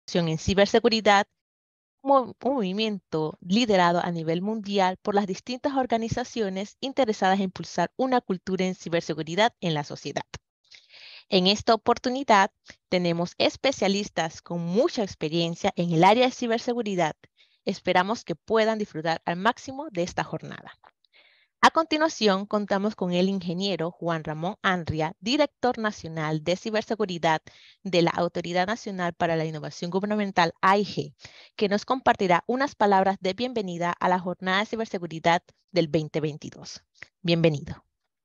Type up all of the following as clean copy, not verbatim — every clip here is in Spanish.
en ciberseguridad, un movimiento liderado a nivel mundial por las distintas organizaciones interesadas en impulsar una cultura en ciberseguridad en la sociedad. En esta oportunidad tenemos especialistas con mucha experiencia en el área de ciberseguridad. Esperamos que puedan disfrutar al máximo de esta jornada. A continuación, contamos con el ingeniero Juan Ramón Anria, director nacional de ciberseguridad de la Autoridad Nacional para la Innovación Gubernamental, AIG, que nos compartirá unas palabras de bienvenida a la Jornada de Ciberseguridad del 2022. Bienvenido.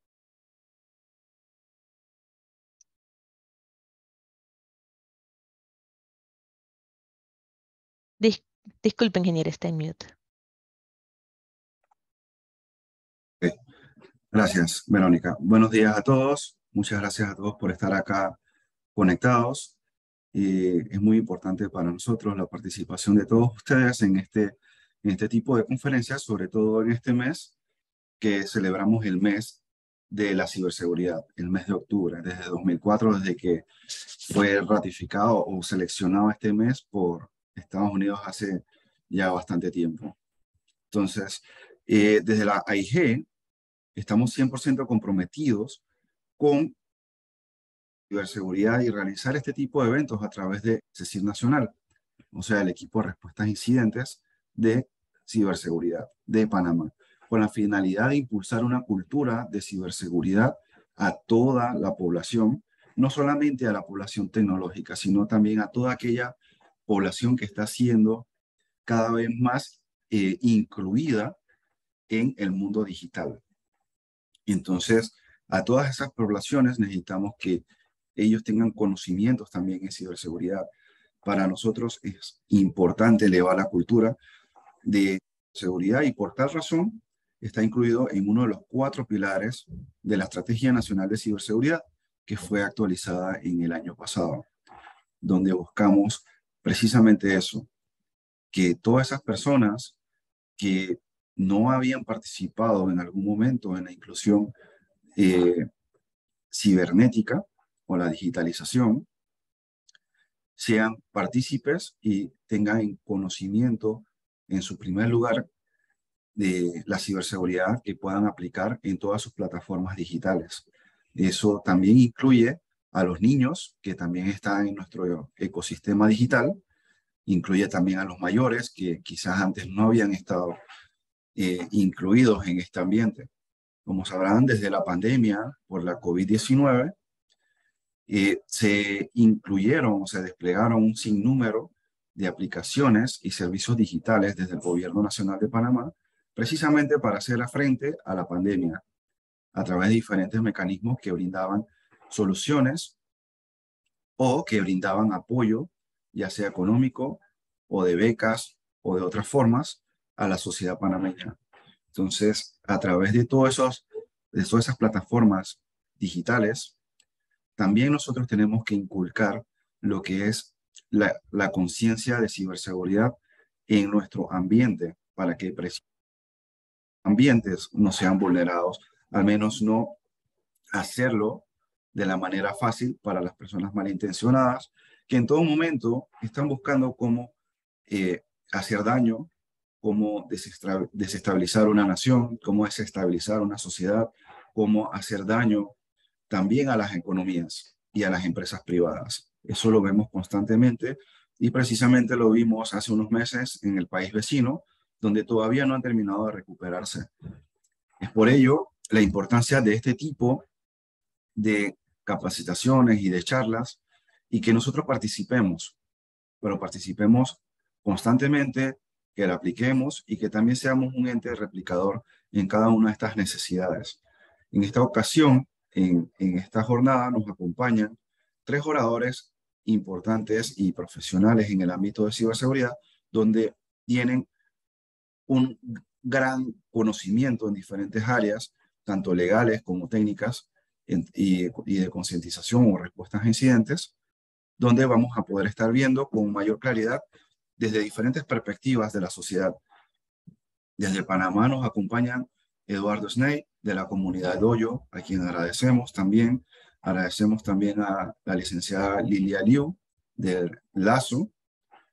Disculpe, ingeniero, está en mute. Okay. Gracias, Verónica. Buenos días a todos. Muchas gracias a todos por estar acá conectados. Es muy importante para nosotros la participación de todos ustedes en este tipo de conferencias, sobre todo en este mes que celebramos el mes de la ciberseguridad, el mes de octubre, desde 2004, desde que fue ratificado o seleccionado este mes por Estados Unidos hace ya bastante tiempo. Entonces, desde la AIG, estamos 100% comprometidos con ciberseguridad y realizar este tipo de eventos a través de CECIR Nacional, o sea, el equipo de respuestas a incidentes de ciberseguridad de Panamá, con la finalidad de impulsar una cultura de ciberseguridad a toda la población, no solamente a la población tecnológica, sino también a toda aquella población que está siendo cada vez más incluida en el mundo digital. Entonces, a todas esas poblaciones necesitamos que ellos tengan conocimientos también en ciberseguridad. Para nosotros es importante elevar la cultura de seguridad y por tal razón está incluido en uno de los 4 pilares de la Estrategia Nacional de Ciberseguridad que fue actualizada en el año pasado, donde buscamos precisamente eso, que todas esas personas que no habían participado en algún momento en la inclusión cibernética o la digitalización, sean partícipes y tengan conocimiento en su primer lugar de la ciberseguridad que puedan aplicar en todas sus plataformas digitales. Eso también incluye a los niños que también están en nuestro ecosistema digital, incluye también a los mayores que quizás antes no habían estado incluidos en este ambiente. Como sabrán, desde la pandemia por la COVID-19, se incluyeron o se desplegaron un sinnúmero de aplicaciones y servicios digitales desde el Gobierno Nacional de Panamá, precisamente para hacer frente a la pandemia, a través de diferentes mecanismos que brindaban soluciones o que brindaban apoyo, ya sea económico o de becas o de otras formas, a la sociedad panameña. Entonces, a través de todas esas plataformas digitales, también nosotros tenemos que inculcar lo que es la conciencia de ciberseguridad en nuestro ambiente para que ambientes no sean vulnerados, al menos no hacerlo de la manera fácil para las personas malintencionadas que en todo momento están buscando cómo hacer daño, cómo desestabilizar una nación, cómo desestabilizar una sociedad, cómo hacer daño también a las economías y a las empresas privadas. Eso lo vemos constantemente y precisamente lo vimos hace unos meses en el país vecino, donde todavía no han terminado de recuperarse. Es por ello la importancia de este tipo de capacitaciones y de charlas y que nosotros participemos, pero participemos constantemente, que la apliquemos y que también seamos un ente replicador en cada una de estas necesidades. En esta ocasión, en esta jornada nos acompañan 3 oradores importantes y profesionales en el ámbito de ciberseguridad, donde tienen un gran conocimiento en diferentes áreas, tanto legales como técnicas y de concientización o respuestas a incidentes, donde vamos a poder estar viendo con mayor claridad desde diferentes perspectivas de la sociedad. Desde Panamá nos acompañan Eduardo Sney, de la comunidad de Hoyo, a quien agradecemos también. Agradecemos también a la licenciada Lilia Liu, de Lazo,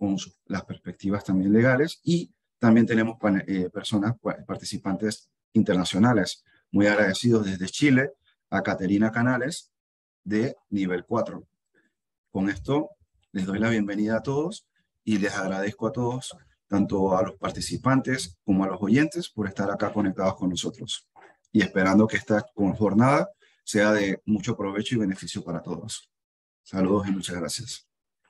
con las perspectivas también legales, y también tenemos personas, participantes internacionales. Muy agradecidos desde Chile a Caterina Canales de nivel 4. Con esto les doy la bienvenida a todos y les agradezco a todos, tanto a los participantes como a los oyentes, por estar acá conectados con nosotros. Y esperando que esta jornada sea de mucho provecho y beneficio para todos. Saludos y muchas gracias.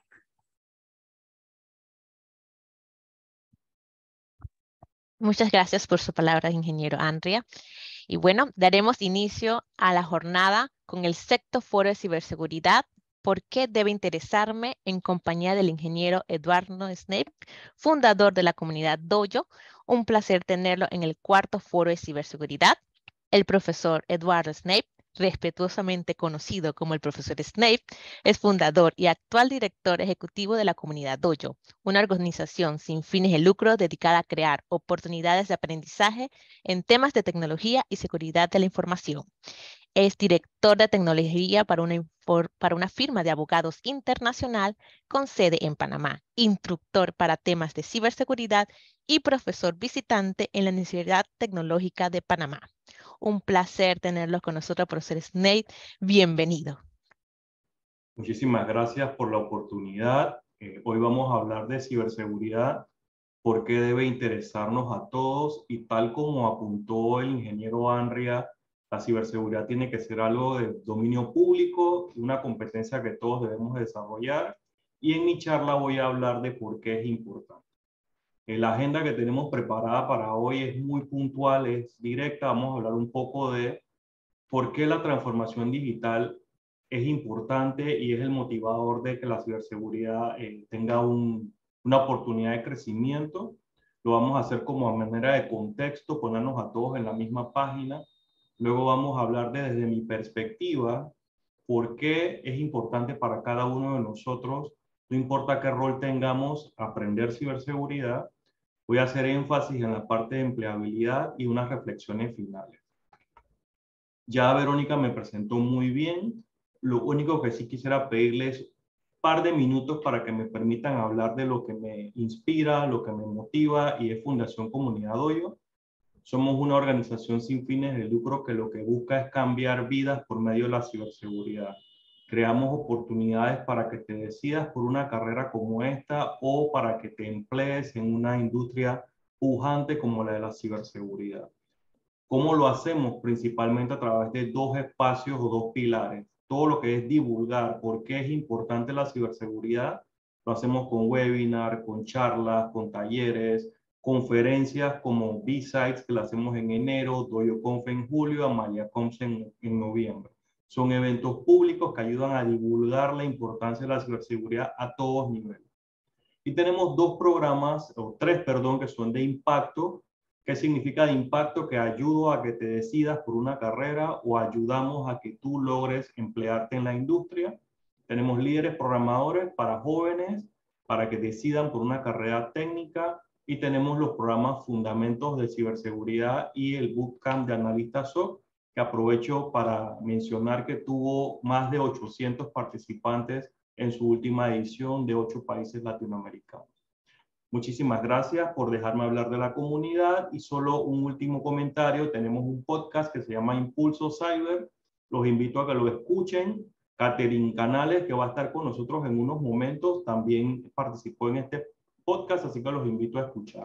Muchas gracias por su palabra, ingeniero Andrea. Y bueno, daremos inicio a la jornada con el sexto foro de ciberseguridad. ¿Por qué debe interesarme? En compañía del ingeniero Eduardo Snape, fundador de la comunidad Dojo. Un placer tenerlo en el cuarto foro de ciberseguridad. El profesor Eduardo Snape, respetuosamente conocido como el profesor Snape, es fundador y actual director ejecutivo de la comunidad Dojo, una organización sin fines de lucro dedicada a crear oportunidades de aprendizaje en temas de tecnología y seguridad de la información. Es director de tecnología para una firma de abogados internacional con sede en Panamá, instructor para temas de ciberseguridad y profesor visitante en la Universidad Tecnológica de Panamá. Un placer tenerlos con nosotros, profesor Snape. Bienvenido. Muchísimas gracias por la oportunidad. Hoy vamos a hablar de ciberseguridad, por qué debe interesarnos a todos, y tal como apuntó el ingeniero Andrea, la ciberseguridad tiene que ser algo de dominio público, una competencia que todos debemos desarrollar, y en mi charla voy a hablar de por qué es importante. La agenda que tenemos preparada para hoy es muy puntual, es directa. Vamos a hablar un poco de por qué la transformación digital es importante y es el motivador de que la ciberseguridad tenga una oportunidad de crecimiento. Lo vamos a hacer como a manera de contexto, ponernos a todos en la misma página. Luego vamos a hablar desde mi perspectiva, por qué es importante para cada uno de nosotros, no importa qué rol tengamos, aprender ciberseguridad. Voy a hacer énfasis en la parte de empleabilidad y unas reflexiones finales. Ya Verónica me presentó muy bien. Lo único que sí quisiera pedirles un par de minutos para que me permitan hablar de lo que me inspira, lo que me motiva, y es Fundación Comunidad Dojo. Somos una organización sin fines de lucro que lo que busca es cambiar vidas por medio de la ciberseguridad. Creamos oportunidades para que te decidas por una carrera como esta o para que te emplees en una industria pujante como la de la ciberseguridad. ¿Cómo lo hacemos? Principalmente a través de dos espacios o dos pilares. Todo lo que es divulgar por qué es importante la ciberseguridad, lo hacemos con webinar, con charlas, con talleres, conferencias como B-Sites, que la hacemos en enero, DojoConf en julio, AmaliaConf en noviembre. Son eventos públicos que ayudan a divulgar la importancia de la ciberseguridad a todos niveles. Y tenemos dos programas, o tres, perdón, que son de impacto. ¿Qué significa de impacto? Que ayudo a que te decidas por una carrera o ayudamos a que tú logres emplearte en la industria. Tenemos líderes programadores para jóvenes, para que decidan por una carrera técnica, y tenemos los programas Fundamentos de Ciberseguridad y el Bootcamp de Analista SOC, que aprovecho para mencionar que tuvo más de 800 participantes en su última edición de 8 países latinoamericanos. Muchísimas gracias por dejarme hablar de la comunidad, y solo un último comentario. Tenemos un podcast que se llama Impulso Cyber. Los invito a que lo escuchen. Caterina Canales, que va a estar con nosotros en unos momentos, también participó en este podcast, así que los invito a escuchar.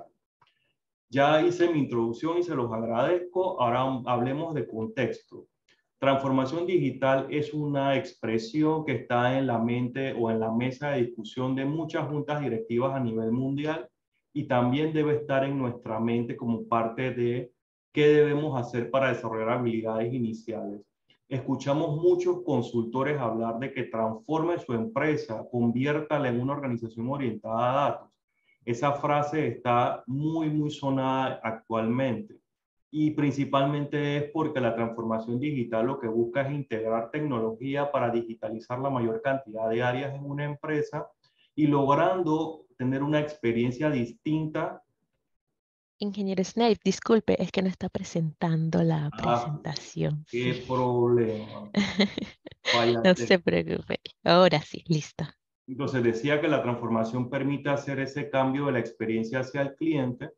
Ya hice mi introducción y se los agradezco. Ahora hablemos de contexto. Transformación digital es una expresión que está en la mente o en la mesa de discusión de muchas juntas directivas a nivel mundial, y también debe estar en nuestra mente como parte de qué debemos hacer para desarrollar habilidades iniciales. Escuchamos muchos consultores hablar de que transforme su empresa, conviértala en una organización orientada a datos. Esa frase está muy sonada actualmente. Y principalmente es porque la transformación digital lo que busca es integrar tecnología para digitalizar la mayor cantidad de áreas en una empresa y logrando tener una experiencia distinta. Ingeniero Snape, disculpe, es que no está presentando la Ah, presentación. qué Sí. problema. Vaya No se preocupe. Ahora sí, listo. Entonces decía que la transformación permite hacer ese cambio de la experiencia hacia el cliente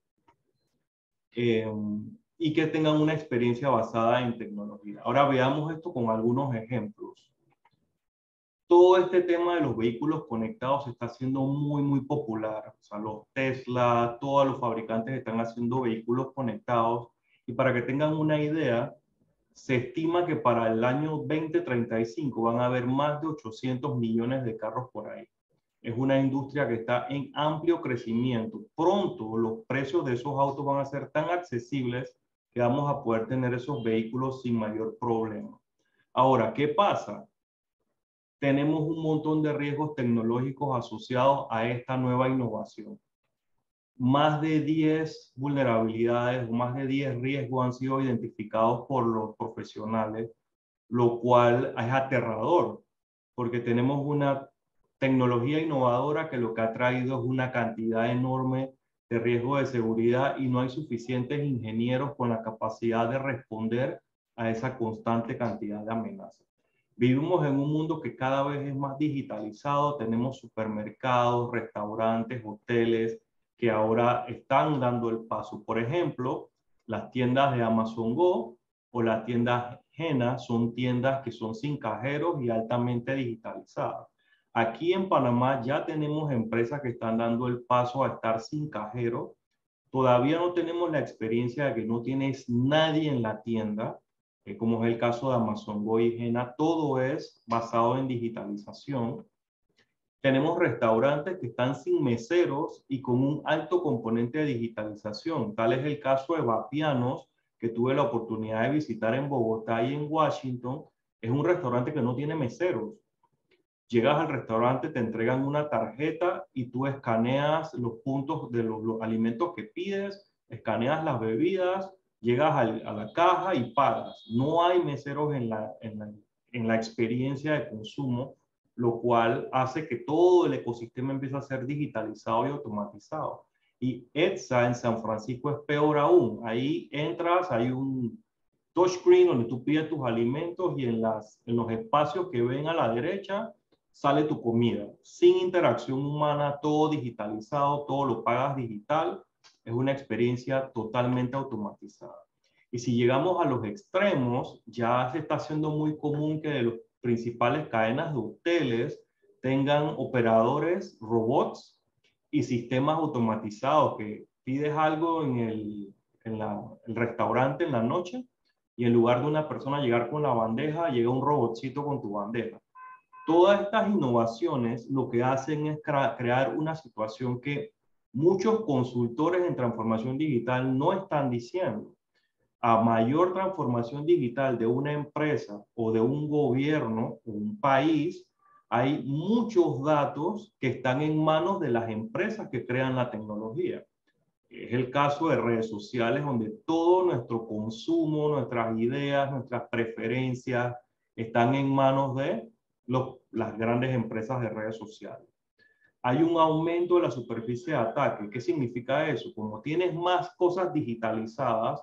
y que tengan una experiencia basada en tecnología. Ahora veamos esto con algunos ejemplos. Todo este tema de los vehículos conectados está siendo muy popular. O sea, los Tesla, todos los fabricantes están haciendo vehículos conectados. Y para que tengan una idea, se estima que para el año 2035 van a haber más de 800 millones de carros por ahí. Es una industria que está en amplio crecimiento. Pronto los precios de esos autos van a ser tan accesibles que vamos a poder tener esos vehículos sin mayor problema. Ahora, ¿qué pasa? Tenemos un montón de riesgos tecnológicos asociados a esta nueva innovación. Más de 10 vulnerabilidades o más de 10 riesgos han sido identificados por los profesionales, lo cual es aterrador, porque tenemos una tecnología innovadora que lo que ha traído es una cantidad enorme de riesgos de seguridad y no hay suficientes ingenieros con la capacidad de responder a esa constante cantidad de amenazas. Vivimos en un mundo que cada vez es más digitalizado, tenemos supermercados, restaurantes, hoteles que ahora están dando el paso. Por ejemplo, las tiendas de Amazon Go o las tiendas Jena son tiendas que son sin cajeros y altamente digitalizadas. Aquí en Panamá ya tenemos empresas que están dando el paso a estar sin cajeros. Todavía no tenemos la experiencia de que no tienes nadie en la tienda, como es el caso de Amazon Go y Jena. Todo es basado en digitalización. Tenemos restaurantes que están sin meseros y con un alto componente de digitalización. Tal es el caso de Vapianos, que tuve la oportunidad de visitar en Bogotá y en Washington. Es un restaurante que no tiene meseros. Llegas al restaurante, te entregan una tarjeta y tú escaneas los puntos de los alimentos que pides, escaneas las bebidas, llegas a la caja y pagas. No hay meseros en la experiencia de consumo, lo cual hace que todo el ecosistema empiece a ser digitalizado y automatizado. Y ETSA en San Francisco es peor aún. Ahí entras, hay un touchscreen donde tú pides tus alimentos y en los espacios que ven a la derecha sale tu comida, sin interacción humana, todo digitalizado, todo lo pagas digital. Es una experiencia totalmente automatizada. Y si llegamos a los extremos, ya se está haciendo muy común que de las principales cadenas de hoteles tengan operadores, robots y sistemas automatizados que pides algo en el restaurante en la noche y en lugar de una persona llegar con la bandeja, llega un robotcito con tu bandeja. Todas estas innovaciones lo que hacen es crear una situación que muchos consultores en transformación digital no están diciendo. A mayor transformación digital de una empresa o de un gobierno o un país, hay muchos datos que están en manos de las empresas que crean la tecnología. Es el caso de redes sociales, donde todo nuestro consumo, nuestras ideas, nuestras preferencias están en manos de las grandes empresas de redes sociales. Hay un aumento de la superficie de ataque. ¿Qué significa eso? Como tienes más cosas digitalizadas,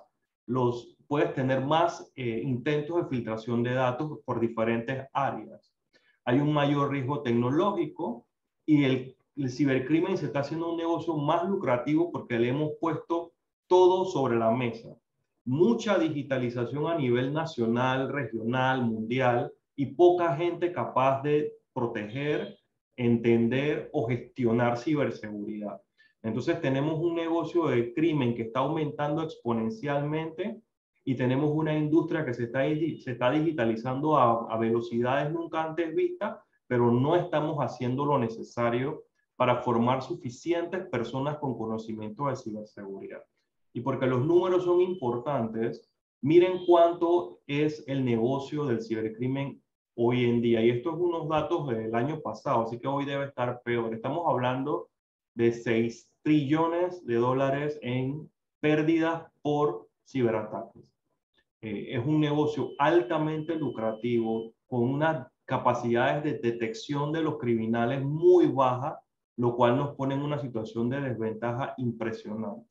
puedes tener más intentos de filtración de datos por diferentes áreas. Hay un mayor riesgo tecnológico y el cibercrimen se está haciendo un negocio más lucrativo porque le hemos puesto todo sobre la mesa. Mucha digitalización a nivel nacional, regional, mundial y poca gente capaz de proteger, entender o gestionar ciberseguridad. Entonces tenemos un negocio de crimen que está aumentando exponencialmente y tenemos una industria que se está digitalizando a velocidades nunca antes vistas, pero no estamos haciendo lo necesario para formar suficientes personas con conocimiento de ciberseguridad. Y porque los números son importantes, miren cuánto es el negocio del cibercrimen hoy en día. Y estos son unos datos del año pasado, así que hoy debe estar peor. Estamos hablando de 6 trillones de dólares en pérdidas por ciberataques. Es un negocio altamente lucrativo, con unas capacidades de detección de los criminales muy bajas, lo cual nos pone en una situación de desventaja impresionante.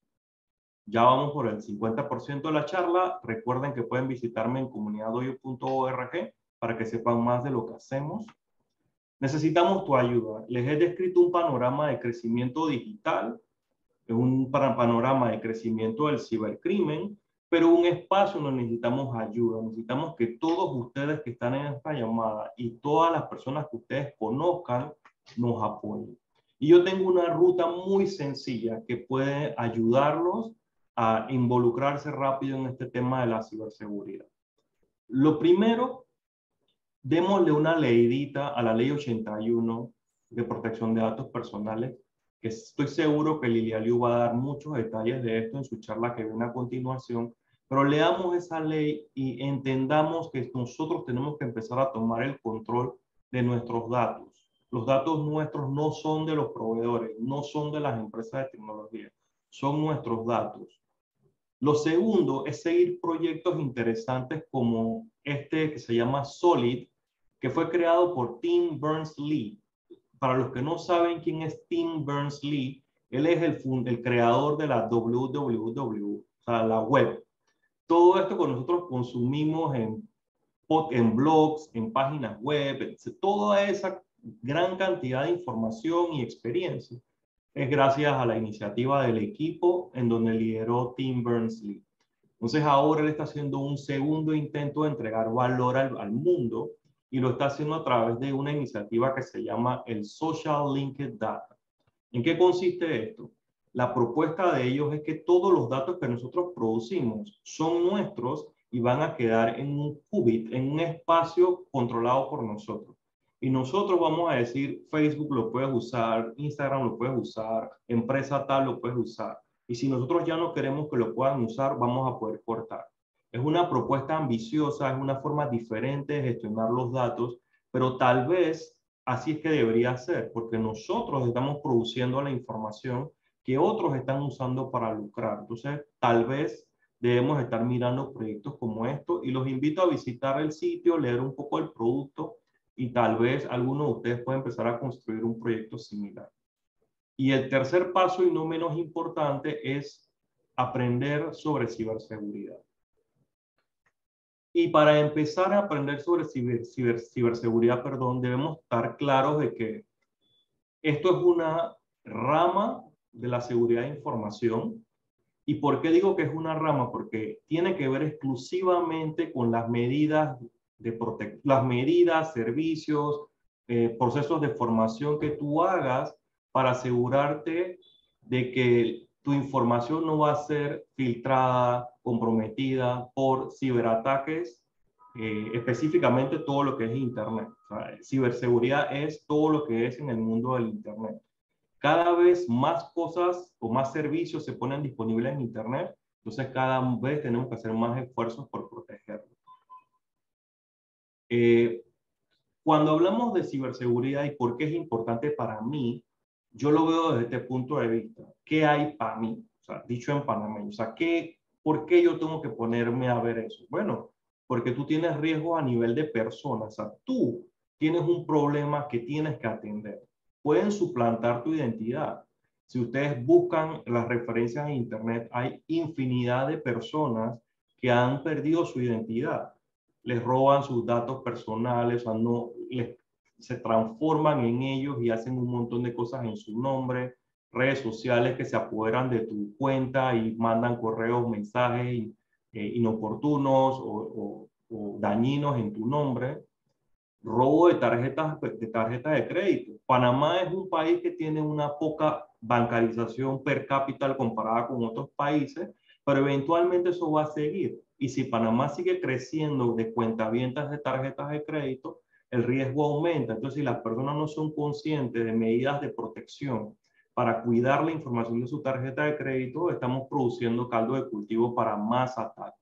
Ya vamos por el 50% de la charla. Recuerden que pueden visitarme en comunidadoyo.org para que sepan más de lo que hacemos. Necesitamos tu ayuda. Les he descrito un panorama de crecimiento digital, un panorama de crecimiento del cibercrimen, pero un espacio donde necesitamos ayuda. Necesitamos que todos ustedes que están en esta llamada y todas las personas que ustedes conozcan nos apoyen. Y yo tengo una ruta muy sencilla que puede ayudarlos a involucrarse rápido en este tema de la ciberseguridad. Lo primero, démosle una leidita a la ley 81 de protección de datos personales, que estoy seguro que Lilia Liu va a dar muchos detalles de esto en su charla que viene a continuación, pero leamos esa ley y entendamos que nosotros tenemos que empezar a tomar el control de nuestros datos. Los datos nuestros no son de los proveedores, no son de las empresas de tecnología, son nuestros datos. Lo segundo es seguir proyectos interesantes como este que se llama Solid, que fue creado por Tim Berners-Lee. Para los que no saben quién es Tim Berners-Lee, él es el creador de la www, o sea, la web. Todo esto que nosotros consumimos en blogs, en páginas web, toda esa gran cantidad de información y experiencia es gracias a la iniciativa del equipo en donde lideró Tim Berners-Lee. Entonces ahora él está haciendo un segundo intento de entregar valor al mundo y lo está haciendo a través de una iniciativa que se llama el Social Linked Data. ¿En qué consiste esto? La propuesta de ellos es que todos los datos que nosotros producimos son nuestros y van a quedar en un qubit, en un espacio controlado por nosotros. Y nosotros vamos a decir, Facebook lo puedes usar, Instagram lo puedes usar, empresa tal lo puedes usar. Y si nosotros ya no queremos que lo puedan usar, vamos a poder cortar. Es una propuesta ambiciosa, es una forma diferente de gestionar los datos, pero tal vez así es que debería ser, porque nosotros estamos produciendo la información que otros están usando para lucrar. Entonces, tal vez debemos estar mirando proyectos como estos y los invito a visitar el sitio, leer un poco el producto y tal vez alguno de ustedes pueda empezar a construir un proyecto similar. Y el tercer paso, y no menos importante, es aprender sobre ciberseguridad. Y para empezar a aprender sobre ciberseguridad, debemos estar claros de que esto es una rama de la seguridad de información. ¿Y por qué digo que es una rama? Porque tiene que ver exclusivamente con las medidas las medidas, servicios, procesos de formación que tú hagas para asegurarte de que tu información no va a ser filtrada, comprometida por ciberataques, específicamente todo lo que es Internet. O sea, ciberseguridad es todo lo que es en el mundo del Internet. Cada vez más cosas o más servicios se ponen disponibles en Internet, entonces cada vez tenemos que hacer más esfuerzos por protegerlo. Cuando hablamos de ciberseguridad y por qué es importante para mí, yo lo veo desde este punto de vista. ¿Qué hay para mí? O sea, dicho en panameño. O sea, ¿por qué yo tengo que ponerme a ver eso? Bueno, porque tú tienes riesgo a nivel de personas. O sea, tú tienes un problema que tienes que atender. Pueden suplantar tu identidad. Si ustedes buscan las referencias en Internet, hay infinidad de personas que han perdido su identidad. Les roban sus datos personales, o sea, se transforman en ellos y hacen un montón de cosas en su nombre, redes sociales que se apoderan de tu cuenta y mandan correos, mensajes inoportunos o dañinos en tu nombre. Robo de tarjetas de crédito. Panamá es un país que tiene una poca bancarización per cápita comparada con otros países, pero eventualmente eso va a seguir. Y si Panamá sigue creciendo de cuentavientas de tarjetas de crédito, el riesgo aumenta. Entonces, si las personas no son conscientes de medidas de protección para cuidar la información de su tarjeta de crédito, estamos produciendo caldo de cultivo para más ataques.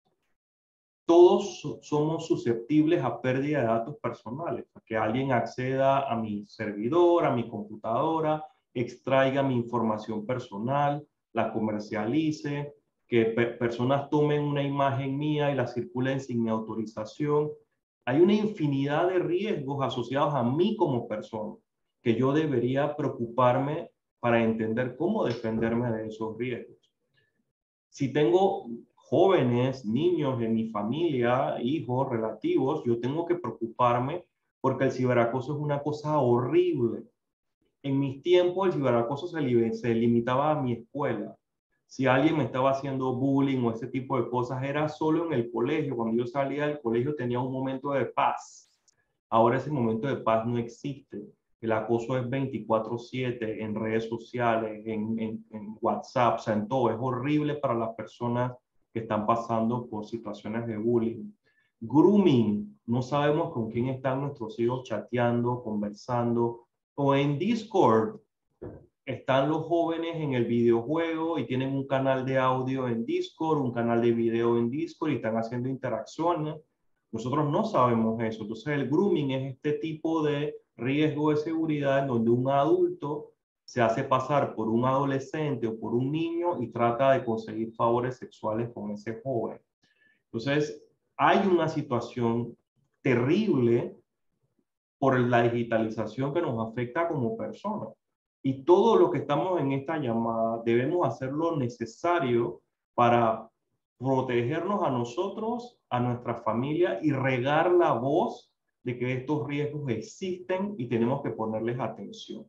Todos somos susceptibles a pérdida de datos personales, a que alguien acceda a mi servidor, a mi computadora, extraiga mi información personal, la comercialice, que personas tomen una imagen mía y la circulen sin mi autorización. Hay una infinidad de riesgos asociados a mí como persona que yo debería preocuparme para entender cómo defenderme de esos riesgos. Si tengo jóvenes, niños en mi familia, hijos, relativos, yo tengo que preocuparme porque el ciberacoso es una cosa horrible. En mis tiempos el ciberacoso se limitaba a mi escuela. Si alguien me estaba haciendo bullying o ese tipo de cosas, era solo en el colegio. Cuando yo salía del colegio tenía un momento de paz. Ahora ese momento de paz no existe. El acoso es 24/7 en redes sociales, en WhatsApp, o sea, en todo. Es horrible para las personas que están pasando por situaciones de bullying. Grooming, no sabemos con quién están nuestros hijos chateando, conversando, o en Discord. Están los jóvenes en el videojuego y tienen un canal de audio en Discord, un canal de video en Discord y están haciendo interacciones. Nosotros no sabemos eso. Entonces el grooming es este tipo de riesgo de seguridad en donde un adulto se hace pasar por un adolescente o por un niño y trata de conseguir favores sexuales con ese joven. Entonces hay una situación terrible por la digitalización que nos afecta como personas. Y todo lo que estamos en esta llamada debemos hacer lo necesario para protegernos a nosotros, a nuestra familia y regar la voz de que estos riesgos existen y tenemos que ponerles atención.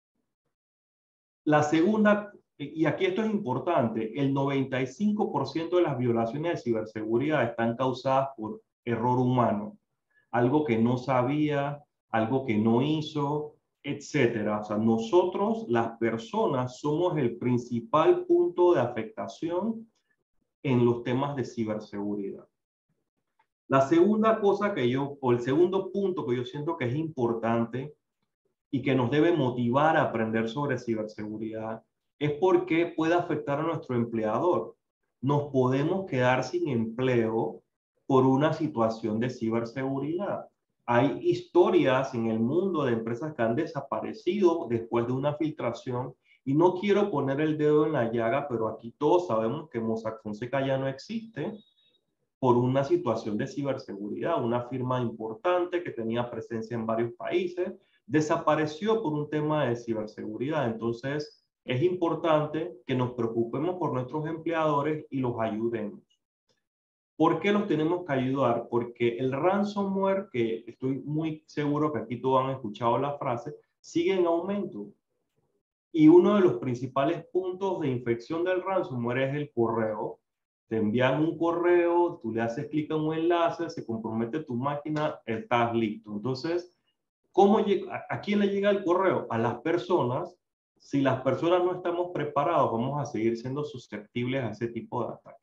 La segunda, y aquí esto es importante, el 95% de las violaciones de ciberseguridad están causadas por error humano. Algo que no sabía, algo que no hizo, etcétera. O sea, nosotros, las personas, somos el principal punto de afectación en los temas de ciberseguridad. La segunda cosa o el segundo punto que yo siento que es importante y que nos debe motivar a aprender sobre ciberseguridad es porque puede afectar a nuestro empleador. Nos podemos quedar sin empleo por una situación de ciberseguridad. Hay historias en el mundo de empresas que han desaparecido después de una filtración y no quiero poner el dedo en la llaga, pero aquí todos sabemos que Mossack Fonseca ya no existe por una situación de ciberseguridad. Una firma importante que tenía presencia en varios países desapareció por un tema de ciberseguridad. Entonces, es importante que nos preocupemos por nuestros empleadores y los ayudemos. ¿Por qué los tenemos que ayudar? Porque el ransomware, que estoy muy seguro que aquí todos han escuchado la frase, sigue en aumento. Y uno de los principales puntos de infección del ransomware es el correo. Te envían un correo, tú le haces clic en un enlace, se compromete tu máquina, estás listo. Entonces, ¿a quién le llega el correo? A las personas. Si las personas no estamos preparados, vamos a seguir siendo susceptibles a ese tipo de ataques.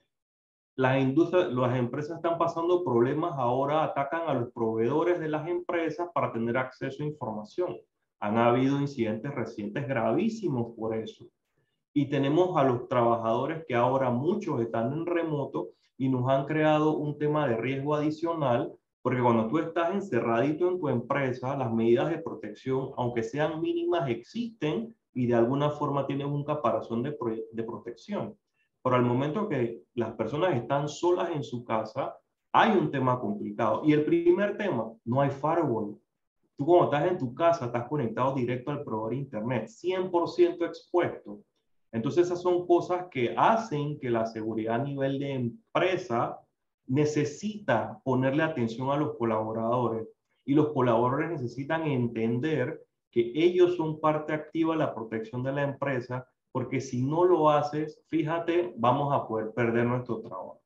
Las empresas están pasando problemas ahora, atacan a los proveedores de las empresas para tener acceso a información. Han habido incidentes recientes gravísimos por eso. Y tenemos a los trabajadores que ahora muchos están en remoto y nos han creado un tema de riesgo adicional, porque cuando tú estás encerradito en tu empresa, las medidas de protección, aunque sean mínimas, existen y de alguna forma tienen un caparazón de protección. Pero al momento que las personas están solas en su casa, hay un tema complicado. Y el primer tema, no hay firewall. Tú cuando estás en tu casa, estás conectado directo al proveedor de internet, 100% expuesto. Entonces esas son cosas que hacen que la seguridad a nivel de empresa necesita ponerle atención a los colaboradores. Y los colaboradores necesitan entender que ellos son parte activa de la protección de la empresa, porque si no lo haces, fíjate, vamos a poder perder nuestro trabajo.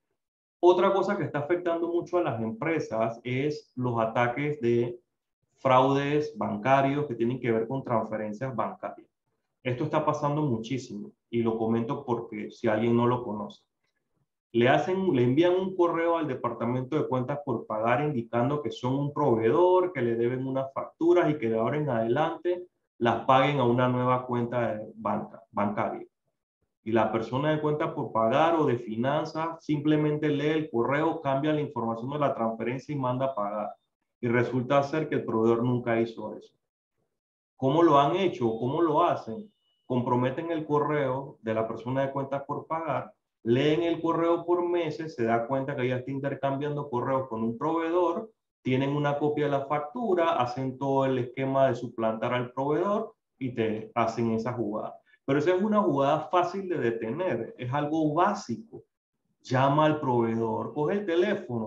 Otra cosa que está afectando mucho a las empresas es los ataques de fraudes bancarios que tienen que ver con transferencias bancarias. Esto está pasando muchísimo y lo comento porque si alguien no lo conoce. Le envían un correo al departamento de cuentas por pagar indicando que son un proveedor, que le deben unas facturas y que de ahora en adelante las paguen a una nueva cuenta de bancaria. Y la persona de cuenta por pagar o de finanzas simplemente lee el correo, cambia la información de la transferencia y manda a pagar. Y resulta ser que el proveedor nunca hizo eso. ¿Cómo lo han hecho? ¿Cómo lo hacen? Comprometen el correo de la persona de cuentas por pagar, leen el correo por meses, se da cuenta que ya está intercambiando correos con un proveedor, tienen una copia de la factura, hacen todo el esquema de suplantar al proveedor y te hacen esa jugada. Pero esa es una jugada fácil de detener, es algo básico. Llama al proveedor, coge el teléfono,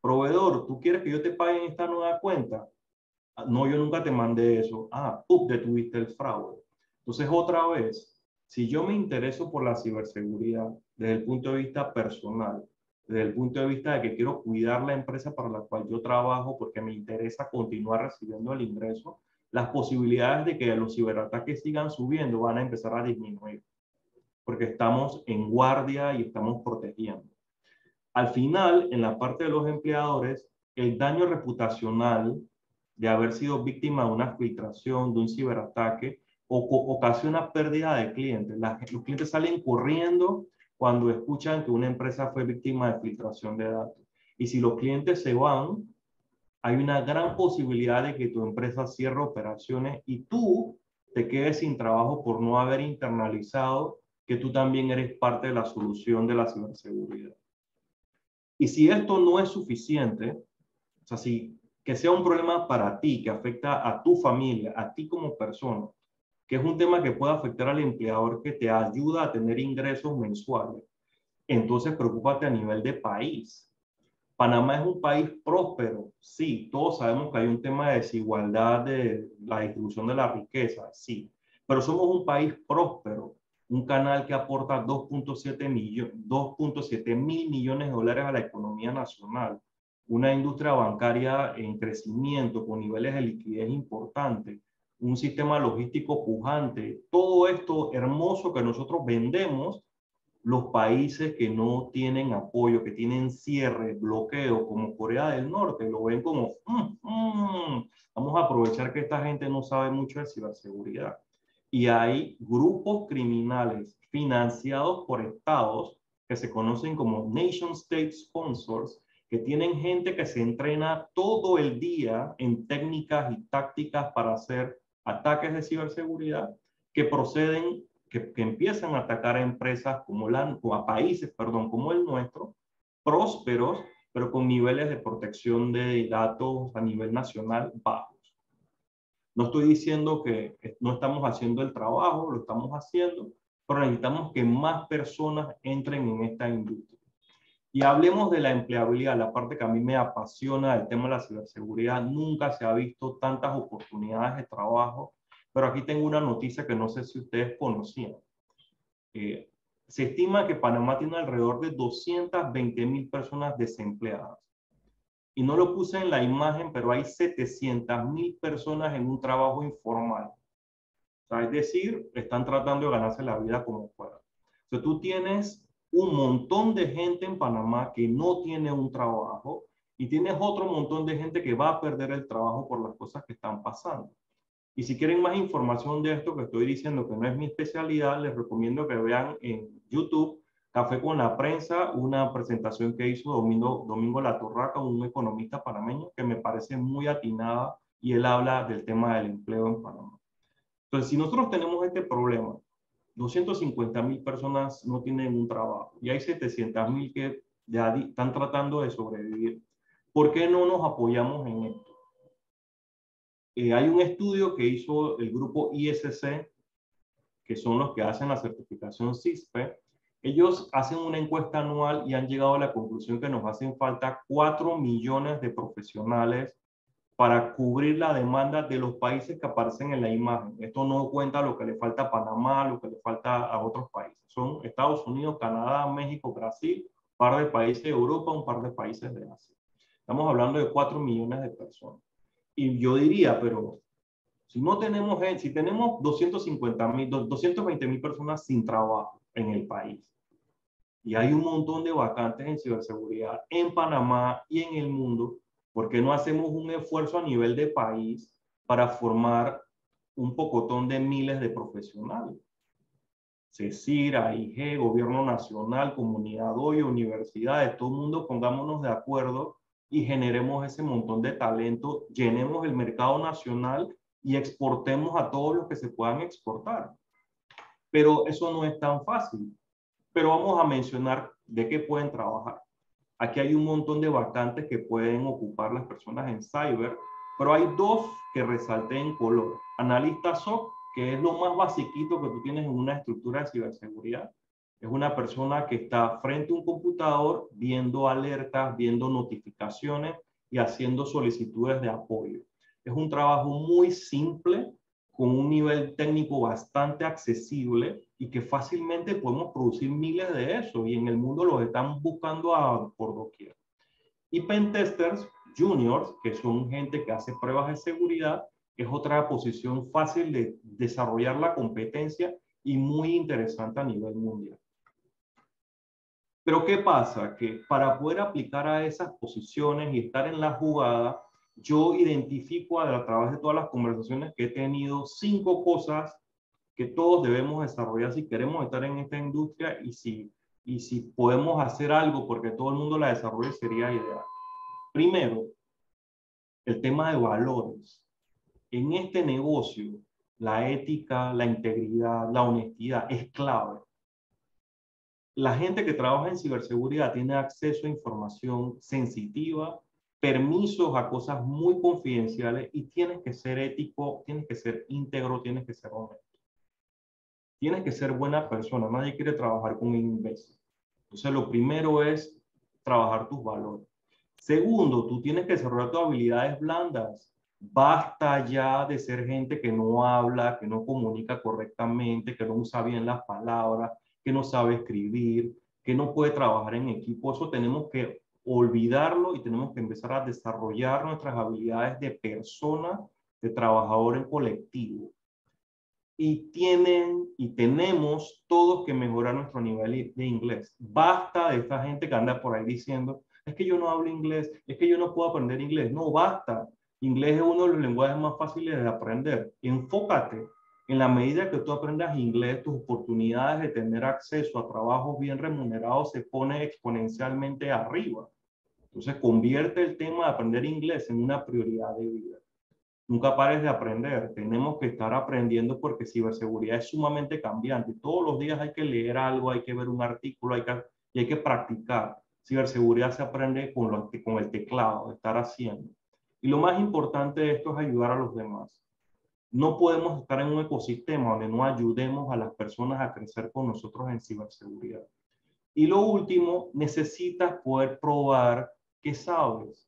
Proveedor, ¿tú quieres que yo te pague en esta nueva cuenta? No, yo nunca te mandé eso. Detuviste el fraude. Entonces, otra vez, si yo me intereso por la ciberseguridad desde el punto de vista personal, desde el punto de vista de que quiero cuidar la empresa para la cual yo trabajo porque me interesa continuar recibiendo el ingreso, las posibilidades de que los ciberataques sigan subiendo van a empezar a disminuir, porque estamos en guardia y estamos protegiendo. Al final, en la parte de los empleadores, el daño reputacional de haber sido víctima de una filtración, de un ciberataque, ocasiona pérdida de clientes. Los clientes salen corriendo cuando escuchan que una empresa fue víctima de filtración de datos. Y si los clientes se van, hay una gran posibilidad de que tu empresa cierre operaciones y tú te quedes sin trabajo por no haber internalizado que tú también eres parte de la solución de la ciberseguridad. Y si esto no es suficiente, o sea, si que sea un problema para ti, que afecta a tu familia, a ti como persona, que es un tema que puede afectar al empleador que te ayuda a tener ingresos mensuales, entonces preocúpate a nivel de país. Panamá es un país próspero, sí, todos sabemos que hay un tema de desigualdad de la distribución de la riqueza, sí, pero somos un país próspero, un canal que aporta 2.7 mil millones de dólares a la economía nacional, una industria bancaria en crecimiento con niveles de liquidez importantes, un sistema logístico pujante, todo esto hermoso que nosotros vendemos. Los países que no tienen apoyo, que tienen cierre, bloqueo, como Corea del Norte, lo ven como, vamos a aprovechar que esta gente no sabe mucho de ciberseguridad. Y hay grupos criminales financiados por estados que se conocen como nation state sponsors, que tienen gente que se entrena todo el día en técnicas y tácticas para hacer ataques de ciberseguridad, que proceden que empiezan a atacar a empresas o a países, perdón, como el nuestro, prósperos, pero con niveles de protección de datos a nivel nacional bajos. No estoy diciendo que no estamos haciendo el trabajo, lo estamos haciendo, pero necesitamos que más personas entren en esta industria. Y hablemos de la empleabilidad, la parte que a mí me apasiona del tema de la ciberseguridad. Nunca se ha visto tantas oportunidades de trabajo, pero aquí tengo una noticia que no sé si ustedes conocían. Se estima que Panamá tiene alrededor de 220,000 personas desempleadas. Y no lo puse en la imagen, pero hay 700,000 personas en un trabajo informal. O sea, es decir, están tratando de ganarse la vida como puedan. Entonces tú tienes un montón de gente en Panamá que no tiene un trabajo y tienes otro montón de gente que va a perder el trabajo por las cosas que están pasando. Y si quieren más información de esto que estoy diciendo, que no es mi especialidad, les recomiendo que vean en YouTube Café con la Prensa, una presentación que hizo Domingo La Torraca, un economista panameño, que me parece muy atinada, y él habla del tema del empleo en Panamá. Entonces, si nosotros tenemos este problema, 250,000 personas no tienen un trabajo y hay 700,000 que ya están tratando de sobrevivir, ¿por qué no nos apoyamos en esto? Hay un estudio que hizo el grupo ISC, que son los que hacen la certificación CISPE. Ellos hacen una encuesta anual y han llegado a la conclusión que nos hacen falta 4 millones de profesionales para cubrir la demanda de los países que aparecen en la imagen. Esto no cuenta lo que le falta a Panamá, lo que le falta a otros países. Son Estados Unidos, Canadá, México, Brasil, un par de países de Europa, un par de países de Asia. Estamos hablando de 4 millones de personas. Y yo diría, pero si no tenemos, si tenemos 220,000 personas sin trabajo en el país y hay un montón de vacantes en ciberseguridad en Panamá y en el mundo, ¿por qué no hacemos un esfuerzo a nivel de país para formar un pocotón de miles de profesionales? CECIR, AIG, Gobierno Nacional, Comunidad Hoy, universidades, todo el mundo pongámonos de acuerdo y generemos ese montón de talento, llenemos el mercado nacional y exportemos a todos los que se puedan exportar. Pero eso no es tan fácil. Pero vamos a mencionar de qué pueden trabajar. Aquí hay un montón de vacantes que pueden ocupar las personas en cyber, pero hay dos que resalté en color. Analista SOC, que es lo más basiquito que tú tienes en una estructura de ciberseguridad, Es una persona que está frente a un computador viendo alertas, viendo notificaciones y haciendo solicitudes de apoyo. Es un trabajo muy simple, con un nivel técnico bastante accesible y que fácilmente podemos producir miles de eso, y en el mundo los están buscando por doquier. Y pentesters juniors, que son gente que hace pruebas de seguridad, es otra posición fácil de desarrollar la competencia y muy interesante a nivel mundial. Pero ¿qué pasa? Que para poder aplicar a esas posiciones y estar en la jugada, yo identifico a través de todas las conversaciones que he tenido 5 cosas que todos debemos desarrollar si queremos estar en esta industria, y si podemos hacer algo porque todo el mundo la desarrolle sería ideal. Primero, el tema de valores. En este negocio, la ética, la integridad, la honestidad es clave. La gente que trabaja en ciberseguridad tiene acceso a información sensitiva, permisos a cosas muy confidenciales, y tienes que ser ético, tienes que ser íntegro, tienes que ser honesto. Tienes que ser buena persona. Nadie quiere trabajar con un imbécil. Entonces, lo primero es trabajar tus valores. Segundo, tú tienes que desarrollar tus habilidades blandas. Basta ya de ser gente que no habla, que no comunica correctamente, que no usa bien las palabras, que no sabe escribir, que no puede trabajar en equipo. Eso tenemos que olvidarlo y tenemos que empezar a desarrollar nuestras habilidades de persona, de trabajador en colectivo. Y tenemos todos que mejorar nuestro nivel de inglés. Basta de esta gente que anda por ahí diciendo, es que yo no hablo inglés, es que yo no puedo aprender inglés. No, basta. Inglés es uno de los lenguajes más fáciles de aprender. Enfócate. En la medida que tú aprendas inglés, tus oportunidades de tener acceso a trabajos bien remunerados se pone exponencialmente arriba. Entonces, convierte el tema de aprender inglés en una prioridad de vida. Nunca pares de aprender. Tenemos que estar aprendiendo porque ciberseguridad es sumamente cambiante. Todos los días hay que leer algo, hay que ver un artículo, y hay que practicar. Ciberseguridad se aprende con el teclado, estar haciendo. Y lo más importante de esto es ayudar a los demás. No podemos estar en un ecosistema donde no ayudemos a las personas a crecer con nosotros en ciberseguridad. Y lo último, necesitas poder probar que sabes.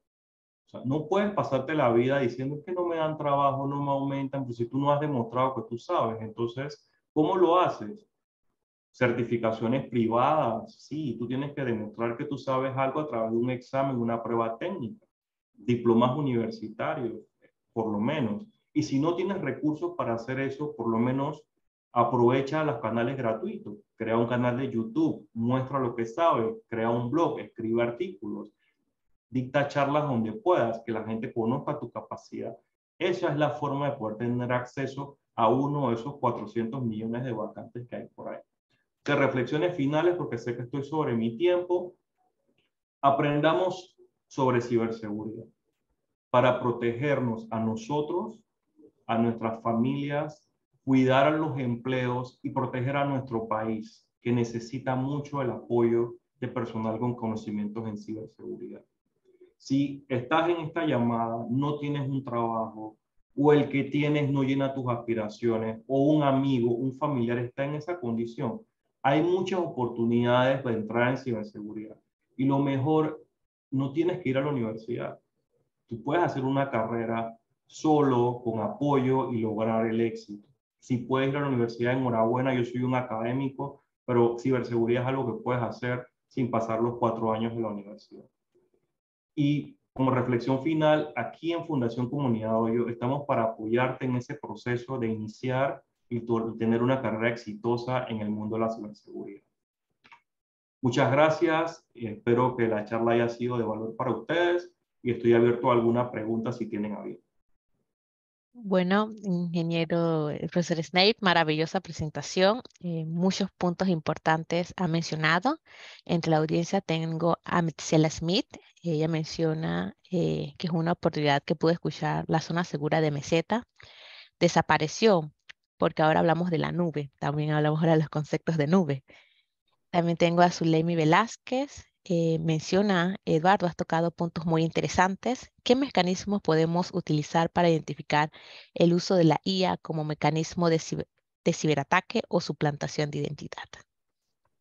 O sea, no puedes pasarte la vida diciendo que no me dan trabajo, no me aumentan, pues si tú no has demostrado que tú sabes. Entonces, ¿cómo lo haces? Certificaciones privadas, sí, tú tienes que demostrar que tú sabes algo a través de un examen, una prueba técnica, diplomas universitarios, por lo menos. Y si no tienes recursos para hacer eso, por lo menos aprovecha los canales gratuitos. Crea un canal de YouTube, muestra lo que sabes, crea un blog, escribe artículos, dicta charlas donde puedas, que la gente conozca tu capacidad. Esa es la forma de poder tener acceso a uno de esos 400 millones de vacantes que hay por ahí. De reflexiones finales, porque sé que estoy sobre mi tiempo. Aprendamos sobre ciberseguridad para protegernos a nosotros, a nuestras familias, cuidar a los empleos y proteger a nuestro país, que necesita mucho el apoyo de personal con conocimientos en ciberseguridad. Si estás en esta llamada, no tienes un trabajo, o el que tienes no llena tus aspiraciones, o un amigo, un familiar está en esa condición, hay muchas oportunidades para entrar en ciberseguridad. Y lo mejor, no tienes que ir a la universidad. Tú puedes hacer una carrera solo, con apoyo, y lograr el éxito. Si puedes ir a la universidad, enhorabuena, yo soy un académico, pero ciberseguridad es algo que puedes hacer sin pasar los 4 años de la universidad. Y como reflexión final, aquí en Fundación Comunidad Hoyo estamos para apoyarte en ese proceso de iniciar y tener una carrera exitosa en el mundo de la ciberseguridad. Muchas gracias y espero que la charla haya sido de valor para ustedes, y estoy abierto a alguna pregunta si tienen a bien. Bueno, ingeniero, profesor Snape, maravillosa presentación. Muchos puntos importantes ha mencionado. Entre la audiencia tengo a Metzela Smith. Ella menciona que es una oportunidad que pude escuchar. La zona segura de Meseta desapareció porque ahora hablamos de la nube. También hablamos ahora de los conceptos de nube. También tengo a Zulemi Velázquez. Menciona, Eduardo, has tocado puntos muy interesantes. ¿Qué mecanismos podemos utilizar para identificar el uso de la IA como mecanismo de ciberataque o suplantación de identidad?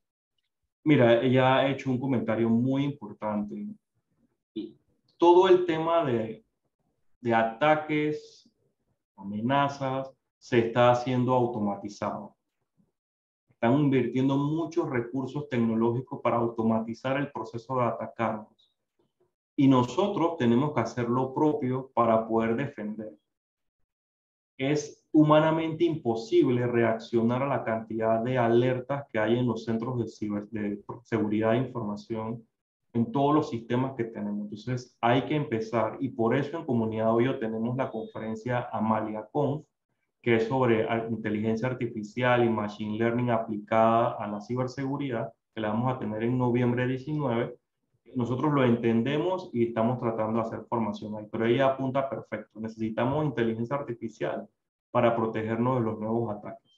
Mira, ella ha hecho un comentario muy importante. Y todo el tema de ataques, amenazas, se está haciendo automatizado. Están invirtiendo muchos recursos tecnológicos para automatizar el proceso de atacarnos. Y nosotros tenemos que hacer lo propio para poder defender. Es humanamente imposible reaccionar a la cantidad de alertas que hay en los centros de seguridad de información en todos los sistemas que tenemos. Entonces hay que empezar, y por eso en Comunidad Hoyo tenemos la conferencia AmaliaConf, que es sobre inteligencia artificial y machine learning aplicada a la ciberseguridad, que la vamos a tener en noviembre 19. Nosotros lo entendemos y estamos tratando de hacer formación ahí, pero ella apunta perfecto. Necesitamos inteligencia artificial para protegernos de los nuevos ataques.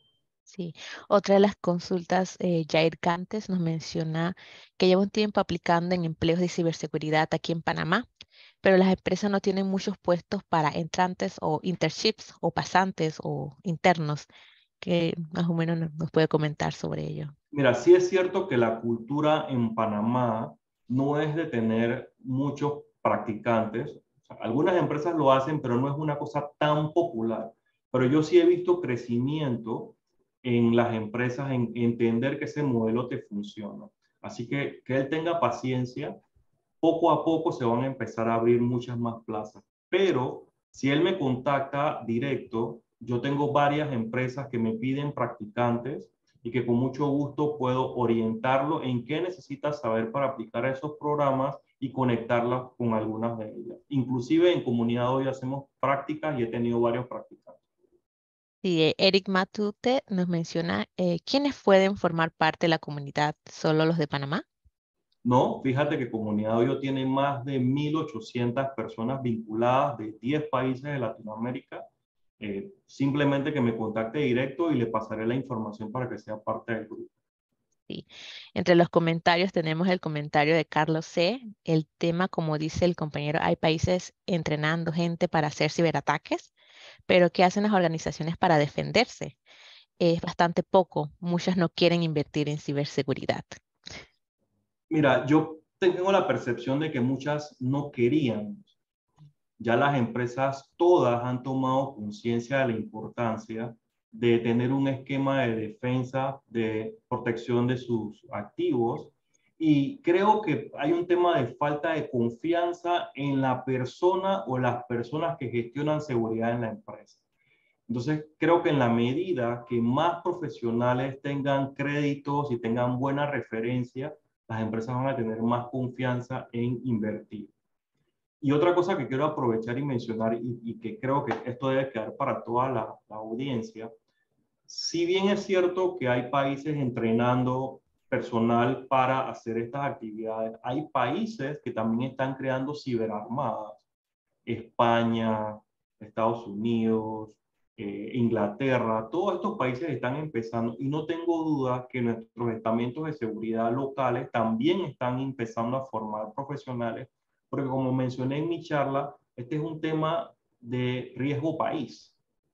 Sí, otra de las consultas, Jair Cantes nos menciona que lleva un tiempo aplicando en empleos de ciberseguridad aquí en Panamá, pero las empresas no tienen muchos puestos para entrantes o internships o pasantes o internos, que más o menos nos puede comentar sobre ello. Mira, sí es cierto que la cultura en Panamá no es de tener muchos practicantes. O sea, algunas empresas lo hacen, pero no es una cosa tan popular. Pero yo sí he visto crecimiento en las empresas en entender que ese modelo te funciona. Así que él tenga paciencia. Poco a poco se van a empezar a abrir muchas más plazas. Pero si él me contacta directo, yo tengo varias empresas que me piden practicantes y que con mucho gusto puedo orientarlo en qué necesita saber para aplicar esos programas y conectarlas con algunas de ellas. Inclusive en Comunidad Hoy hacemos prácticas y he tenido varios practicantes. Sí, Eric Matute nos menciona quiénes pueden formar parte de la comunidad, solo los de Panamá. No, fíjate que Comunidad Hoyo tiene más de 1.800 personas vinculadas de 10 países de Latinoamérica. Simplemente que me contacte directo y le pasaré la información para que sea parte del grupo. Sí. Entre los comentarios tenemos el comentario de Carlos C. El tema, como dice el compañero, hay países entrenando gente para hacer ciberataques, pero ¿qué hacen las organizaciones para defenderse? Es bastante poco. Muchas no quieren invertir en ciberseguridad. Mira, yo tengo la percepción de que muchas no querían. Ya las empresas todas han tomado conciencia de la importancia de tener un esquema de defensa, de protección de sus activos. Y creo que hay un tema de falta de confianza en la persona o las personas que gestionan seguridad en la empresa. Entonces, creo que en la medida que más profesionales tengan créditos y tengan buena referencia, las empresas van a tener más confianza en invertir. Y otra cosa que quiero aprovechar y mencionar, y que creo que esto debe quedar para toda la audiencia, si bien es cierto que hay países entrenando personal para hacer estas actividades, hay países que también están creando ciberarmadas. España, Estados Unidos, Inglaterra, todos estos países están empezando y no tengo duda que nuestros estamentos de seguridad locales también están empezando a formar profesionales, porque como mencioné en mi charla, este es un tema de riesgo país.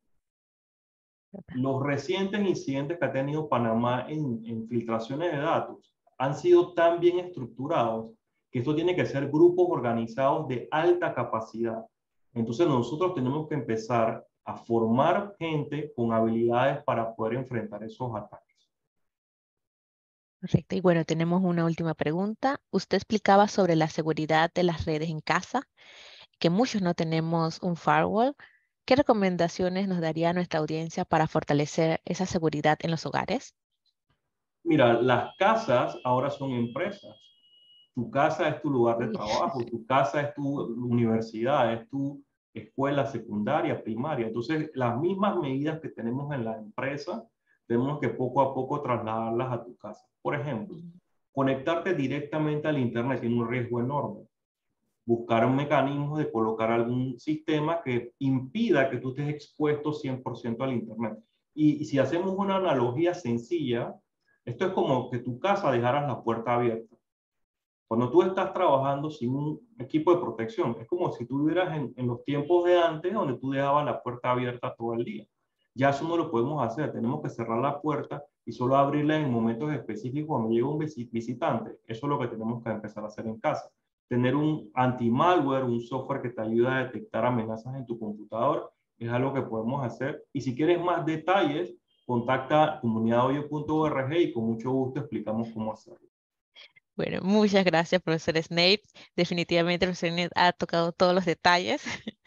Los recientes incidentes que ha tenido Panamá en filtraciones de datos han sido tan bien estructurados que esto tiene que ser grupos organizados de alta capacidad. Entonces nosotros tenemos que empezar a formar gente con habilidades para poder enfrentar esos ataques. Correcto. Y bueno, tenemos una última pregunta. Usted explicaba sobre la seguridad de las redes en casa, que muchos no tenemos un firewall. ¿Qué recomendaciones nos daría a nuestra audiencia para fortalecer esa seguridad en los hogares? Mira, las casas ahora son empresas. Tu casa es tu lugar de Uy, trabajo, tu casa es tu universidad, es tu escuela secundaria, primaria. Entonces, las mismas medidas que tenemos en la empresa, tenemos que poco a poco trasladarlas a tu casa. Por ejemplo, conectarte directamente al Internet tiene un riesgo enorme. Buscar un mecanismo de colocar algún sistema que impida que tú estés expuesto 100% al Internet. Y si hacemos una analogía sencilla, esto es como que tu casa dejaras la puerta abierta. Cuando tú estás trabajando sin un equipo de protección, es como si tú vivieras en los tiempos de antes, donde tú dejabas la puerta abierta todo el día. Ya eso no lo podemos hacer, tenemos que cerrar la puerta y solo abrirla en momentos específicos cuando llega un visitante. Eso es lo que tenemos que empezar a hacer en casa. Tener un anti-malware, un software que te ayuda a detectar amenazas en tu computador, es algo que podemos hacer. Y si quieres más detalles, contacta comunidadhoyo.org y con mucho gusto explicamos cómo hacerlo. Bueno, muchas gracias, profesor Snape. Definitivamente, el profesor Snape ha tocado todos los detalles.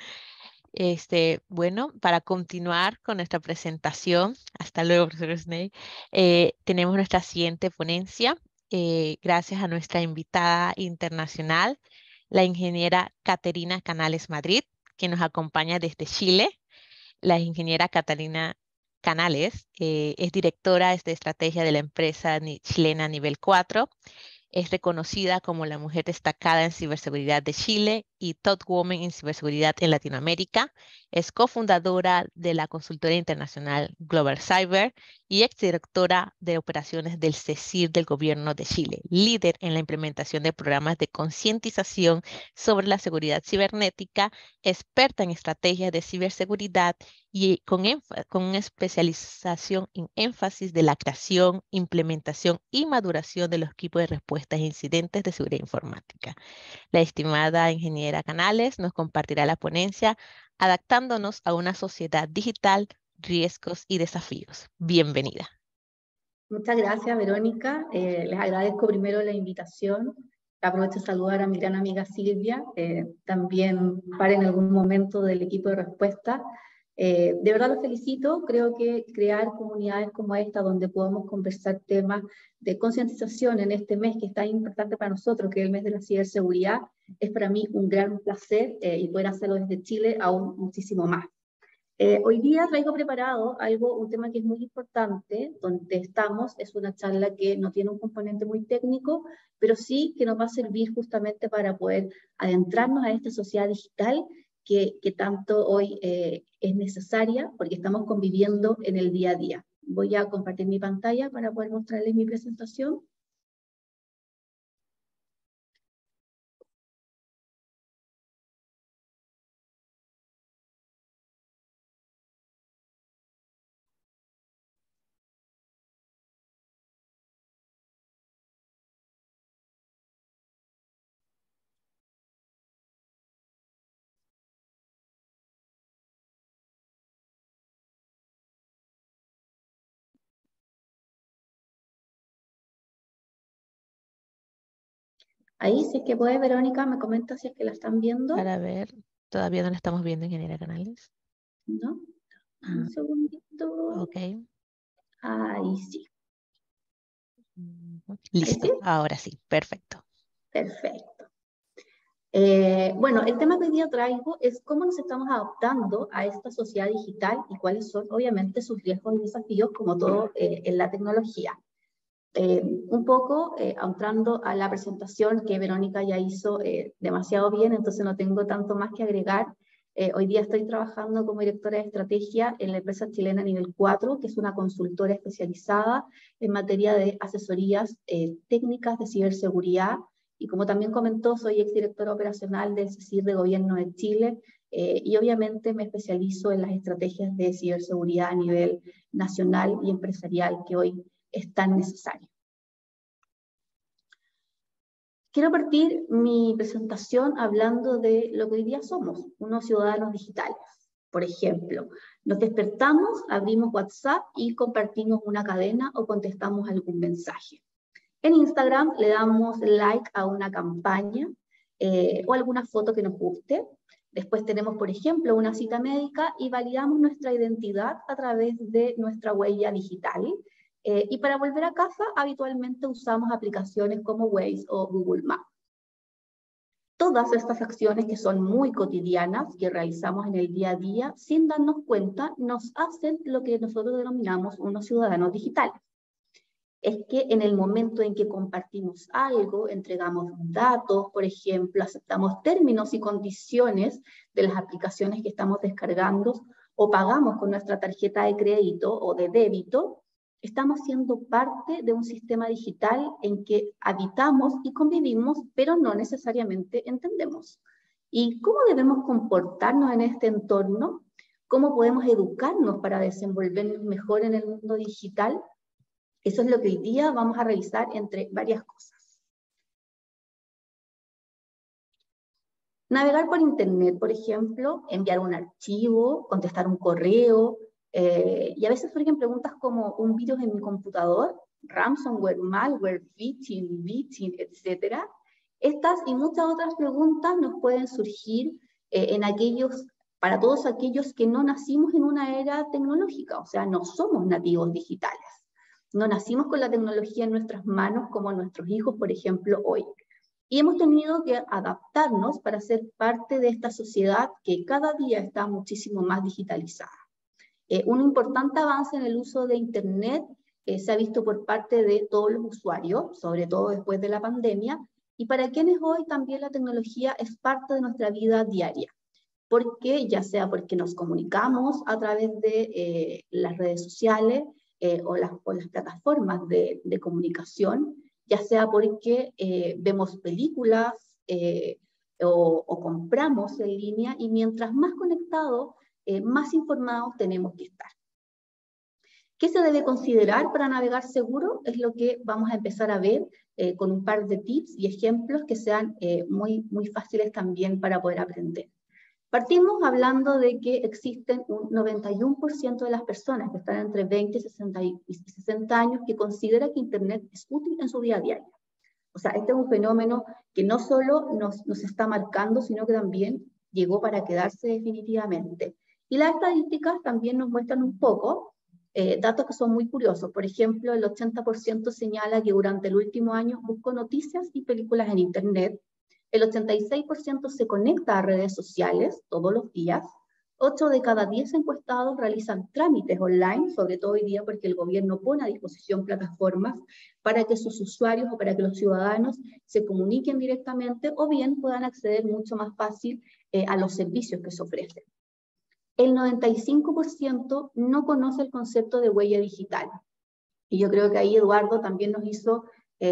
Bueno, para continuar con nuestra presentación, hasta luego, profesor Snape, tenemos nuestra siguiente ponencia, gracias a nuestra invitada internacional, la ingeniera Caterina Canales Madrid, que nos acompaña desde Chile. La ingeniera Caterina Canales es directora de estrategia de la empresa chilena Nivel 4. Es reconocida como la mujer destacada en ciberseguridad de Chile y Top Woman en ciberseguridad en Latinoamérica. Es cofundadora de la consultora internacional Global Cyber y exdirectora de operaciones del CECIR del Gobierno de Chile, líder en la implementación de programas de concientización sobre la seguridad cibernética, experta en estrategias de ciberseguridad y con una especialización en énfasis de la creación, implementación y maduración de los equipos de respuesta a incidentes de seguridad informática. La estimada ingeniera Canales nos compartirá la ponencia Adaptándonos a una sociedad digital, riesgos y desafíos. Bienvenida. Muchas gracias, Verónica. Les agradezco primero la invitación. Aprovecho de saludar a mi gran amiga Silvia, también para en algún momento del equipo de respuesta. De verdad los felicito. Creo que crear comunidades como esta, donde podamos conversar temas de concientización en este mes que es tan importante para nosotros, que es el mes de la ciberseguridad, es para mí un gran placer y poder hacerlo desde Chile aún muchísimo más. Hoy día traigo preparado un tema que es muy importante, donde estamos, es una charla que no tiene un componente muy técnico, pero sí que nos va a servir justamente para poder adentrarnos a esta sociedad digital que tanto hoy es necesaria, porque estamos conviviendo en el día a día. Voy a compartir mi pantalla para poder mostrarles mi presentación. Ahí, si es que puede, Verónica, me comenta si es que la están viendo. Para ver, todavía no la estamos viendo, ingeniera Canales. ¿No? Un segundito. Ok. Ahí sí. Listo, ¿Ahí sí? ahora sí, perfecto. Perfecto. Bueno, el tema que hoy día traigo es cómo nos estamos adaptando a esta sociedad digital y cuáles son, obviamente, sus riesgos y desafíos, como todo en la tecnología. Un poco, entrando a la presentación que Verónica ya hizo demasiado bien, entonces no tengo tanto más que agregar. Hoy día estoy trabajando como directora de estrategia en la empresa chilena Nivel 4, que es una consultora especializada en materia de asesorías técnicas de ciberseguridad. Y como también comentó, soy exdirectora operacional del CECIR de Gobierno de Chile, y obviamente me especializo en las estrategias de ciberseguridad a nivel nacional y empresarial que hoy es tan necesario. Quiero partir mi presentación hablando de lo que hoy día somos, unos ciudadanos digitales. Por ejemplo, nos despertamos, abrimos WhatsApp y compartimos una cadena o contestamos algún mensaje. En Instagram le damos like a una campaña o alguna foto que nos guste. Después tenemos, por ejemplo, una cita médica y validamos nuestra identidad a través de nuestra huella digital. Y para volver a casa, habitualmente usamos aplicaciones como Waze o Google Maps. Todas estas acciones que son muy cotidianas, que realizamos en el día a día, sin darnos cuenta, nos hacen lo que nosotros denominamos unos ciudadanos digitales. Es que en el momento en que compartimos algo, entregamos datos, por ejemplo, aceptamos términos y condiciones de las aplicaciones que estamos descargando o pagamos con nuestra tarjeta de crédito o de débito, estamos siendo parte de un sistema digital en que habitamos y convivimos, pero no necesariamente entendemos. ¿Y cómo debemos comportarnos en este entorno? ¿Cómo podemos educarnos para desenvolvernos mejor en el mundo digital? Eso es lo que hoy día vamos a revisar entre varias cosas. Navegar por internet, por ejemplo, enviar un archivo, contestar un correo, y a veces surgen preguntas como un virus en mi computador, ransomware, malware, phishing, etc. Estas y muchas otras preguntas nos pueden surgir para todos aquellos que no nacimos en una era tecnológica, o sea, no somos nativos digitales. No nacimos con la tecnología en nuestras manos como nuestros hijos, por ejemplo, hoy. Y hemos tenido que adaptarnos para ser parte de esta sociedad que cada día está muchísimo más digitalizada. Un importante avance en el uso de Internet se ha visto por parte de todos los usuarios, sobre todo después de la pandemia, y para quienes hoy también la tecnología es parte de nuestra vida diaria. Porque, ya sea porque nos comunicamos a través de las redes sociales o las plataformas de comunicación, ya sea porque vemos películas o compramos en línea, y mientras más conectados, más informados tenemos que estar. ¿Qué se debe considerar para navegar seguro? Es lo que vamos a empezar a ver con un par de tips y ejemplos que sean muy fáciles también para poder aprender. Partimos hablando de que existen un 91% de las personas que están entre 20 y 60 años que considera que Internet es útil en su día a día. O sea, este es un fenómeno que no solo nos está marcando, sino que también llegó para quedarse definitivamente. Y las estadísticas también nos muestran un poco datos que son muy curiosos. Por ejemplo, el 80% señala que durante el último año buscó noticias y películas en Internet. El 86% se conecta a redes sociales todos los días. 8 de cada 10 encuestados realizan trámites online, sobre todo hoy día porque el gobierno pone a disposición plataformas para que sus usuarios o para que los ciudadanos se comuniquen directamente o bien puedan acceder mucho más fácil a los servicios que se ofrecen. El 95% no conoce el concepto de huella digital. Y yo creo que ahí Eduardo también nos hizo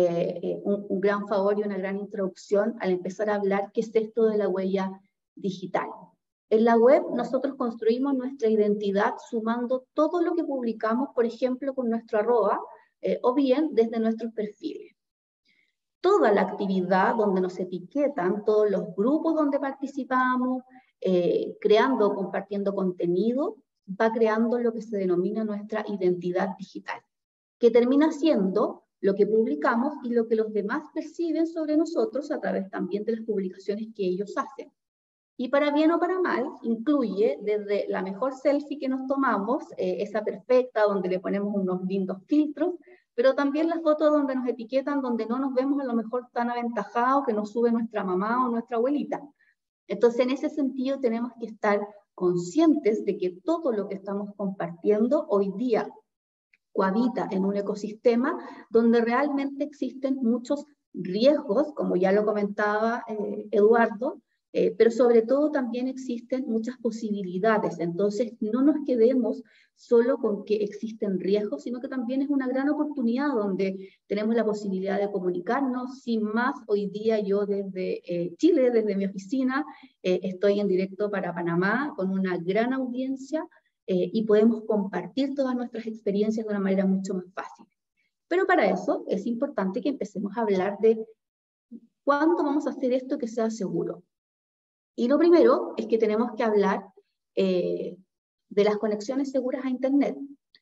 un gran favor y una gran introducción al empezar a hablar qué es esto de la huella digital. En la web nosotros construimos nuestra identidad sumando todo lo que publicamos, por ejemplo, con nuestro @, o bien desde nuestros perfiles. Toda la actividad donde nos etiquetan, todos los grupos donde participamos, creando o compartiendo contenido, va creando lo que se denomina nuestra identidad digital, que termina siendo lo que publicamos y lo que los demás perciben sobre nosotros a través también de las publicaciones que ellos hacen. Y para bien o para mal, incluye desde la mejor selfie que nos tomamos, esa perfecta, donde le ponemos unos lindos filtros, pero también las fotos donde nos etiquetan, donde no nos vemos a lo mejor tan aventajados, que nos sube nuestra mamá o nuestra abuelita. Entonces, en ese sentido, tenemos que estar conscientes de que todo lo que estamos compartiendo hoy día cohabita en un ecosistema donde realmente existen muchos riesgos, como ya lo comentaba Eduardo, pero sobre todo también existen muchas posibilidades. Entonces, no nos quedemos solo con que existen riesgos, sino que también es una gran oportunidad donde tenemos la posibilidad de comunicarnos. Sin más, hoy día yo desde Chile, desde mi oficina, estoy en directo para Panamá con una gran audiencia y podemos compartir todas nuestras experiencias de una manera mucho más fácil. Pero para eso es importante que empecemos a hablar de cuándo vamos a hacer esto que sea seguro. Y lo primero es que tenemos que hablar de las conexiones seguras a Internet.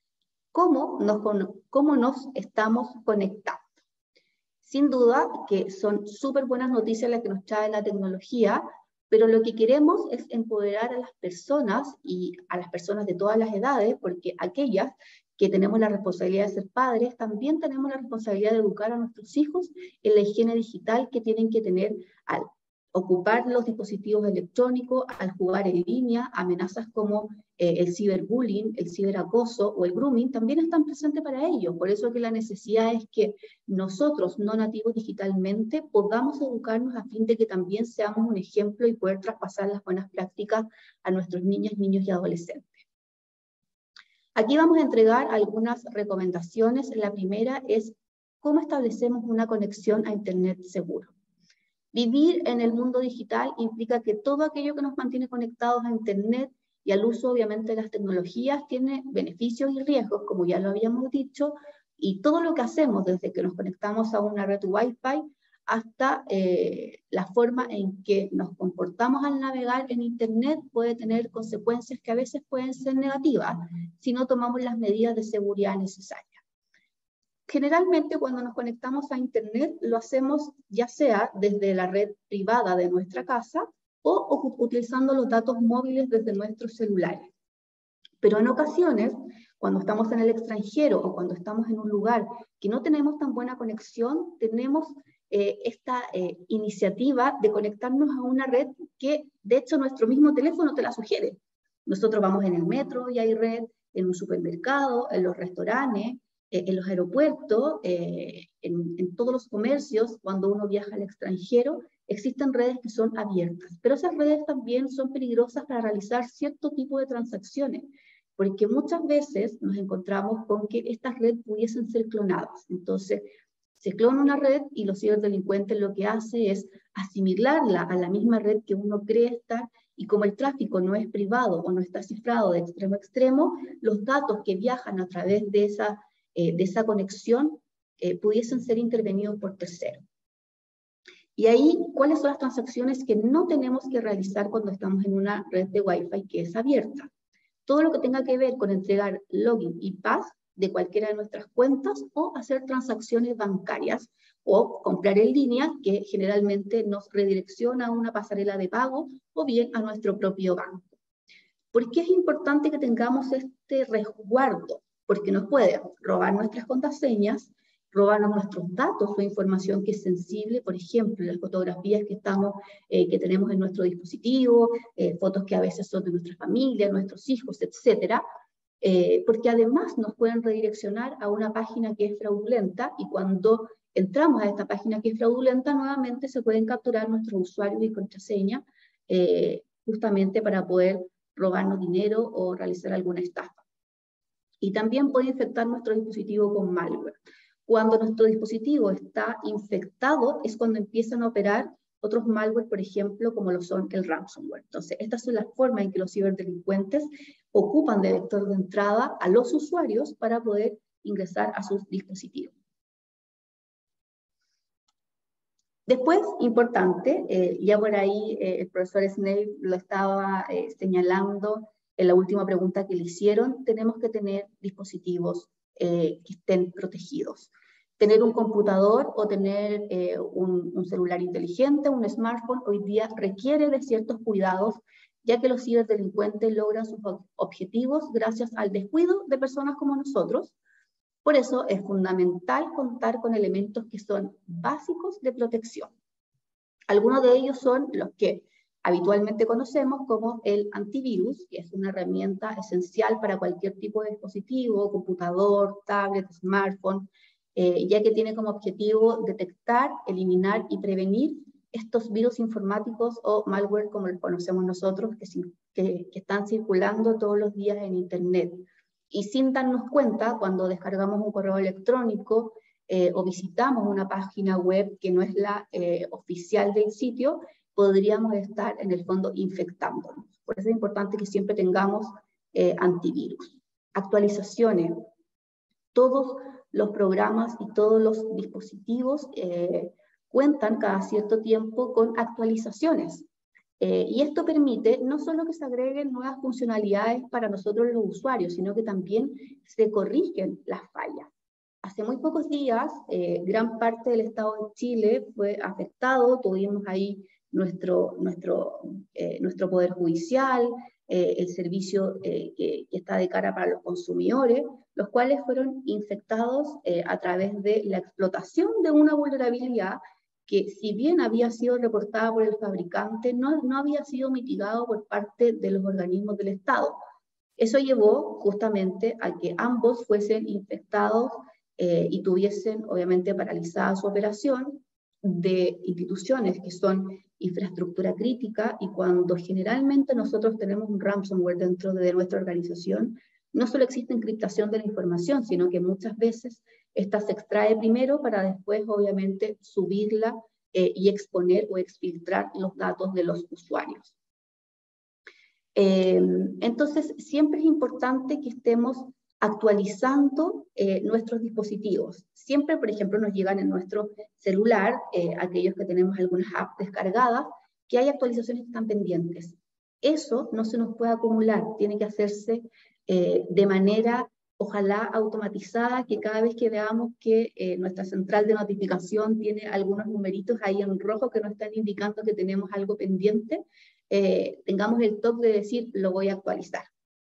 ¿Cómo nos estamos conectando? Sin duda que son súper buenas noticias las que nos trae la tecnología, pero lo que queremos es empoderar a las personas y a las personas de todas las edades, porque aquellas que tenemos la responsabilidad de ser padres, también tenemos la responsabilidad de educar a nuestros hijos en la higiene digital que tienen que tener al ocupar los dispositivos electrónicos, al jugar en línea. Amenazas como el ciberbullying, el ciberacoso o el grooming también están presentes para ellos. Por eso que la necesidad es que nosotros, no nativos digitalmente, podamos educarnos a fin de que también seamos un ejemplo y poder traspasar las buenas prácticas a nuestros niños y adolescentes. Aquí vamos a entregar algunas recomendaciones. La primera es cómo establecemos una conexión a Internet seguro. Vivir en el mundo digital implica que todo aquello que nos mantiene conectados a Internet y al uso obviamente de las tecnologías tiene beneficios y riesgos, como ya lo habíamos dicho, y todo lo que hacemos desde que nos conectamos a una red Wi-Fi hasta la forma en que nos comportamos al navegar en Internet puede tener consecuencias que a veces pueden ser negativas si no tomamos las medidas de seguridad necesarias. Generalmente cuando nos conectamos a Internet lo hacemos ya sea desde la red privada de nuestra casa o utilizando los datos móviles desde nuestros celulares. Pero en ocasiones, cuando estamos en el extranjero o cuando estamos en un lugar que no tenemos tan buena conexión, tenemos esta iniciativa de conectarnos a una red que de hecho nuestro mismo teléfono te la sugiere. Nosotros vamos en el metro y hay red, en un supermercado, en los restaurantes, en los aeropuertos, en todos los comercios, cuando uno viaja al extranjero, existen redes que son abiertas, pero esas redes también son peligrosas para realizar cierto tipo de transacciones, porque muchas veces nos encontramos con que estas redes pudiesen ser clonadas. Entonces, se clona una red y los ciberdelincuentes lo que hace es asimilarla a la misma red que uno cree estar, y como el tráfico no es privado o no está cifrado de extremo a extremo, los datos que viajan a través de esa conexión pudiesen ser intervenidos por terceros. Y ahí, ¿cuáles son las transacciones que no tenemos que realizar cuando estamos en una red de Wi-Fi que es abierta? Todo lo que tenga que ver con entregar login y pass de cualquiera de nuestras cuentas o hacer transacciones bancarias o comprar en línea, que generalmente nos redirecciona a una pasarela de pago o bien a nuestro propio banco. ¿Por qué es importante que tengamos este resguardo? Porque nos pueden robar nuestras contraseñas, robarnos nuestros datos o información que es sensible, por ejemplo, las fotografías que tenemos en nuestro dispositivo, fotos que a veces son de nuestra familia, nuestros hijos, etcétera, porque además nos pueden redireccionar a una página que es fraudulenta, y cuando entramos a esta página que es fraudulenta, nuevamente se pueden capturar nuestros usuarios y contraseñas, justamente para poder robarnos dinero o realizar alguna estafa. Y también puede infectar nuestro dispositivo con malware. Cuando nuestro dispositivo está infectado es cuando empiezan a operar otros malware, por ejemplo, como lo son el ransomware. Entonces, estas son las formas en que los ciberdelincuentes ocupan de vector de entrada a los usuarios para poder ingresar a sus dispositivos. Después, importante, ya por ahí el profesor Snape lo estaba señalando en la última pregunta que le hicieron, tenemos que tener dispositivos que estén protegidos. Tener un computador o tener un celular inteligente, un smartphone, hoy día requiere de ciertos cuidados, ya que los ciberdelincuentes logran sus objetivos gracias al descuido de personas como nosotros. Por eso es fundamental contar con elementos que son básicos de protección. Algunos de ellos son los que habitualmente conocemos como el antivirus, que es una herramienta esencial para cualquier tipo de dispositivo, computador, tablet, smartphone, ya que tiene como objetivo detectar, eliminar y prevenir estos virus informáticos o malware, como los conocemos nosotros, que están circulando todos los días en Internet. Y sin darnos cuenta, cuando descargamos un correo electrónico o visitamos una página web que no es la oficial del sitio, podríamos estar en el fondo infectándonos. Por eso es importante que siempre tengamos antivirus. Actualizaciones. Todos los programas y todos los dispositivos cuentan cada cierto tiempo con actualizaciones. Y esto permite no solo que se agreguen nuevas funcionalidades para nosotros los usuarios, sino que también se corrigen las fallas. Hace muy pocos días, gran parte del Estado de Chile fue afectado, tuvimos ahí nuestro Poder Judicial, el servicio que está de cara para los consumidores, los cuales fueron infectados a través de la explotación de una vulnerabilidad que, si bien había sido reportada por el fabricante, no había sido mitigado por parte de los organismos del Estado. Eso llevó justamente a que ambos fuesen infectados y tuviesen obviamente paralizada su operación, de instituciones que son infraestructura crítica, y cuando generalmente nosotros tenemos un ransomware dentro de nuestra organización, no solo existe encriptación de la información, sino que muchas veces esta se extrae primero para después obviamente subirla y exponer o exfiltrar los datos de los usuarios. Entonces, siempre es importante que estemos actualizando nuestros dispositivos. Siempre, por ejemplo, nos llegan en nuestro celular, aquellos que tenemos algunas apps descargadas, que hay actualizaciones que están pendientes. Eso no se nos puede acumular, tiene que hacerse de manera, ojalá automatizada, que cada vez que veamos que nuestra central de notificación tiene algunos numeritos ahí en rojo que nos están indicando que tenemos algo pendiente, tengamos el toque de decir, lo voy a actualizar.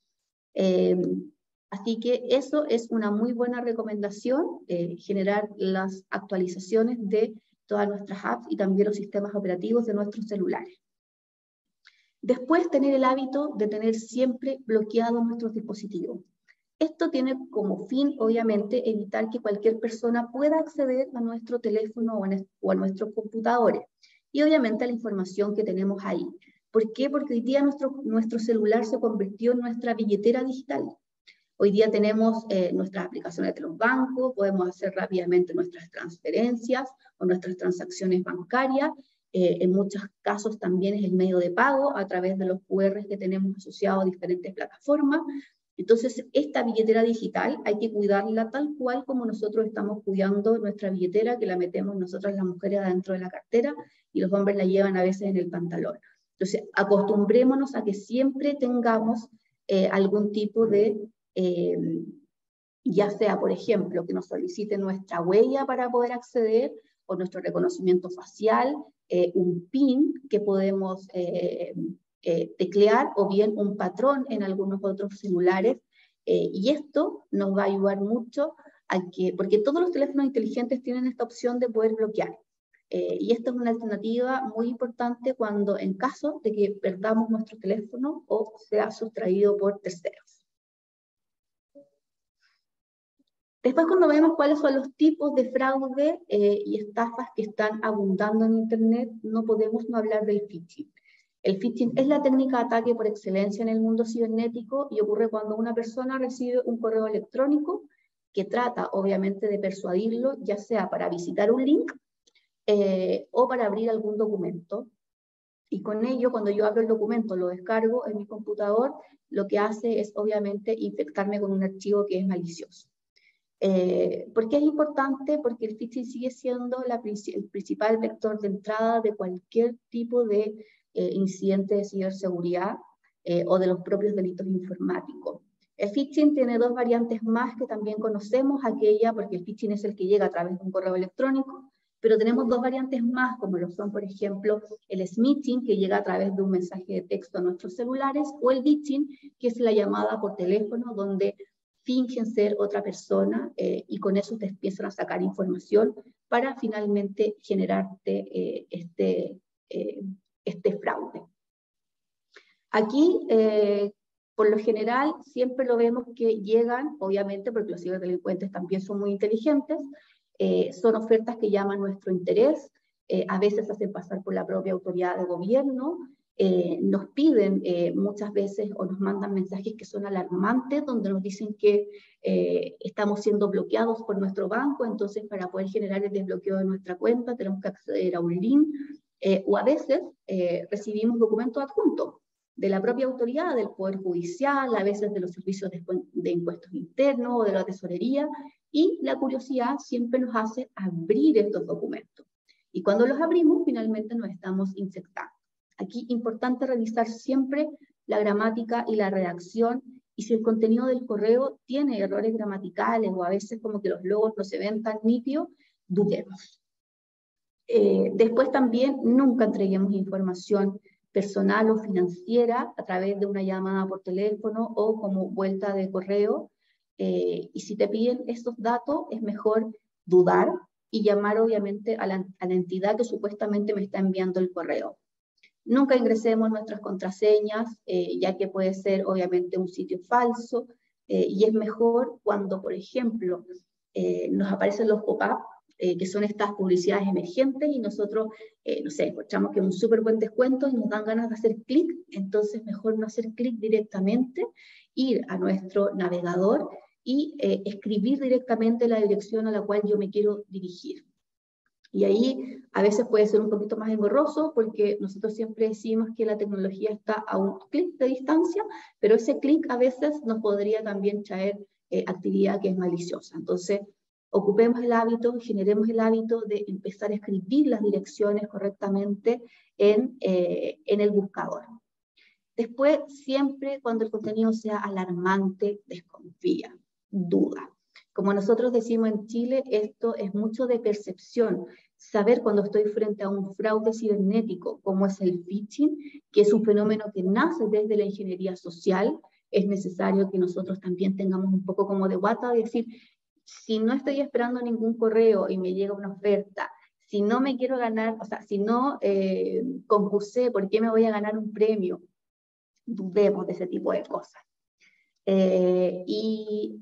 Así que eso es una muy buena recomendación, generar las actualizaciones de todas nuestras apps y también los sistemas operativos de nuestros celulares. Después, tener el hábito de tener siempre bloqueados nuestros dispositivos. Esto tiene como fin, obviamente, evitar que cualquier persona pueda acceder a nuestro teléfono o a nuestros computadores. Y obviamente a la información que tenemos ahí. ¿Por qué? Porque hoy día nuestro celular se convirtió en nuestra billetera digital. Hoy día tenemos nuestras aplicaciones de los bancos, podemos hacer rápidamente nuestras transferencias o nuestras transacciones bancarias. En muchos casos también es el medio de pago a través de los QR que tenemos asociados a diferentes plataformas. Entonces, esta billetera digital hay que cuidarla tal cual como nosotros estamos cuidando nuestra billetera, que la metemos nosotras las mujeres adentro de la cartera y los hombres la llevan a veces en el pantalón. Entonces, acostumbrémonos a que siempre tengamos algún tipo de, ya sea, por ejemplo, que nos solicite nuestra huella para poder acceder, o nuestro reconocimiento facial, un PIN que podemos teclear, o bien un patrón en algunos otros celulares, y esto nos va a ayudar mucho porque todos los teléfonos inteligentes tienen esta opción de poder bloquear. Y esta es una alternativa muy importante cuando, en caso de que perdamos nuestro teléfono o sea sustraído por terceros. Después, cuando vemos cuáles son los tipos de fraude y estafas que están abundando en Internet, no podemos no hablar del phishing. El phishing es la técnica de ataque por excelencia en el mundo cibernético y ocurre cuando una persona recibe un correo electrónico que trata, obviamente, de persuadirlo, ya sea para visitar un link o para abrir algún documento. Y con ello, cuando yo abro el documento, lo descargo en mi computador, lo que hace es, obviamente, infectarme con un archivo que es malicioso. ¿Por qué es importante? Porque el phishing sigue siendo el principal vector de entrada de cualquier tipo de incidente de ciberseguridad o de los propios delitos informáticos. El phishing tiene dos variantes más que también conocemos, aquella, porque el phishing es el que llega a través de un correo electrónico, pero tenemos dos variantes más, como lo son, por ejemplo, el smishing, que llega a través de un mensaje de texto a nuestros celulares, o el ditching, que es la llamada por teléfono, donde fingen ser otra persona y con eso te empiezan a sacar información para finalmente generarte este fraude. Aquí, por lo general, siempre lo vemos que llegan, obviamente, porque los ciberdelincuentes también son muy inteligentes, son ofertas que llaman nuestro interés, a veces hacen pasar por la propia autoridad de gobierno, nos piden muchas veces o nos mandan mensajes que son alarmantes, donde nos dicen que estamos siendo bloqueados por nuestro banco, entonces para poder generar el desbloqueo de nuestra cuenta tenemos que acceder a un link, o a veces recibimos documentos adjuntos de la propia autoridad, del Poder Judicial, a veces de los servicios de impuestos internos o de la tesorería, y la curiosidad siempre nos hace abrir estos documentos. Y cuando los abrimos, finalmente nos estamos infectando. Aquí, importante revisar siempre la gramática y la redacción, y si el contenido del correo tiene errores gramaticales o a veces como que los logos no se ven tan nítidos, dudemos. Después también, nunca entreguemos información personal o financiera a través de una llamada por teléfono o como vuelta de correo, y si te piden estos datos, es mejor dudar y llamar obviamente a la entidad que supuestamente me está enviando el correo. Nunca ingresemos nuestras contraseñas, ya que puede ser obviamente un sitio falso, y es mejor cuando, por ejemplo, nos aparecen los pop-up, que son estas publicidades emergentes, y nosotros, no sé, encontramos que es un súper buen descuento y nos dan ganas de hacer clic, entonces mejor no hacer clic directamente, ir a nuestro navegador y escribir directamente la dirección a la cual yo me quiero dirigir. Y ahí a veces puede ser un poquito más engorroso porque nosotros siempre decimos que la tecnología está a un clic de distancia, pero ese clic a veces nos podría también traer actividad que es maliciosa. Entonces, ocupemos el hábito, generemos el hábito de empezar a escribir las direcciones correctamente en el buscador. Después, siempre cuando el contenido sea alarmante, desconfía, duda. Como nosotros decimos en Chile, esto es mucho de percepción. Saber cuando estoy frente a un fraude cibernético, como es el phishing, que es un fenómeno que nace desde la ingeniería social, es necesario que nosotros también tengamos un poco como de guata de decir, si no estoy esperando ningún correo y me llega una oferta, si no me quiero ganar, o sea, si no concursé, ¿por qué me voy a ganar un premio? Dudemos de ese tipo de cosas. Y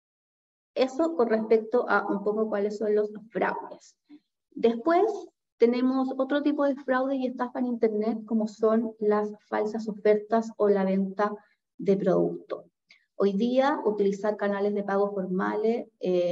eso con respecto a un poco cuáles son los fraudes. Después tenemos otro tipo de fraude y estafa en Internet, como son las falsas ofertas o la venta de producto. Hoy día, utilizar canales de pago formales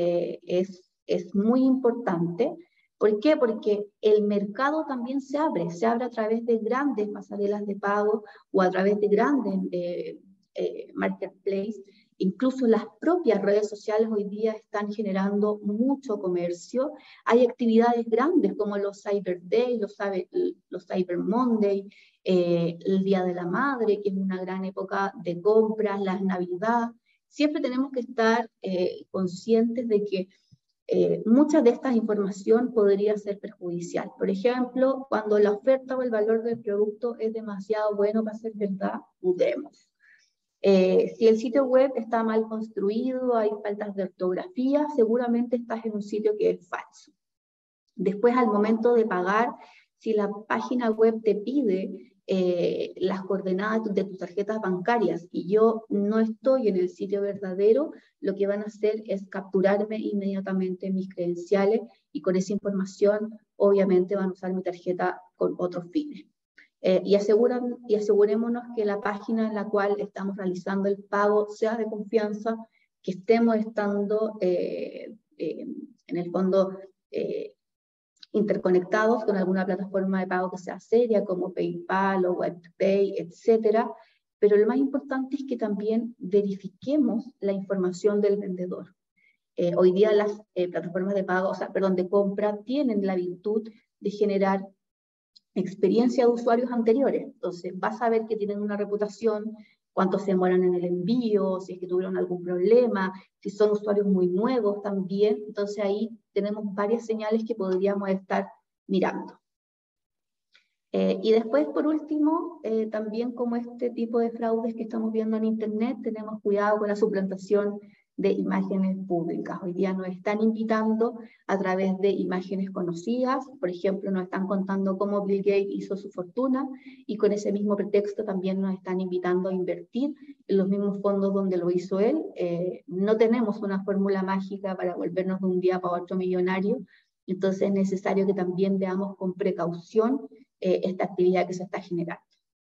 es muy importante. ¿Por qué? Porque el mercado también se abre a través de grandes pasarelas de pago o a través de grandes marketplaces. Incluso las propias redes sociales hoy día están generando mucho comercio. Hay actividades grandes como los Cyber Day, los Cyber Monday, el Día de la Madre, que es una gran época de compras, la Navidad. Siempre tenemos que estar conscientes de que mucha de esta información podría ser perjudicial. Por ejemplo, cuando la oferta o el valor del producto es demasiado bueno para ser verdad, dudemos. Si el sitio web está mal construido, hay faltas de ortografía, seguramente estás en un sitio que es falso. Después, al momento de pagar, si la página web te pide las coordenadas de tus tarjetas bancarias y yo no estoy en el sitio verdadero, lo que van a hacer es capturarme inmediatamente mis credenciales y con esa información obviamente van a usar mi tarjeta con otros fines. Y asegurémonos que la página en la cual estamos realizando el pago sea de confianza, que estemos estando en el fondo interconectados con alguna plataforma de pago que sea seria, como PayPal o WebPay, etc. Pero lo más importante es que también verifiquemos la información del vendedor. Hoy día las plataformas de pago, de compra, tienen la virtud de generar experiencia de usuarios anteriores. Entonces, vas a ver que tienen una reputación, cuántos se demoran en el envío, si es que tuvieron algún problema, si son usuarios muy nuevos también. Entonces, ahí tenemos varias señales que podríamos estar mirando. Y después, por último, también como este tipo de fraudes que estamos viendo en Internet, tenemos cuidado con la suplantación de imágenes públicas. Hoy día nos están invitando a través de imágenes conocidas, por ejemplo, nos están contando cómo Bill Gates hizo su fortuna y con ese mismo pretexto también nos están invitando a invertir en los mismos fondos donde lo hizo él. No tenemos una fórmula mágica para volvernos de un día para otro millonario, entonces es necesario que también veamos con precaución esta actividad que se está generando.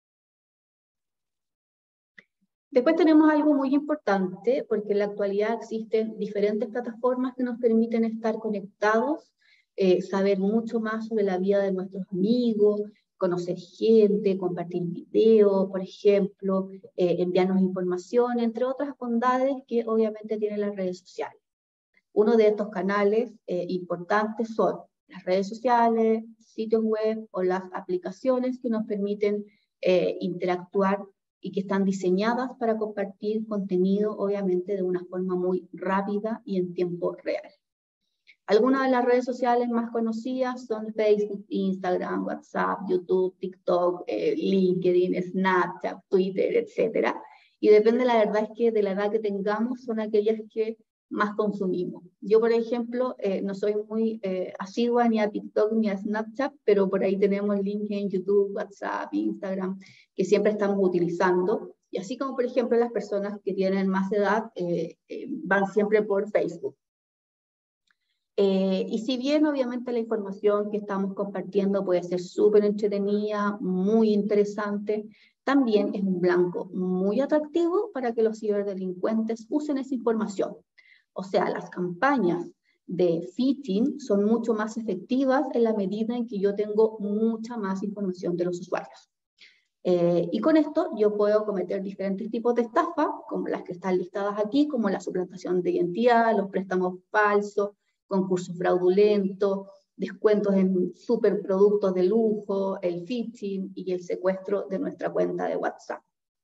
Después tenemos algo muy importante, porque en la actualidad existen diferentes plataformas que nos permiten estar conectados, saber mucho más sobre la vida de nuestros amigos, conocer gente, compartir videos, por ejemplo, enviarnos información, entre otras bondades que obviamente tienen las redes sociales. Uno de estos canales importantes son las redes sociales, sitios web o las aplicaciones que nos permiten interactuar y que están diseñadas para compartir contenido, obviamente, de una forma muy rápida y en tiempo real. Algunas de las redes sociales más conocidas son Facebook, Instagram, WhatsApp, YouTube, TikTok, LinkedIn, Snapchat, Twitter, etc. Y depende, la verdad es que de la edad que tengamos, son aquellas que más consumimos. Yo, por ejemplo, no soy muy asidua ni a TikTok ni a Snapchat, pero por ahí tenemos LinkedIn, YouTube, WhatsApp, Instagram, que siempre estamos utilizando. Y así como, por ejemplo, las personas que tienen más edad van siempre por Facebook. Y si bien, obviamente, la información que estamos compartiendo puede ser súper entretenida, muy interesante, también es un blanco muy atractivo para que los ciberdelincuentes usen esa información. O sea, las campañas de phishing son mucho más efectivas en la medida en que yo tengo mucha más información de los usuarios. Y con esto yo puedo cometer diferentes tipos de estafa, como las que están listadas aquí, como la suplantación de identidad, los préstamos falsos, concursos fraudulentos, descuentos en superproductos de lujo, el phishing y el secuestro de nuestra cuenta de WhatsApp.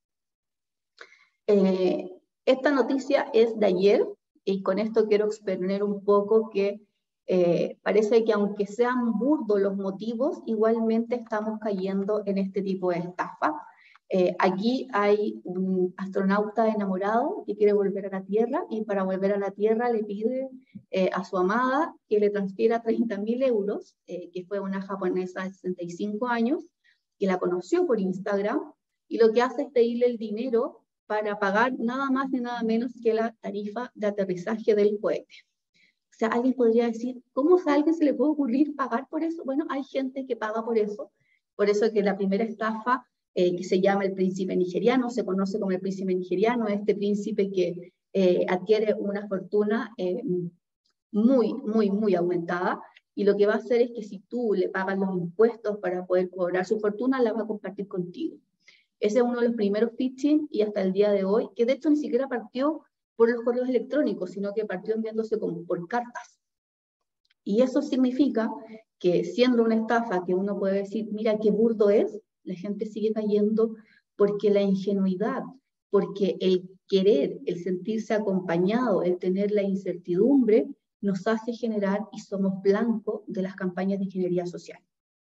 Esta noticia es de ayer, y con esto quiero exponer un poco que parece que aunque sean burdos los motivos, igualmente estamos cayendo en este tipo de estafa. Aquí hay un astronauta enamorado que quiere volver a la Tierra, y para volver a la Tierra le pide a su amada que le transfiera 30.000 euros, que fue una japonesa de 65 años, que la conoció por Instagram, y lo que hace es pedirle el dinero para pagar nada más ni nada menos que la tarifa de aterrizaje del cohete. O sea, alguien podría decir, ¿cómo a alguien se le puede ocurrir pagar por eso? Bueno, hay gente que paga por eso que la primera estafa, que se llama el príncipe nigeriano, se conoce como el príncipe nigeriano, este príncipe que adquiere una fortuna muy aumentada, y lo que va a hacer es que si tú le pagas los impuestos para poder cobrar su fortuna, la va a compartir contigo. Ese es uno de los primeros phishing, y hasta el día de hoy, que de hecho ni siquiera partió por los correos electrónicos, sino que partió enviándose como por cartas. Y eso significa que, siendo una estafa que uno puede decir, mira qué burdo es, la gente sigue cayendo porque la ingenuidad, porque el querer, el sentirse acompañado, el tener la incertidumbre, nos hace generar y somos blanco de las campañas de ingeniería social.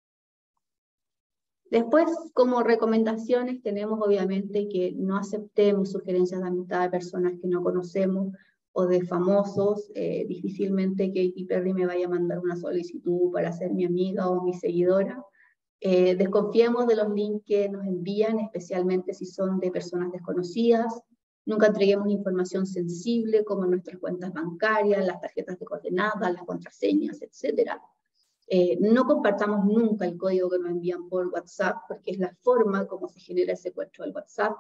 Después, como recomendaciones, tenemos obviamente que no aceptemos sugerencias de amistad de personas que no conocemos o de famosos. Difícilmente Katy Perry me vaya a mandar una solicitud para ser mi amiga o mi seguidora. Desconfiemos de los links que nos envían, especialmente si son de personas desconocidas. Nunca entreguemos información sensible como nuestras cuentas bancarias, las tarjetas de coordenadas, las contraseñas, etc. No compartamos nunca el código que nos envían por WhatsApp, porque es la forma como se genera el secuestro del WhatsApp.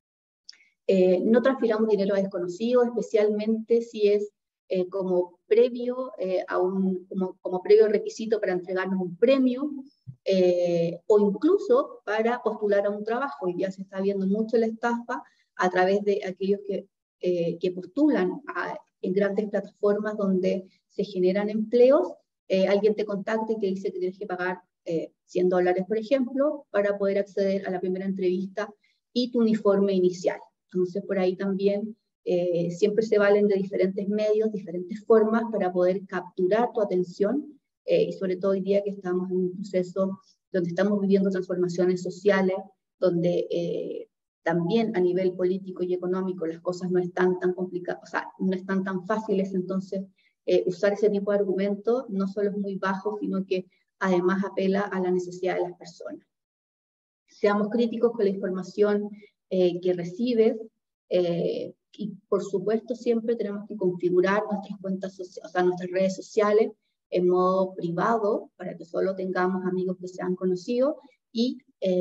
No transfiramos dinero a desconocidos, especialmente si es como previo como previo requisito para entregarnos un premio, o incluso para postular a un trabajo. Hoy día se está viendo mucho la estafa a través de aquellos que postulan en grandes plataformas donde se generan empleos. Alguien te contacta y te dice que tienes que pagar $100, por ejemplo, para poder acceder a la primera entrevista y tu uniforme inicial. Entonces, por ahí también siempre se valen de diferentes medios, diferentes formas para poder capturar tu atención, y sobre todo hoy día que estamos en un proceso donde estamos viviendo transformaciones sociales, donde también a nivel político y económico las cosas no están tan complicadas, o sea, no están tan fáciles. Entonces, usar ese tipo de argumentos no solo es muy bajo, sino que además apela a la necesidad de las personas. Seamos críticos con la información que recibes, y por supuesto siempre tenemos que configurar nuestras cuentas sociales, o sea, nuestras redes sociales en modo privado, para que solo tengamos amigos que sean conocidos, y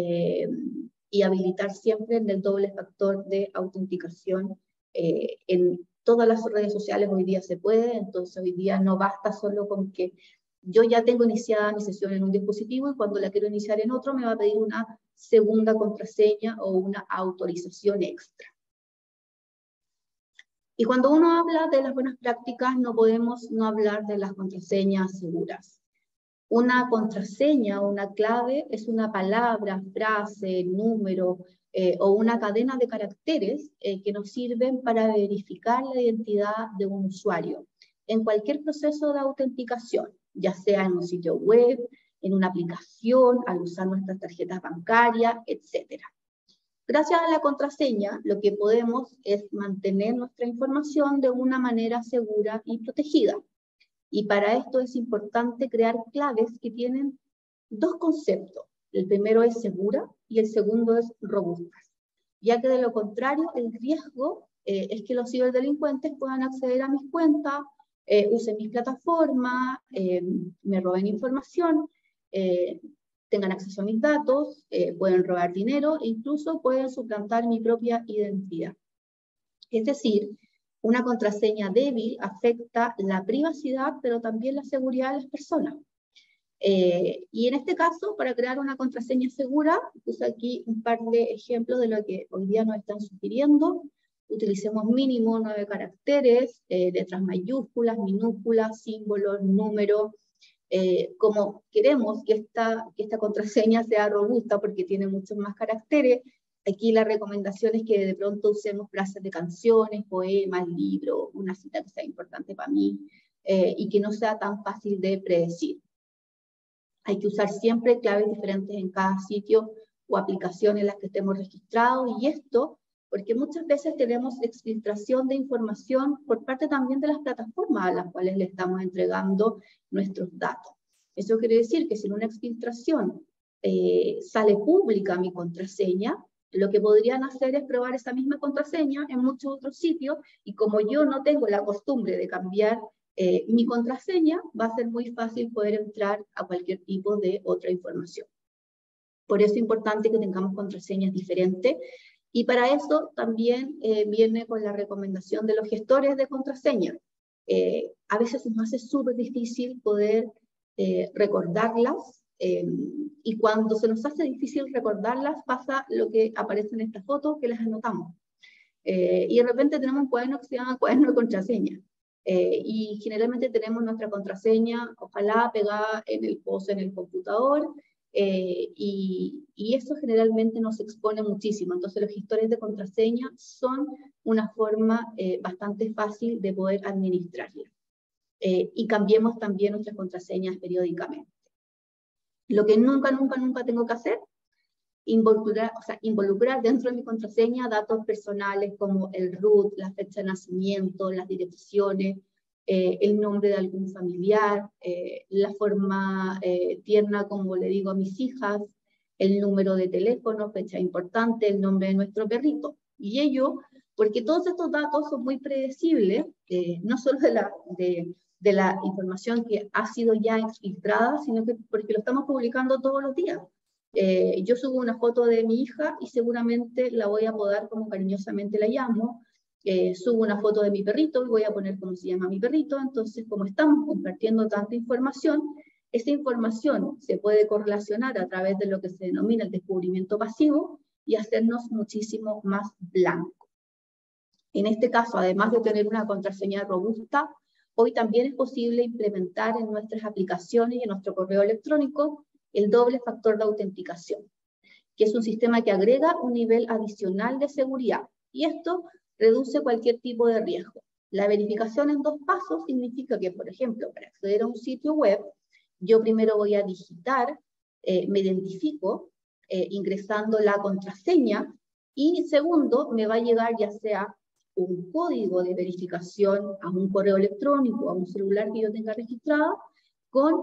habilitar siempre el doble factor de autenticación en todas las redes sociales. Hoy día se puede, entonces hoy día no basta solo con que yo ya tengo iniciada mi sesión en un dispositivo y cuando la quiero iniciar en otro me va a pedir una segunda contraseña o una autorización extra. Y cuando uno habla de las buenas prácticas, no podemos no hablar de las contraseñas seguras. Una contraseña o una clave es una palabra, frase, número o una cadena de caracteres que nos sirven para verificar la identidad de un usuario en cualquier proceso de autenticación, ya sea en un sitio web, en una aplicación, al usar nuestras tarjetas bancarias, etc. Gracias a la contraseña, lo que podemos es mantener nuestra información de una manera segura y protegida. Y para esto es importante crear claves que tienen dos conceptos. El primero es segura y el segundo es robusta, ya que de lo contrario el riesgo es que los ciberdelincuentes puedan acceder a mis cuentas, usen mis plataformas, me roben información, tengan acceso a mis datos, pueden robar dinero e incluso pueden suplantar mi propia identidad. Es decir, Una contraseña débil afecta la privacidad, pero también la seguridad de las personas. Y en este caso, para crear una contraseña segura, puse aquí un par de ejemplos de lo que hoy día nos están sugiriendo. Utilicemos mínimo 9 caracteres, letras mayúsculas, minúsculas, símbolos, números. Como queremos que esta contraseña sea robusta porque tiene muchos más caracteres, aquí la recomendación es que de pronto usemos frases de canciones, poemas, libros, una cita que sea importante para mí y que no sea tan fácil de predecir. Hay que usar siempre claves diferentes en cada sitio o aplicación en las que estemos registrados, y esto porque muchas veces tenemos exfiltración de información por parte también de las plataformas a las cuales le estamos entregando nuestros datos. Eso quiere decir que si en una exfiltración sale pública mi contraseña, lo que podrían hacer es probar esa misma contraseña en muchos otros sitios, y como yo no tengo la costumbre de cambiar mi contraseña, va a ser muy fácil poder entrar a cualquier tipo de otra información. Por eso es importante que tengamos contraseñas diferentes, y para eso también viene con la recomendación de los gestores de contraseña. A veces nos hace súper difícil poder recordarlas, y cuando se nos hace difícil recordarlas pasa lo que aparece en esta foto, que las anotamos. Y de repente tenemos un cuaderno que se llama cuaderno de contraseña. Y generalmente tenemos nuestra contraseña, ojalá pegada en el post en el computador, y eso generalmente nos expone muchísimo. Entonces los gestores de contraseña son una forma bastante fácil de poder administrarla. Y cambiemos también nuestras contraseñas periódicamente. Lo que nunca tengo que hacer, involucrar dentro de mi contraseña datos personales como el root, la fecha de nacimiento, las direcciones, el nombre de algún familiar, la forma tierna como le digo a mis hijas, el número de teléfono, fecha importante, el nombre de nuestro perrito. Y ello, porque todos estos datos son muy predecibles, no solo de la información que ha sido ya exfiltrada, sino que porque lo estamos publicando todos los días. Yo subo una foto de mi hija y seguramente la voy a apodar como cariñosamente la llamo. Subo una foto de mi perrito y voy a poner cómo se llama mi perrito. Entonces, como estamos compartiendo tanta información, esa información se puede correlacionar a través de lo que se denomina el descubrimiento pasivo y hacernos muchísimo más blanco. En este caso, además de tener una contraseña robusta, hoy también es posible implementar en nuestras aplicaciones y en nuestro correo electrónico el doble factor de autenticación, que es un sistema que agrega un nivel adicional de seguridad, y esto reduce cualquier tipo de riesgo. La verificación en 2 pasos significa que, por ejemplo, para acceder a un sitio web, yo primero voy a digitar, me identifico ingresando la contraseña, y segundo, me va a llegar ya sea un código de verificación a un correo electrónico, a un celular que yo tenga registrado, con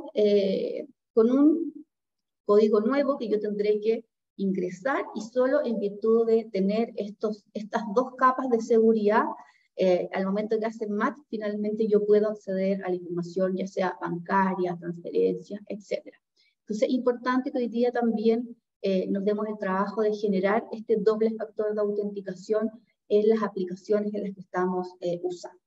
un código nuevo que yo tendré que ingresar, y solo en virtud de tener estas 2 capas de seguridad, al momento que hacen match, finalmente yo puedo acceder a la información, ya sea bancaria, transferencias, etc. Entonces es importante que hoy día también nos demos el trabajo de generar este doble factor de autenticación en las aplicaciones en las que estamos usando.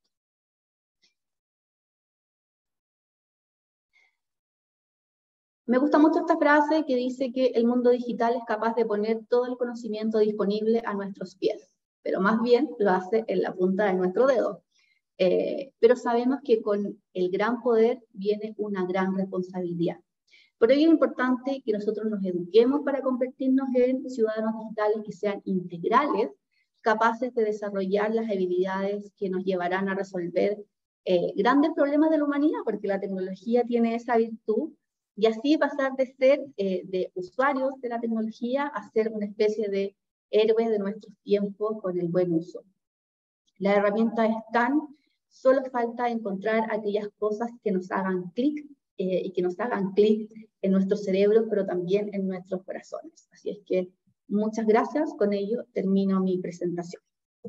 Me gusta mucho esta frase que dice que el mundo digital es capaz de poner todo el conocimiento disponible a nuestros pies, pero más bien lo hace en la punta de nuestro dedo. Pero sabemos que con el gran poder viene una gran responsabilidad. Por ello es importante que nosotros nos eduquemos para convertirnos en ciudadanos digitales que sean integrales, capaces de desarrollar las habilidades que nos llevarán a resolver grandes problemas de la humanidad, porque la tecnología tiene esa virtud, y así pasar de ser de usuarios de la tecnología a ser una especie de héroes de nuestros tiempos con el buen uso. Las herramientas están, solo falta encontrar aquellas cosas que nos hagan clic y que nos hagan clic en nuestros cerebros, pero también en nuestros corazones. Así es que muchas gracias, con ello termino mi presentación.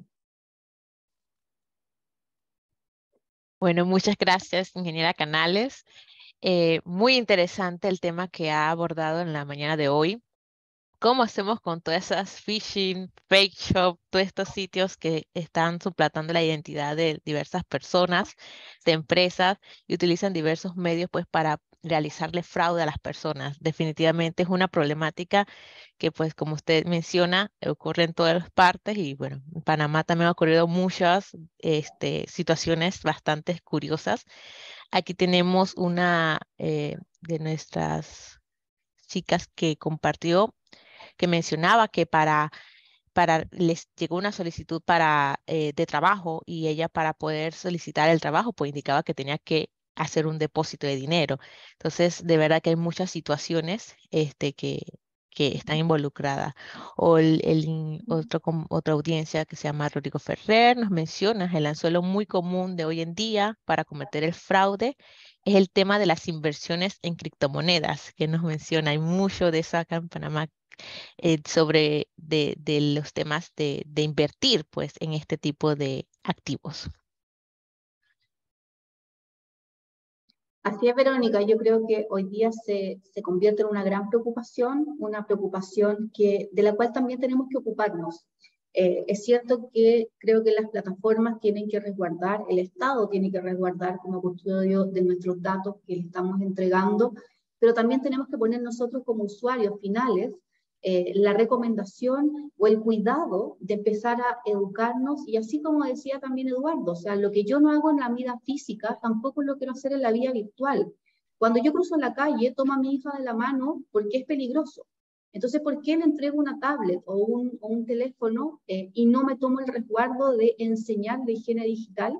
Bueno, muchas gracias, ingeniera Canales. Muy interesante el tema que ha abordado en la mañana de hoy. ¿Cómo hacemos con todas esas phishing, fake shop, todos estos sitios que están suplantando la identidad de diversas personas, de empresas y utilizan diversos medios pues para realizarle fraude a las personas? Definitivamente es una problemática que pues como usted menciona ocurre en todas las partes y bueno, en Panamá también ha ocurrido muchas situaciones bastante curiosas. Aquí tenemos una de nuestras chicas que compartió, que mencionaba que les llegó una solicitud de trabajo y ella para poder solicitar el trabajo, pues indicaba que tenía que hacer un depósito de dinero. Entonces, de verdad que hay muchas situaciones que están involucradas. O otra audiencia que se llama Rodrigo Ferrer nos menciona el anzuelo muy común de hoy en día para cometer el fraude es el tema de las inversiones en criptomonedas, que nos menciona. Hay mucho de eso acá en Panamá sobre de los temas de invertir pues en este tipo de activos. Así es, Verónica, yo creo que hoy día se convierte en una preocupación de la cual también tenemos que ocuparnos. Es cierto que creo que las plataformas tienen que resguardar, el Estado tiene que resguardar como custodio de nuestros datos que le estamos entregando, pero también tenemos que poner nosotros como usuarios finales la recomendación o el cuidado de empezar a educarnos, y así como decía también Eduardo, o sea, lo que yo no hago en la vida física, tampoco lo quiero hacer en la vida virtual. Cuando yo cruzo la calle, tomo a mi hija de la mano porque es peligroso. Entonces, ¿por qué le entrego una tablet o un teléfono y no me tomo el resguardo de enseñar de higiene digital?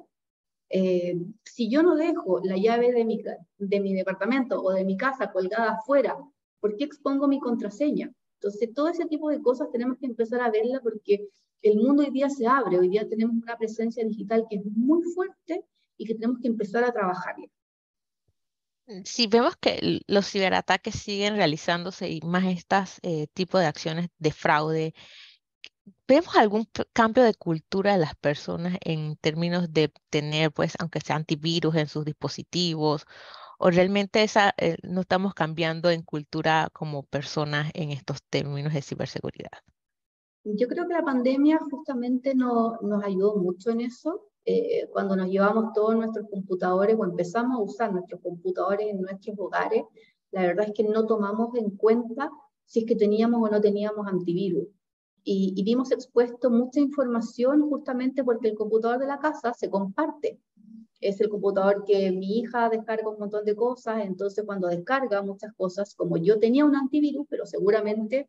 Si yo no dejo la llave de mi departamento o de mi casa colgada afuera, ¿por qué expongo mi contraseña? Entonces, todo ese tipo de cosas tenemos que empezar a verla porque el mundo hoy día se abre, hoy día tenemos una presencia digital que es muy fuerte y que tenemos que empezar a trabajarla. Si vemos que los ciberataques siguen realizándose y más estos tipos de acciones de fraude, ¿vemos algún cambio de cultura de las personas en términos de tener, pues, aunque sea antivirus en sus dispositivos? ¿O realmente no estamos cambiando en cultura como personas en estos términos de ciberseguridad? Yo creo que la pandemia justamente nos ayudó mucho en eso. Cuando nos llevamos todos nuestros computadores o empezamos a usar nuestros computadores en nuestros hogares, la verdad es que no tomamos en cuenta si es que teníamos o no teníamos antivirus. Y vimos expuesto mucha información justamente porque el computador de la casa se comparte. Es el computador que mi hija descarga un montón de cosas, entonces cuando descarga muchas cosas, como yo tenía un antivirus, pero seguramente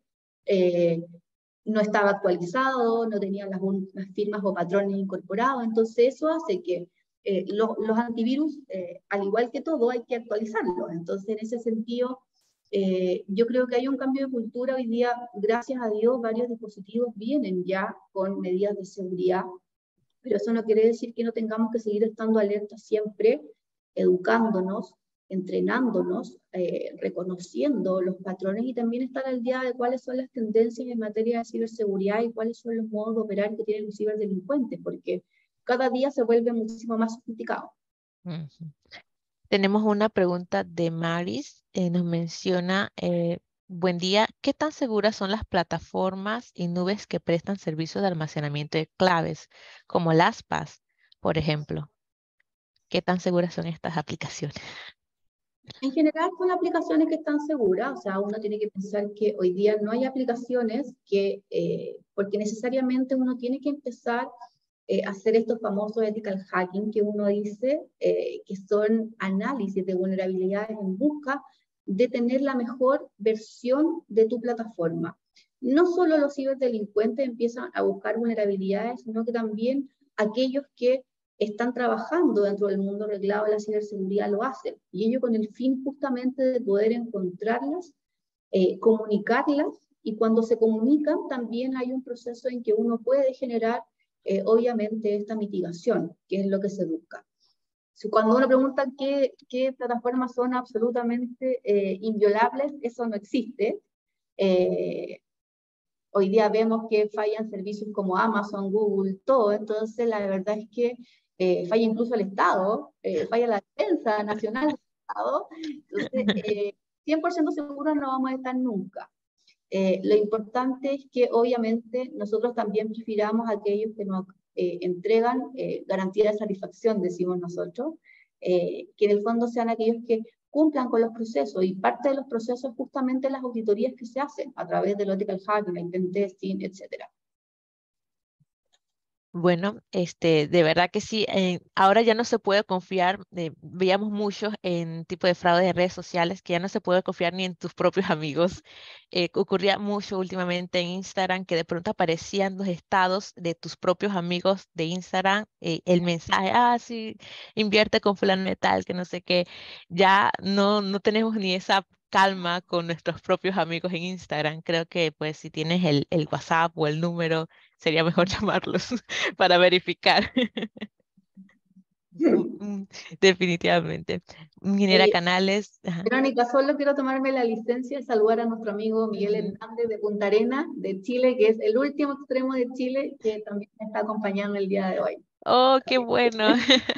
no estaba actualizado, no tenía las firmas o patrones incorporados, entonces eso hace que los antivirus, al igual que todo, hay que actualizarlos. Entonces, en ese sentido, yo creo que hay un cambio de cultura hoy día, gracias a Dios, varios dispositivos vienen ya con medidas de seguridad, pero eso no quiere decir que no tengamos que seguir estando alertas siempre, educándonos, entrenándonos, reconociendo los patrones y también estar al día de cuáles son las tendencias en materia de ciberseguridad y cuáles son los modos de operar que tienen los ciberdelincuentes, porque cada día se vuelve muchísimo más sofisticado. Tenemos una pregunta de Maris, nos menciona, buen día, ¿qué tan seguras son las plataformas y nubes que prestan servicios de almacenamiento de claves, como las PAS, por ejemplo? ¿Qué tan seguras son estas aplicaciones? En general son aplicaciones que están seguras, o sea, uno tiene que pensar que hoy día no hay aplicaciones porque necesariamente uno tiene que empezar a hacer estos famosos ethical hacking que uno dice, que son análisis de vulnerabilidades en busca de tener la mejor versión de tu plataforma. No solo los ciberdelincuentes empiezan a buscar vulnerabilidades, sino que también aquellos que están trabajando dentro del mundo reglado de la ciberseguridad lo hacen, y ello con el fin justamente de poder encontrarlas, comunicarlas, y cuando se comunican también hay un proceso en que uno puede generar, obviamente, esta mitigación, que es lo que se busca. Cuando uno pregunta qué plataformas son absolutamente inviolables, eso no existe. Hoy día vemos que fallan servicios como Amazon, Google, todo, entonces la verdad es que falla incluso el Estado, falla la defensa nacional del Estado, entonces 100% seguros no vamos a estar nunca. Lo importante es que obviamente nosotros también prefiramos a aquellos que nos entregan garantía de satisfacción, decimos nosotros, que en el fondo sean aquellos que cumplan con los procesos, y parte de los procesos justamente las auditorías que se hacen a través del ethical hacking, el pen testing, etc. Bueno, de verdad que sí, ahora ya no se puede confiar, veíamos muchos en tipo de fraude de redes sociales que ya no se puede confiar ni en tus propios amigos. Ocurría mucho últimamente en Instagram que de pronto aparecían los estados de tus propios amigos de Instagram, el mensaje, sí, invierte con fulano de tal, que no sé qué. Ya no tenemos ni esa calma con nuestros propios amigos en Instagram. Creo que pues si tienes el WhatsApp o el número, sería mejor llamarlos para verificar. Definitivamente. Ingeniera Oye, Canales. Ajá. Verónica, solo quiero tomarme la licencia de saludar a nuestro amigo Miguel Hernández de Punta Arenas, de Chile, que es el último extremo de Chile, que también me está acompañando el día de hoy. Oh, qué bueno.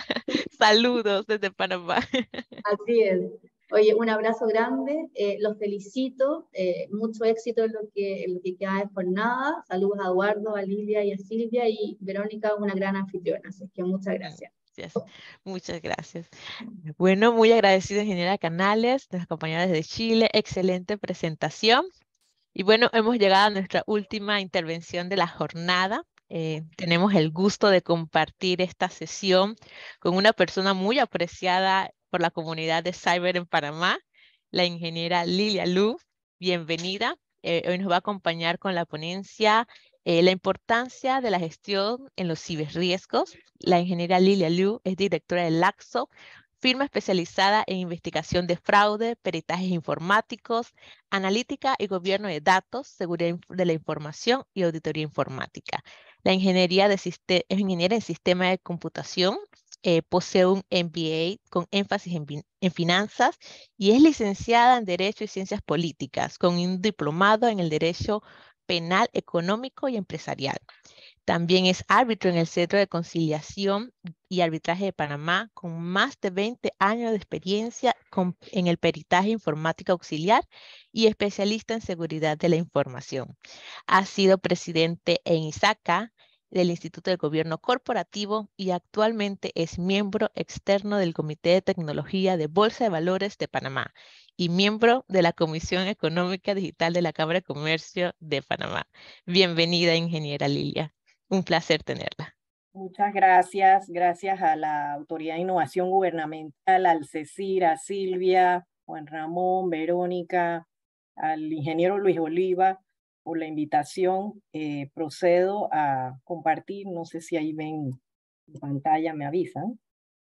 Saludos desde Panamá. Así es. Oye, un abrazo grande, los felicito, mucho éxito en lo que queda de jornada. Saludos a Eduardo, a Lidia y a Silvia, y Verónica, una gran anfitriona, así que muchas gracias. Gracias. Muchas gracias. Bueno, muy agradecido, ingeniera Canales, nos acompaña desde Chile. Excelente presentación. Y bueno, hemos llegado a nuestra última intervención de la jornada. Tenemos el gusto de compartir esta sesión con una persona muy apreciada por la comunidad de Cyber en Panamá, la ingeniera Lilia Lu. Bienvenida. Hoy nos va a acompañar con la ponencia la importancia de la gestión en los ciberriesgos. La ingeniera Lilia Lu es directora de LAXO, firma especializada en investigación de fraude, peritajes informáticos, analítica y gobierno de datos, seguridad de la información y auditoría informática. La ingeniería es ingeniera en sistema de computación, posee un MBA con énfasis en finanzas y es licenciada en Derecho y Ciencias Políticas, con un diplomado en el Derecho Penal, Económico y Empresarial. También es árbitro en el Centro de Conciliación y Arbitraje de Panamá, con más de 20 años de experiencia en el peritaje informático auxiliar y especialista en seguridad de la información. Ha sido presidente en ISACA del Instituto de Gobierno Corporativo y actualmente es miembro externo del Comité de Tecnología de Bolsa de Valores de Panamá y miembro de la Comisión Económica Digital de la Cámara de Comercio de Panamá. Bienvenida, ingeniera Lilia. Un placer tenerla. Muchas gracias. Gracias a la Autoridad de Innovación Gubernamental, al CECIR, a Silvia, Juan Ramón, Verónica, al ingeniero Luis Oliva por la invitación. Procedo a compartir, no sé si ahí ven en pantalla, me avisan.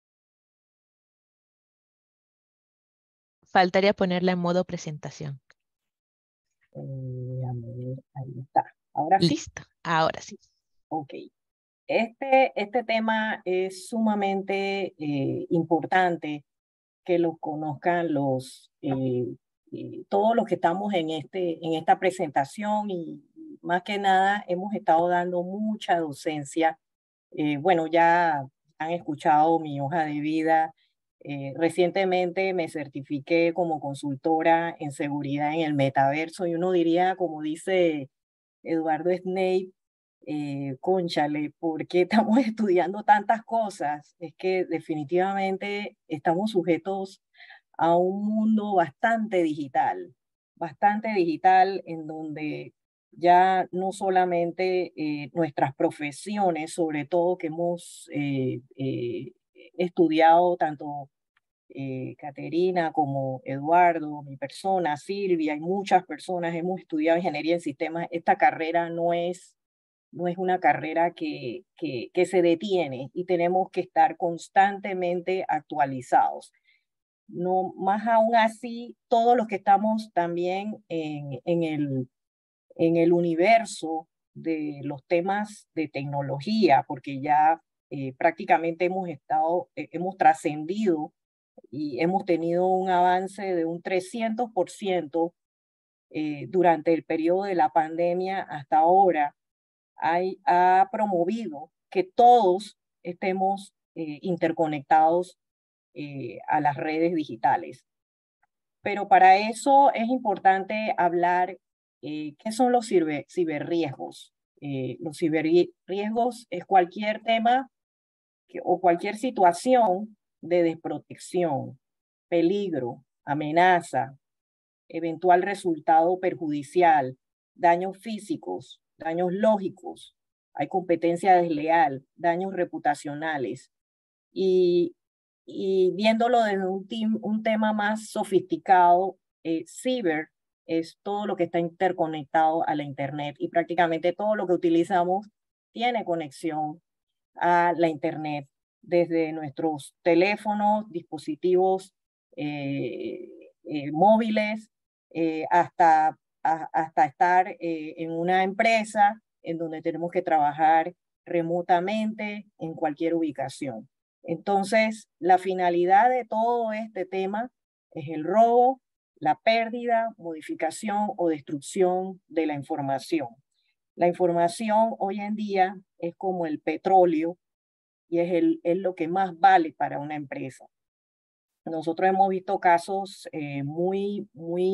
Faltaría ponerla en modo presentación. A ver, ahí está. ¿Ahora sí? Listo, ahora sí. Ok. Este tema es sumamente importante que lo conozcan todos los que estamos en esta presentación, y más que nada hemos estado dando mucha docencia. Bueno, ya han escuchado mi hoja de vida. Recientemente me certifiqué como consultora en seguridad en el metaverso, y uno diría, como dice Eduardo Snape, cónchale, ¿por qué estamos estudiando tantas cosas? Es que definitivamente estamos sujetos a un mundo bastante digital, en donde ya no solamente nuestras profesiones, sobre todo que hemos estudiado tanto Caterina como Eduardo, mi persona, Silvia y muchas personas hemos estudiado ingeniería en sistemas. Esta carrera no es una carrera que se detiene, y tenemos que estar constantemente actualizados. No, más aún así, todos los que estamos también en el universo de los temas de tecnología, porque ya prácticamente hemos trascendido y hemos tenido un avance de un 300% durante el periodo de la pandemia hasta ahora. Ha promovido que todos estemos interconectados a las redes digitales. Pero para eso es importante hablar ¿Qué son los ciberriesgos? Los ciberriesgos es cualquier tema o cualquier situación de desprotección, peligro, amenaza, eventual resultado perjudicial, daños físicos, daños lógicos, hay competencia desleal, daños reputacionales. Y viéndolo desde un tema más sofisticado, ciber es todo lo que está interconectado a la Internet y prácticamente todo lo que utilizamos tiene conexión a la Internet, desde nuestros teléfonos, dispositivos móviles, hasta estar en una empresa en donde tenemos que trabajar remotamente en cualquier ubicación. Entonces, la finalidad de todo este tema es el robo, la pérdida, modificación o destrucción de la información. La información hoy en día es como el petróleo y es lo que más vale para una empresa. Nosotros hemos visto casos muy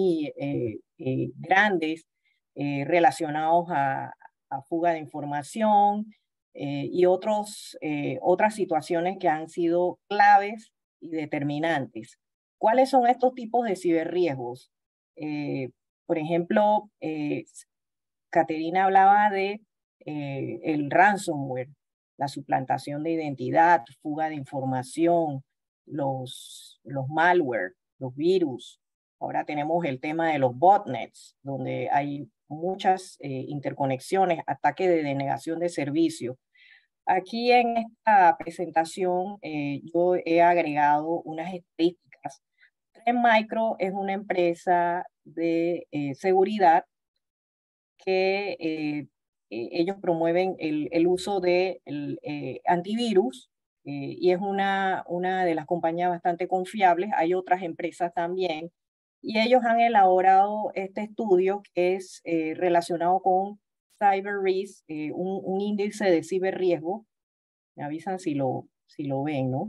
grandes relacionados a fuga de información y otras situaciones que han sido claves y determinantes. ¿Cuáles son estos tipos de ciberriesgos? Por ejemplo, Caterina hablaba de el ransomware, la suplantación de identidad, fuga de información, los malware, los virus. Ahora tenemos el tema de los botnets, donde hay muchas interconexiones, ataques de denegación de servicio. Aquí en esta presentación yo he agregado unas estadísticas. Trend Micro es una empresa de seguridad que ellos promueven el uso de antivirus y es una de las compañías bastante confiables. Hay otras empresas también y ellos han elaborado este estudio que es relacionado con Cyber Risk, un índice de ciberriesgo. Me avisan si lo ven, ¿no?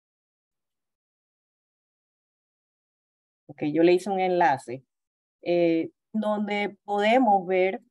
Ok, yo le hice un enlace donde podemos ver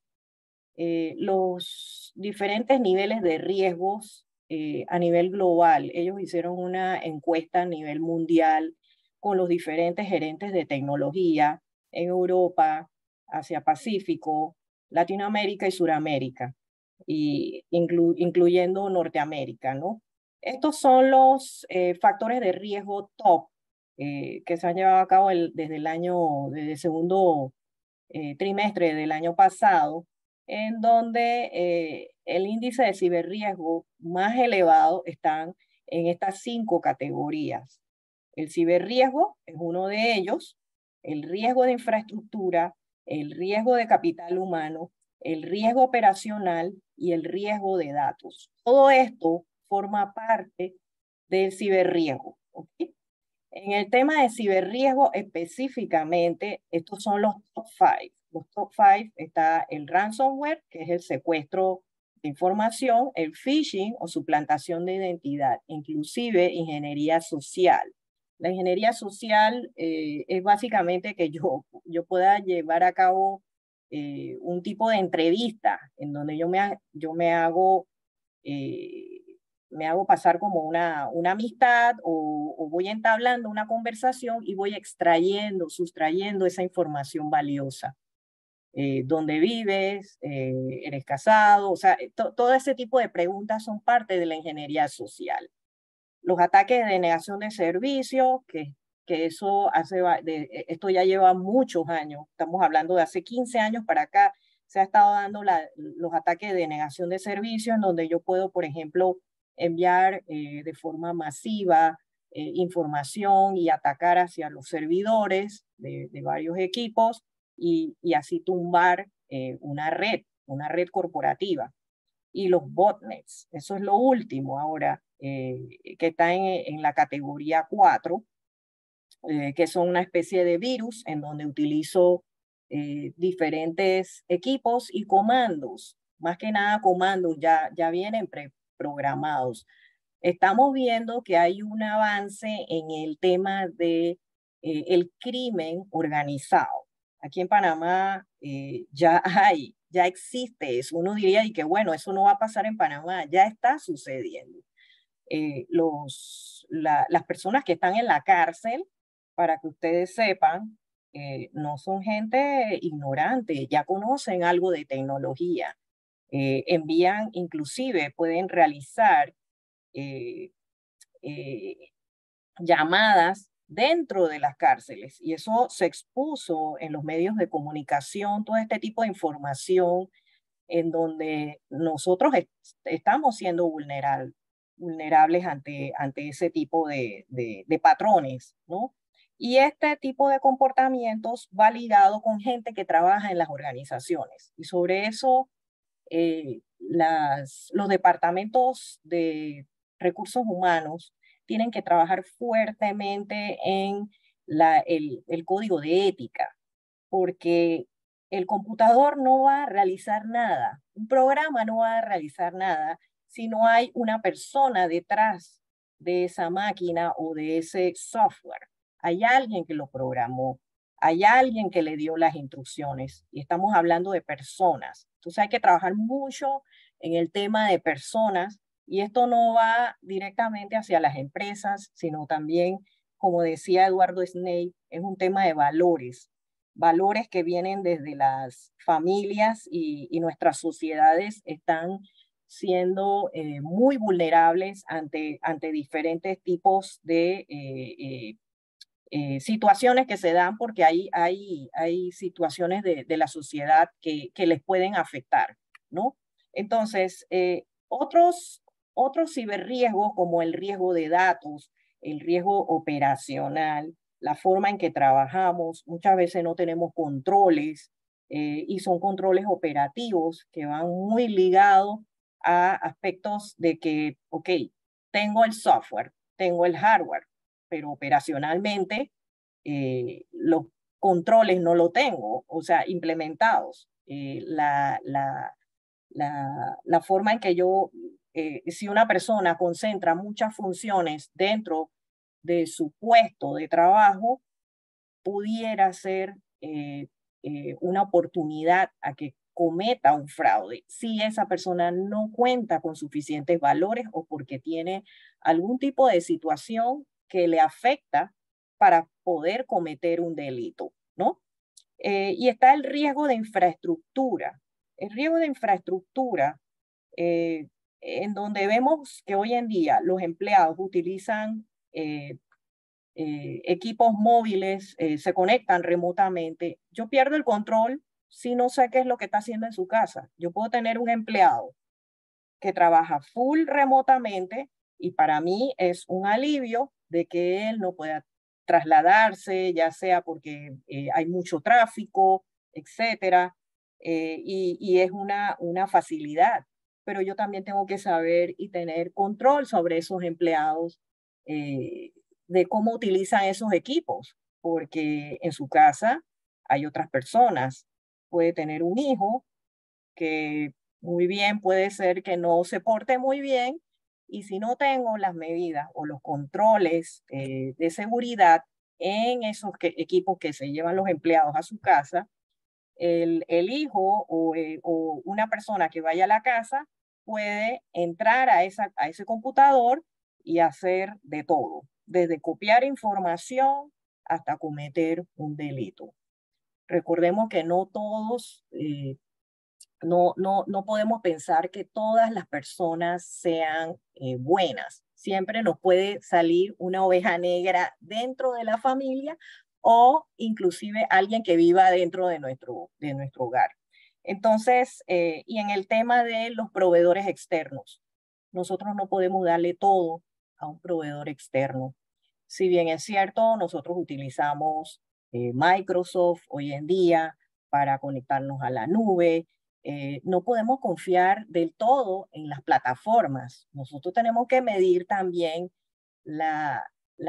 los diferentes niveles de riesgos a nivel global. Ellos hicieron una encuesta a nivel mundial con los diferentes gerentes de tecnología en Europa, Asia Pacífico, Latinoamérica y Suramérica, y incluyendo Norteamérica, ¿no? Estos son los factores de riesgo top que se han llevado a cabo desde el segundo trimestre del año pasado, en donde el índice de ciberriesgo más elevado están en estas 5 categorías. El ciberriesgo es uno de ellos, el riesgo de infraestructura, el riesgo de capital humano, el riesgo operacional y el riesgo de datos. Todo esto forma parte del ciberriesgo, ¿okay? En el tema de ciberriesgo específicamente, estos son los top 5. Los top 5 está el ransomware, que es el secuestro de información, el phishing o suplantación de identidad, inclusive ingeniería social. La ingeniería social es básicamente que yo pueda llevar a cabo un tipo de entrevista en donde yo me hago pasar como una amistad o voy entablando una conversación y voy sustrayendo esa información valiosa. ¿Dónde vives? ¿Eres casado? O sea, todo ese tipo de preguntas son parte de la ingeniería social. Los ataques de denegación de servicio, que esto ya lleva muchos años, estamos hablando de hace 15 años para acá, se ha estado dando los ataques de denegación de servicio, en donde yo puedo, por ejemplo, enviar de forma masiva información y atacar hacia los servidores de varios equipos y así tumbar una red corporativa. Y los botnets, eso es lo último ahora, que está en la categoría 4, que son una especie de virus en donde utilizo diferentes equipos y comandos, más que nada comandos, ya vienen preprogramados. Estamos viendo que hay un avance en el tema de el crimen organizado. Aquí en Panamá ya existe eso. Uno diría y que bueno, eso no va a pasar en Panamá, ya está sucediendo. Las personas que están en la cárcel, para que ustedes sepan, no son gente ignorante, ya conocen algo de tecnología. Envían, inclusive pueden realizar llamadas dentro de las cárceles, y eso se expuso en los medios de comunicación, todo este tipo de información en donde nosotros estamos siendo vulnerables ante ese tipo de patrones, ¿no? Y este tipo de comportamientos va ligado con gente que trabaja en las organizaciones. Y sobre eso, los departamentos de recursos humanos tienen que trabajar fuertemente en el código de ética, porque el computador no va a realizar nada, un programa no va a realizar nada si no hay una persona detrás de esa máquina o de ese software. Hay alguien que lo programó, hay alguien que le dio las instrucciones, y estamos hablando de personas. Entonces hay que trabajar mucho en el tema de personas, y esto no va directamente hacia las empresas, sino también, como decía Eduardo Snape, es un tema de valores. Valores que vienen desde las familias, y nuestras sociedades están siendo muy vulnerables ante diferentes tipos de situaciones que se dan, porque hay situaciones de la sociedad que les pueden afectar, ¿no? Entonces, otros ciberriesgos, como el riesgo de datos, el riesgo operacional, la forma en que trabajamos, muchas veces no tenemos controles, y son controles operativos que van muy ligados a aspectos de que, ok, tengo el software, tengo el hardware, pero operacionalmente los controles no lo tengo, o sea, implementados. La forma en que si una persona concentra muchas funciones dentro de su puesto de trabajo, pudiera ser una oportunidad a que cometa un fraude si esa persona no cuenta con suficientes valores o porque tiene algún tipo de situación que le afecta para poder cometer un delito, ¿no? Y está el riesgo de infraestructura. El riesgo de infraestructura, en donde vemos que hoy en día los empleados utilizan equipos móviles, se conectan remotamente. Yo pierdo el control si no sé qué es lo que está haciendo en su casa. Yo puedo tener un empleado que trabaja full remotamente, y para mí es un alivio de que él no pueda trasladarse, ya sea porque hay mucho tráfico, etcétera, y es una facilidad. Pero yo también tengo que saber y tener control sobre esos empleados, de cómo utilizan esos equipos, porque en su casa hay otras personas. Puede tener un hijo que muy bien puede ser que no se porte muy bien, y si no tengo las medidas o los controles de seguridad en esos equipos que se llevan los empleados a su casa, el hijo o una persona que vaya a la casa puede entrar a ese computador y hacer de todo, desde copiar información hasta cometer un delito. Recordemos que no todos, no podemos pensar que todas las personas sean buenas. Siempre nos puede salir una oveja negra dentro de la familia, o inclusive alguien que viva dentro de nuestro hogar. Entonces, y en el tema de los proveedores externos, nosotros no podemos darle todo a un proveedor externo. Si bien es cierto, nosotros utilizamos Microsoft hoy en día para conectarnos a la nube, no podemos confiar del todo en las plataformas. Nosotros tenemos que medir también la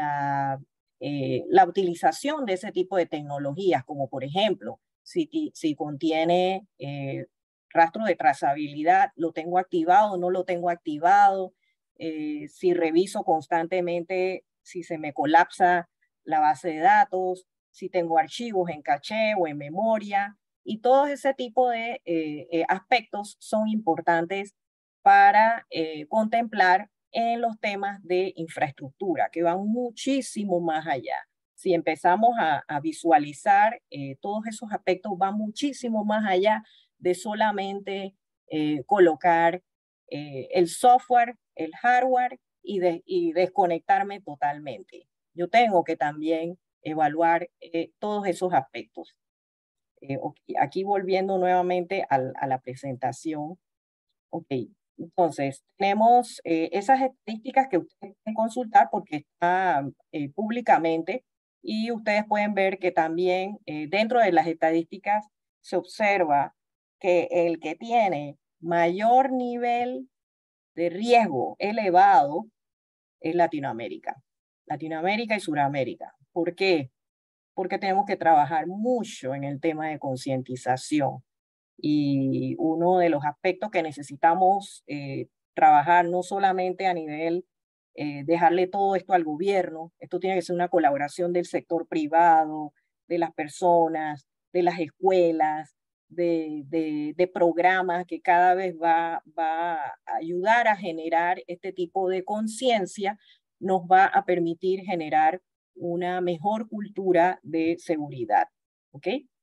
utilización de ese tipo de tecnologías, como por ejemplo, si contiene rastro de trazabilidad, ¿lo tengo activado o no lo tengo activado? Si reviso constantemente si se me colapsa la base de datos, si tengo archivos en caché o en memoria, y todo ese tipo de aspectos son importantes para contemplar en los temas de infraestructura, que van muchísimo más allá. Si empezamos a visualizar todos esos aspectos, van muchísimo más allá de solamente colocar el software, el hardware y desconectarme totalmente. Yo tengo que también evaluar todos esos aspectos. Okay. Aquí volviendo nuevamente a la presentación. Ok, entonces tenemos esas estadísticas que ustedes pueden consultar porque está públicamente, y ustedes pueden ver que también dentro de las estadísticas se observa que el que tiene mayor nivel de riesgo elevado es Latinoamérica. Latinoamérica y Suramérica. ¿Por qué? Porque tenemos que trabajar mucho en el tema de concientización. Y uno de los aspectos que necesitamos trabajar, no solamente a nivel dejarle todo esto al gobierno, esto tiene que ser una colaboración del sector privado, de las personas, de las escuelas, de programas que cada vez va a ayudar a generar este tipo de conciencia, nos va a permitir generar una mejor cultura de seguridad. ¿Ok?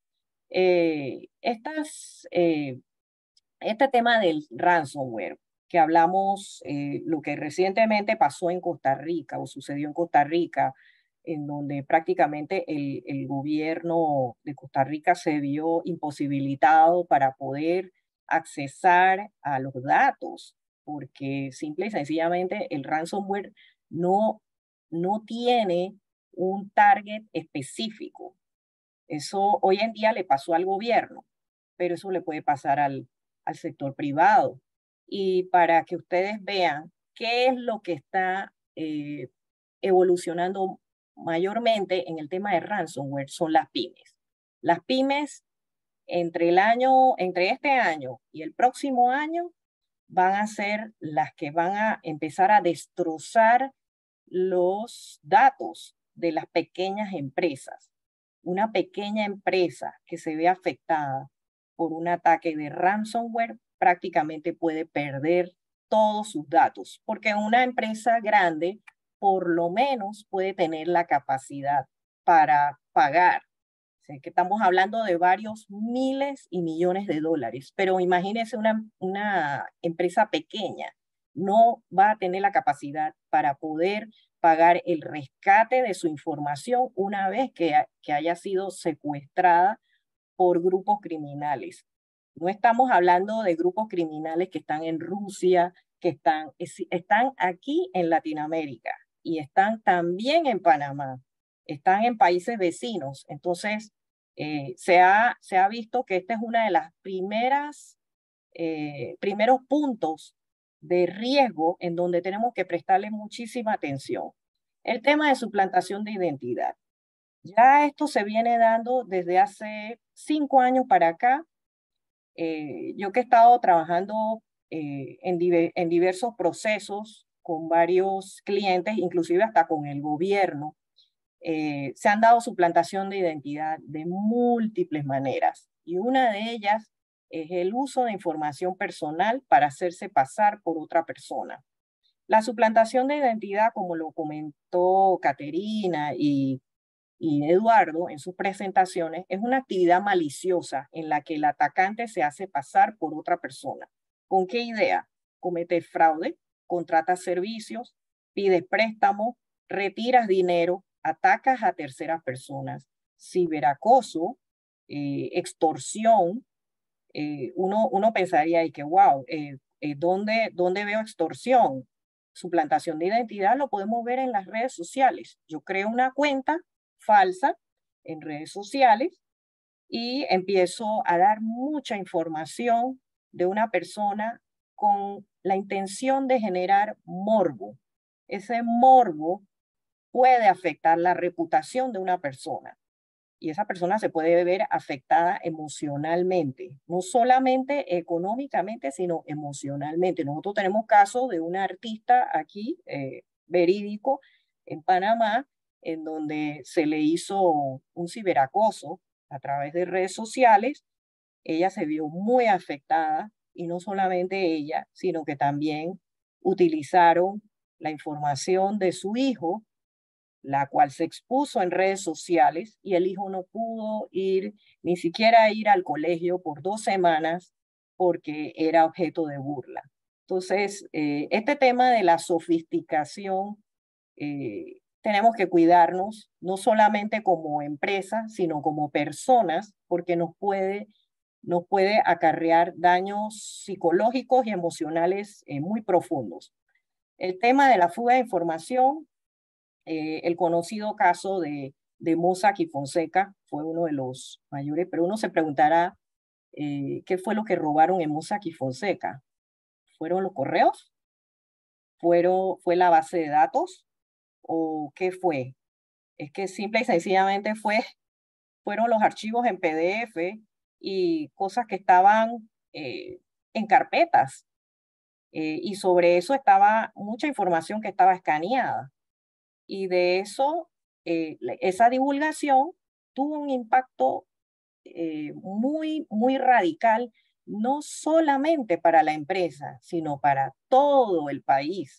Este tema del ransomware, que hablamos, lo que recientemente pasó en Costa Rica o sucedió en Costa Rica, en donde prácticamente el gobierno de Costa Rica se vio imposibilitado para poder accesar a los datos, porque simple y sencillamente el ransomware no tiene un target específico. Eso hoy en día le pasó al gobierno, pero eso le puede pasar al sector privado. Y para que ustedes vean qué es lo que está evolucionando mayormente en el tema de ransomware, son las pymes. Las pymes entre este año y el próximo año van a ser las que van a empezar a destrozar los datos de las pequeñas empresas. Una pequeña empresa que se ve afectada por un ataque de ransomware prácticamente puede perder todos sus datos, porque una empresa grande por lo menos puede tener la capacidad para pagar. O sea, que estamos hablando de varios miles y millones de dólares, pero imagínense una empresa pequeña, no va a tener la capacidad para poder pagar el rescate de su información una vez que haya sido secuestrada por grupos criminales. No estamos hablando de grupos criminales que están en Rusia, que están aquí en Latinoamérica y están también en Panamá, están en países vecinos. Entonces, se ha visto que esta es una de las primeros puntos de riesgo en donde tenemos que prestarle muchísima atención. El tema de suplantación de identidad. Ya esto se viene dando desde hace 5 años para acá. Yo que he estado trabajando en diversos procesos con varios clientes, inclusive hasta con el gobierno, se han dado suplantación de identidad de múltiples maneras. Y una de ellas es el uso de información personal para hacerse pasar por otra persona. La suplantación de identidad, como lo comentó Caterina y Eduardo en sus presentaciones, es una actividad maliciosa en la que el atacante se hace pasar por otra persona. ¿Con qué idea? Comete fraude, contrata servicios, pide préstamos, retiras dinero, atacas a terceras personas, ciberacoso, extorsión. Uno pensaría y que, wow, ¿dónde veo extorsión? Suplantación de identidad lo podemos ver en las redes sociales. Yo creo una cuenta falsa en redes sociales y empiezo a dar mucha información de una persona con la intención de generar morbo. Ese morbo puede afectar la reputación de una persona y esa persona se puede ver afectada emocionalmente, no solamente económicamente, sino emocionalmente. Nosotros tenemos casos de una artista aquí, verídico, en Panamá, en donde se le hizo un ciberacoso a través de redes sociales. Ella se vio muy afectada, y no solamente ella, sino que también utilizaron la información de su hijo, la cual se expuso en redes sociales, y el hijo no pudo ir, ni siquiera ir al colegio por 2 semanas porque era objeto de burla. Entonces, este tema de la sofisticación, tenemos que cuidarnos, no solamente como empresa, sino como personas, porque nos puede acarrear daños psicológicos y emocionales muy profundos. El tema de la fuga de información, el conocido caso de Mossack y Fonseca fue uno de los mayores, pero uno se preguntará qué fue lo que robaron en Mossack y Fonseca. ¿Fueron los correos? ¿Fue la base de datos? ¿O qué fue? Es que simple y sencillamente fueron los archivos en PDF y cosas que estaban en carpetas. Y sobre eso estaba mucha información que estaba escaneada. Y de eso, esa divulgación tuvo un impacto muy, muy radical, no solamente para la empresa, sino para todo el país.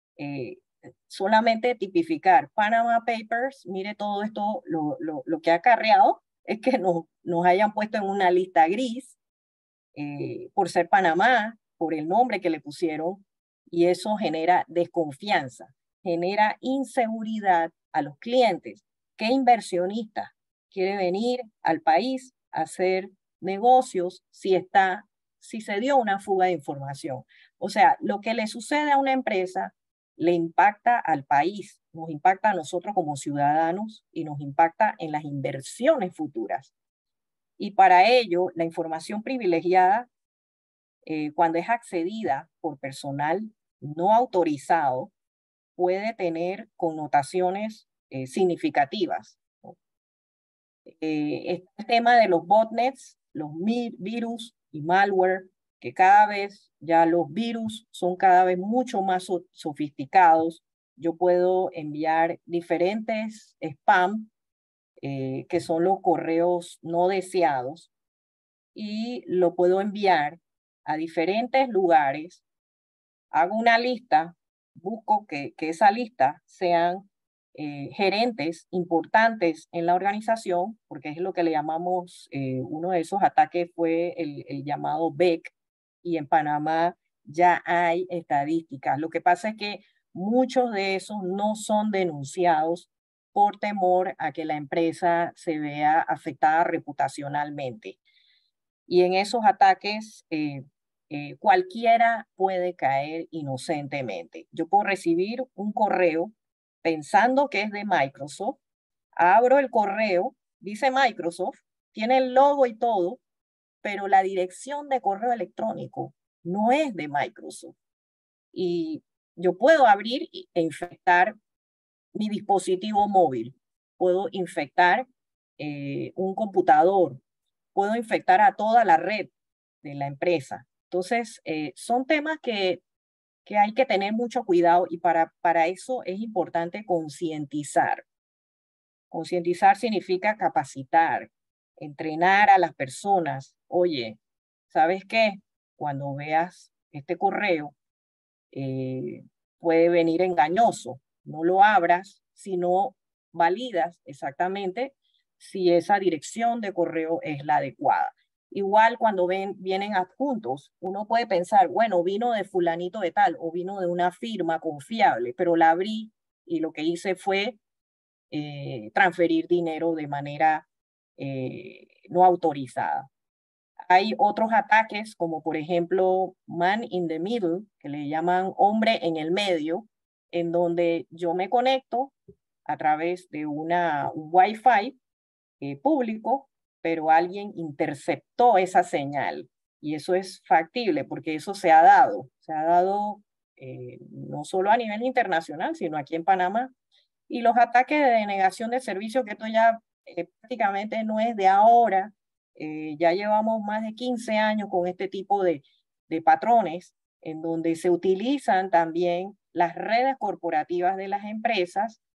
Solamente tipificar Panama Papers, mire todo esto, lo que ha acarreado es que nos hayan puesto en una lista gris por ser Panamá, por el nombre que le pusieron, y eso genera desconfianza, genera inseguridad a los clientes. ¿Qué inversionista quiere venir al país a hacer negocios si se dio una fuga de información? O sea, lo que le sucede a una empresa le impacta al país, nos impacta a nosotros como ciudadanos y nos impacta en las inversiones futuras. Y para ello, la información privilegiada, cuando es accedida por personal no autorizado, puede tener connotaciones significativas, ¿no? El tema de los botnets, los virus y malware, que cada vez ya los virus son cada vez mucho más sofisticados. Yo puedo enviar diferentes spam, que son los correos no deseados, y lo puedo enviar a diferentes lugares. Hago una lista, busco que esa lista sean gerentes importantes en la organización, porque es lo que le llamamos, uno de esos ataques fue el llamado BEC, y en Panamá ya hay estadísticas. Lo que pasa es que muchos de esos no son denunciados por temor a que la empresa se vea afectada reputacionalmente. Y en esos ataques cualquiera puede caer inocentemente. Yo puedo recibir un correo pensando que es de Microsoft, abro el correo, dice Microsoft, tiene el logo y todo, pero la dirección de correo electrónico no es de Microsoft. Y yo puedo abrir e infectar mi dispositivo móvil, puedo infectar un computador, puedo infectar a toda la red de la empresa. Entonces, son temas que hay que tener mucho cuidado, y para eso es importante concientizar. Concientizar significa capacitar, entrenar a las personas. Oye, ¿sabes qué? Cuando veas este correo, puede venir engañoso. No lo abras si no validas exactamente si esa dirección de correo es la adecuada. Igual cuando vienen adjuntos, uno puede pensar, bueno, vino de fulanito de tal o vino de una firma confiable, pero la abrí y lo que hice fue transferir dinero de manera no autorizada. Hay otros ataques, como por ejemplo man in the middle, que le llaman hombre en el medio, en donde yo me conecto a través de un Wi-Fi público, pero alguien interceptó esa señal. Y eso es factible porque eso se ha dado no solo a nivel internacional, sino aquí en Panamá. Y los ataques de denegación de servicio, que esto ya prácticamente no es de ahora, ya llevamos más de 15 años con este tipo de patrones, en donde se utilizan también las redes corporativas de las empresas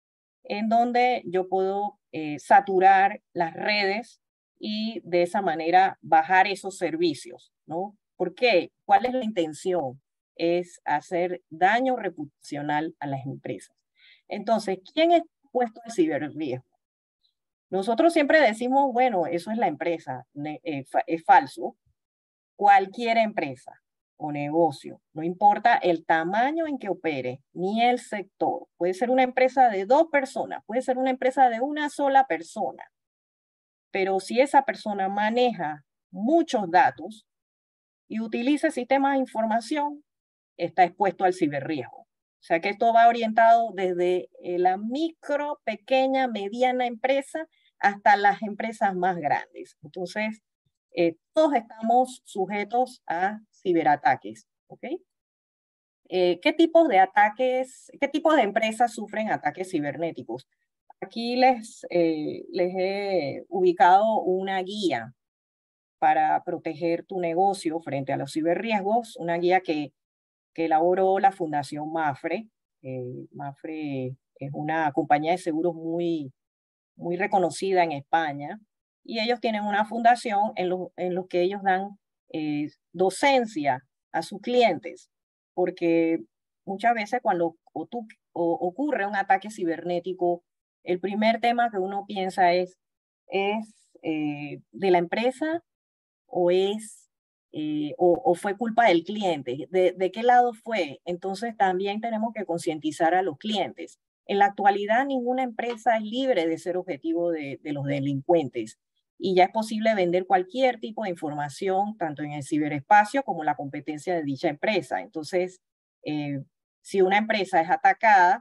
en donde yo puedo saturar las redes y de esa manera bajar esos servicios, ¿no? ¿Por qué? ¿Cuál es la intención? Es hacer daño reputacional a las empresas. Entonces, ¿quién es expuesto al ciberriesgo? Nosotros siempre decimos, bueno, eso es la empresa, es falso. Cualquier empresa o negocio, no importa el tamaño en que opere, ni el sector. Puede ser una empresa de 2 personas, puede ser una empresa de una sola persona. Pero si esa persona maneja muchos datos y utiliza sistemas de información, está expuesto al ciberriesgo. O sea que esto va orientado desde la micro, pequeña, mediana empresa hasta las empresas más grandes. Entonces, todos estamos sujetos a ciberataques. ¿Ok? ¿Qué tipos de ataques, qué tipos de empresas sufren ataques cibernéticos? Aquí les he ubicado una guía para proteger tu negocio frente a los ciberriesgos, una guía que elaboró la Fundación Mapfre. Mapfre es una compañía de seguros muy reconocida en España, y ellos tienen una fundación en lo que ellos dan docencia a sus clientes, porque muchas veces cuando ocurre un ataque cibernético, el primer tema que uno piensa es de la empresa o o fue culpa del cliente, de qué lado fue. Entonces también tenemos que concientizar a los clientes. En la actualidad ninguna empresa es libre de ser objetivo de los delincuentes, y ya es posible vender cualquier tipo de información, tanto en el ciberespacio como la competencia de dicha empresa. Entonces, si una empresa es atacada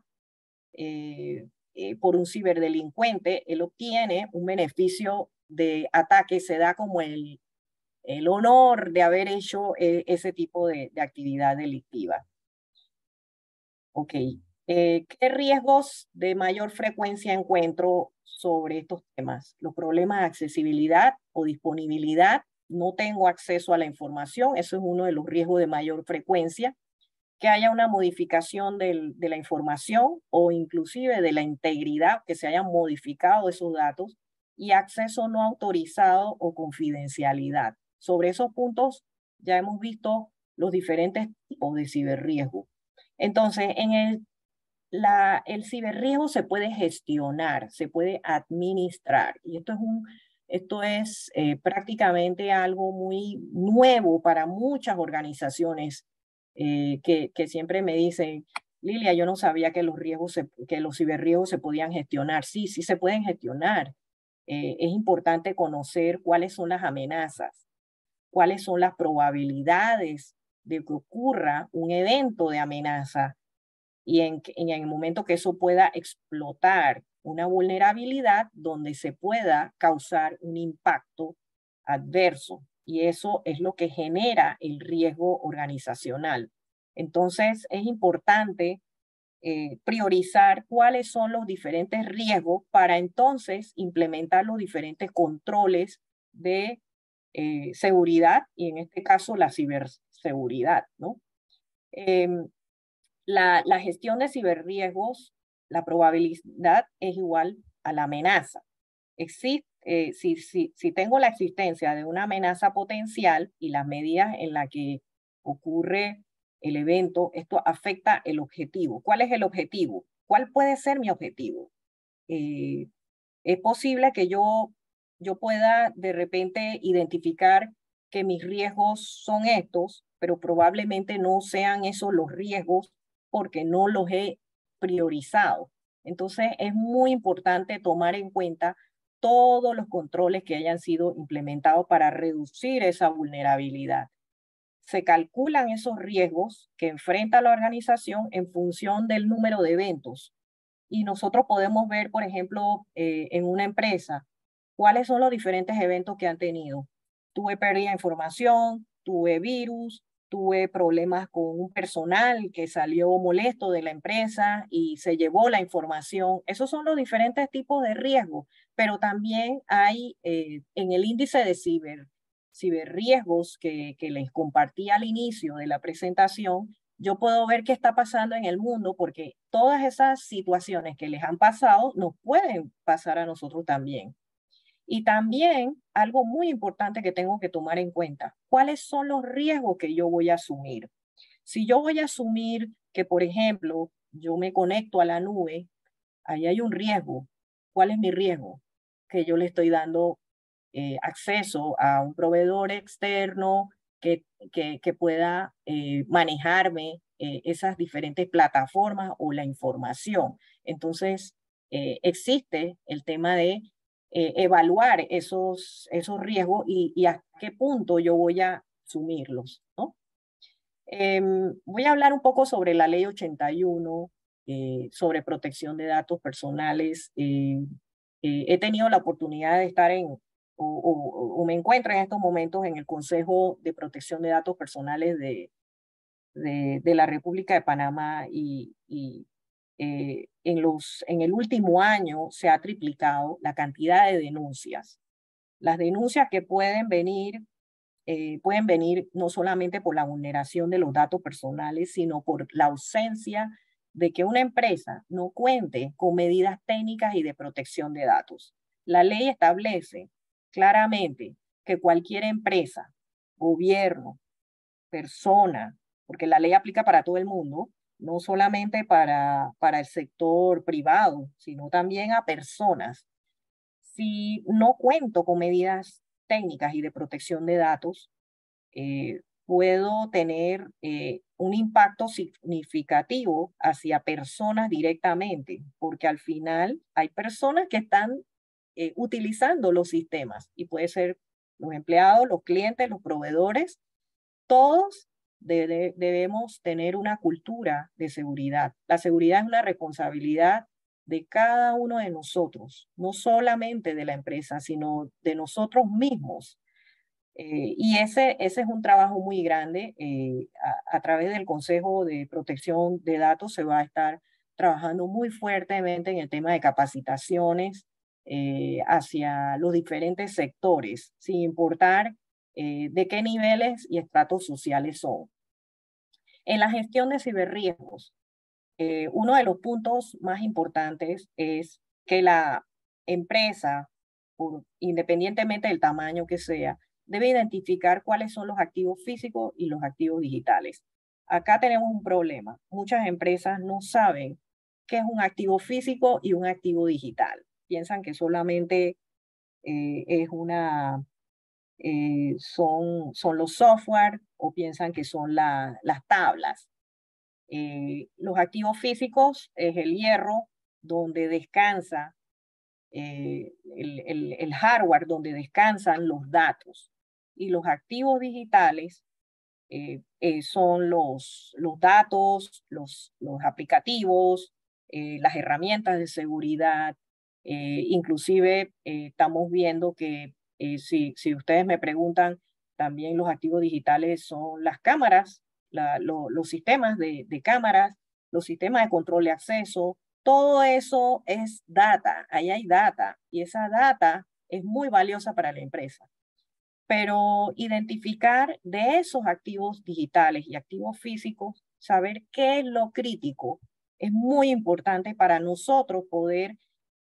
por un ciberdelincuente, él obtiene un beneficio de ataque, se da como el honor de haber hecho ese tipo de actividad delictiva. Ok. ¿Qué riesgos de mayor frecuencia encuentro sobre estos temas? Los problemas de accesibilidad o disponibilidad. No tengo acceso a la información. Eso es uno de los riesgos de mayor frecuencia. Que haya una modificación de la información o inclusive de la integridad, que se hayan modificado esos datos. Y acceso no autorizado o confidencialidad. Sobre esos puntos ya hemos visto los diferentes tipos de ciberriesgo. Entonces, el ciberriesgo se puede gestionar, se puede administrar, y esto es prácticamente algo muy nuevo para muchas organizaciones que siempre me dicen, Lilia, yo no sabía que los ciberriesgos se podían gestionar. Sí, sí se pueden gestionar. Es importante conocer cuáles son las amenazas, cuáles son las probabilidades de que ocurra un evento de amenaza, y en el momento que eso pueda explotar una vulnerabilidad donde se pueda causar un impacto adverso. Y eso es lo que genera el riesgo organizacional. Entonces, es importante priorizar cuáles son los diferentes riesgos para entonces implementar los diferentes controles de seguridad, y en este caso la ciberseguridad, ¿no? La gestión de ciberriesgos, la probabilidad es igual a la amenaza. Si tengo la existencia de una amenaza potencial y las medidas en las que ocurre el evento, esto afecta el objetivo. ¿Cuál es el objetivo? ¿Cuál puede ser mi objetivo? Es posible que yo pueda de repente identificar que mis riesgos son estos, pero probablemente no sean esos los riesgos porque no los he priorizado. Entonces es muy importante tomar en cuenta todos los controles que hayan sido implementados para reducir esa vulnerabilidad. Se calculan esos riesgos que enfrenta la organización en función del número de eventos. Y nosotros podemos ver, por ejemplo, en una empresa, cuáles son los diferentes eventos que han tenido. Tuve pérdida de información, tuve virus, tuve problemas con un personal que salió molesto de la empresa y se llevó la información. Esos son los diferentes tipos de riesgos, pero también hay en el índice de ciberriesgos que les compartí al inicio de la presentación, yo puedo ver qué está pasando en el mundo, porque todas esas situaciones que les han pasado nos pueden pasar a nosotros también. Y también algo muy importante que tengo que tomar en cuenta, ¿cuáles son los riesgos que yo voy a asumir? Si yo voy a asumir que, por ejemplo, yo me conecto a la nube, ahí hay un riesgo. ¿Cuál es mi riesgo? Que yo le estoy dando acceso a un proveedor externo que pueda manejarme esas diferentes plataformas o la información. Entonces, existe el tema de evaluar esos riesgos y a qué punto yo voy a asumirlos, ¿no? Voy a hablar un poco sobre la ley 81, sobre protección de datos personales. He tenido la oportunidad de estar o me encuentro en estos momentos en el Consejo de Protección de Datos Personales de la República de Panamá en el último año se ha triplicado la cantidad de denuncias. Las denuncias que pueden venir no solamente por la vulneración de los datos personales, sino por la ausencia de que una empresa no cuente con medidas técnicas y de protección de datos. La ley establece claramente que cualquier empresa, gobierno, persona, porque la ley aplica para todo el mundo, no solamente para el sector privado, sino también a personas. Si no cuento con medidas técnicas y de protección de datos, puedo tener un impacto significativo hacia personas directamente, porque al final hay personas que están utilizando los sistemas y puede ser los empleados, los clientes, los proveedores, todos debemos tener una cultura de seguridad. La seguridad es una responsabilidad de cada uno de nosotros, no solamente de la empresa, sino de nosotros mismos. Y ese es un trabajo muy grande. A través del Consejo de Protección de Datos se va a estar trabajando muy fuertemente en el tema de capacitaciones hacia los diferentes sectores, sin importar de qué niveles y estratos sociales son. En la gestión de ciberriesgos, uno de los puntos más importantes es que la empresa, independientemente del tamaño que sea, debe identificar cuáles son los activos físicos y los activos digitales. Acá tenemos un problema. Muchas empresas no saben qué es un activo físico y un activo digital. Piensan que solamente son los software o piensan que son las tablas. Los activos físicos es el hierro donde descansa el hardware, donde descansan los datos. Y los activos digitales son los datos, los aplicativos, las herramientas de seguridad. Inclusive estamos viendo que si ustedes me preguntan, también los activos digitales son las cámaras, los sistemas de cámaras, los sistemas de control de acceso. Todo eso es data, ahí hay data y esa data es muy valiosa para la empresa. Pero identificar de esos activos digitales y activos físicos, saber qué es lo crítico, es muy importante para nosotros poder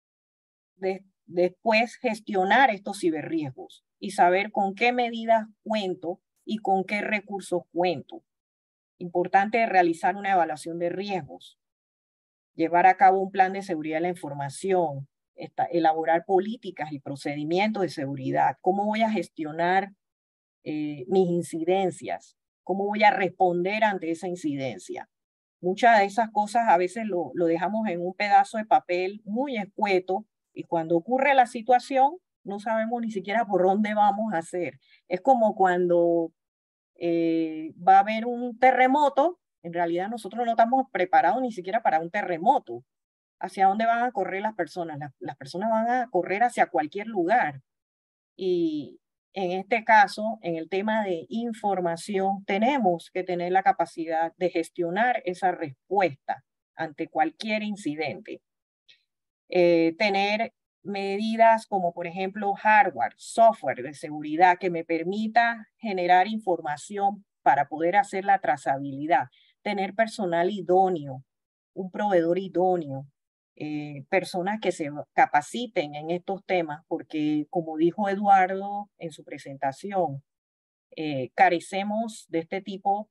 después gestionar estos ciberriesgos y saber con qué medidas cuento y con qué recursos cuento. Importante realizar una evaluación de riesgos, llevar a cabo un plan de seguridad de la información, elaborar políticas y procedimientos de seguridad, cómo voy a gestionar mis incidencias, cómo voy a responder ante esa incidencia. Muchas de esas cosas a veces lo dejamos en un pedazo de papel muy escueto y cuando ocurre la situación no sabemos ni siquiera por dónde vamos a hacer. Es como cuando va a haber un terremoto, en realidad nosotros no estamos preparados ni siquiera para un terremoto. ¿Hacia dónde van a correr las personas? Las personas van a correr hacia cualquier lugar. Y en este caso, en el tema de información, tenemos que tener la capacidad de gestionar esa respuesta ante cualquier incidente. Tener medidas como, por ejemplo, hardware, software de seguridad que me permita generar información para poder hacer la trazabilidad. tener personal idóneo, un proveedor idóneo, personas que se capaciten en estos temas, porque como dijo Eduardo en su presentación, carecemos de este tipo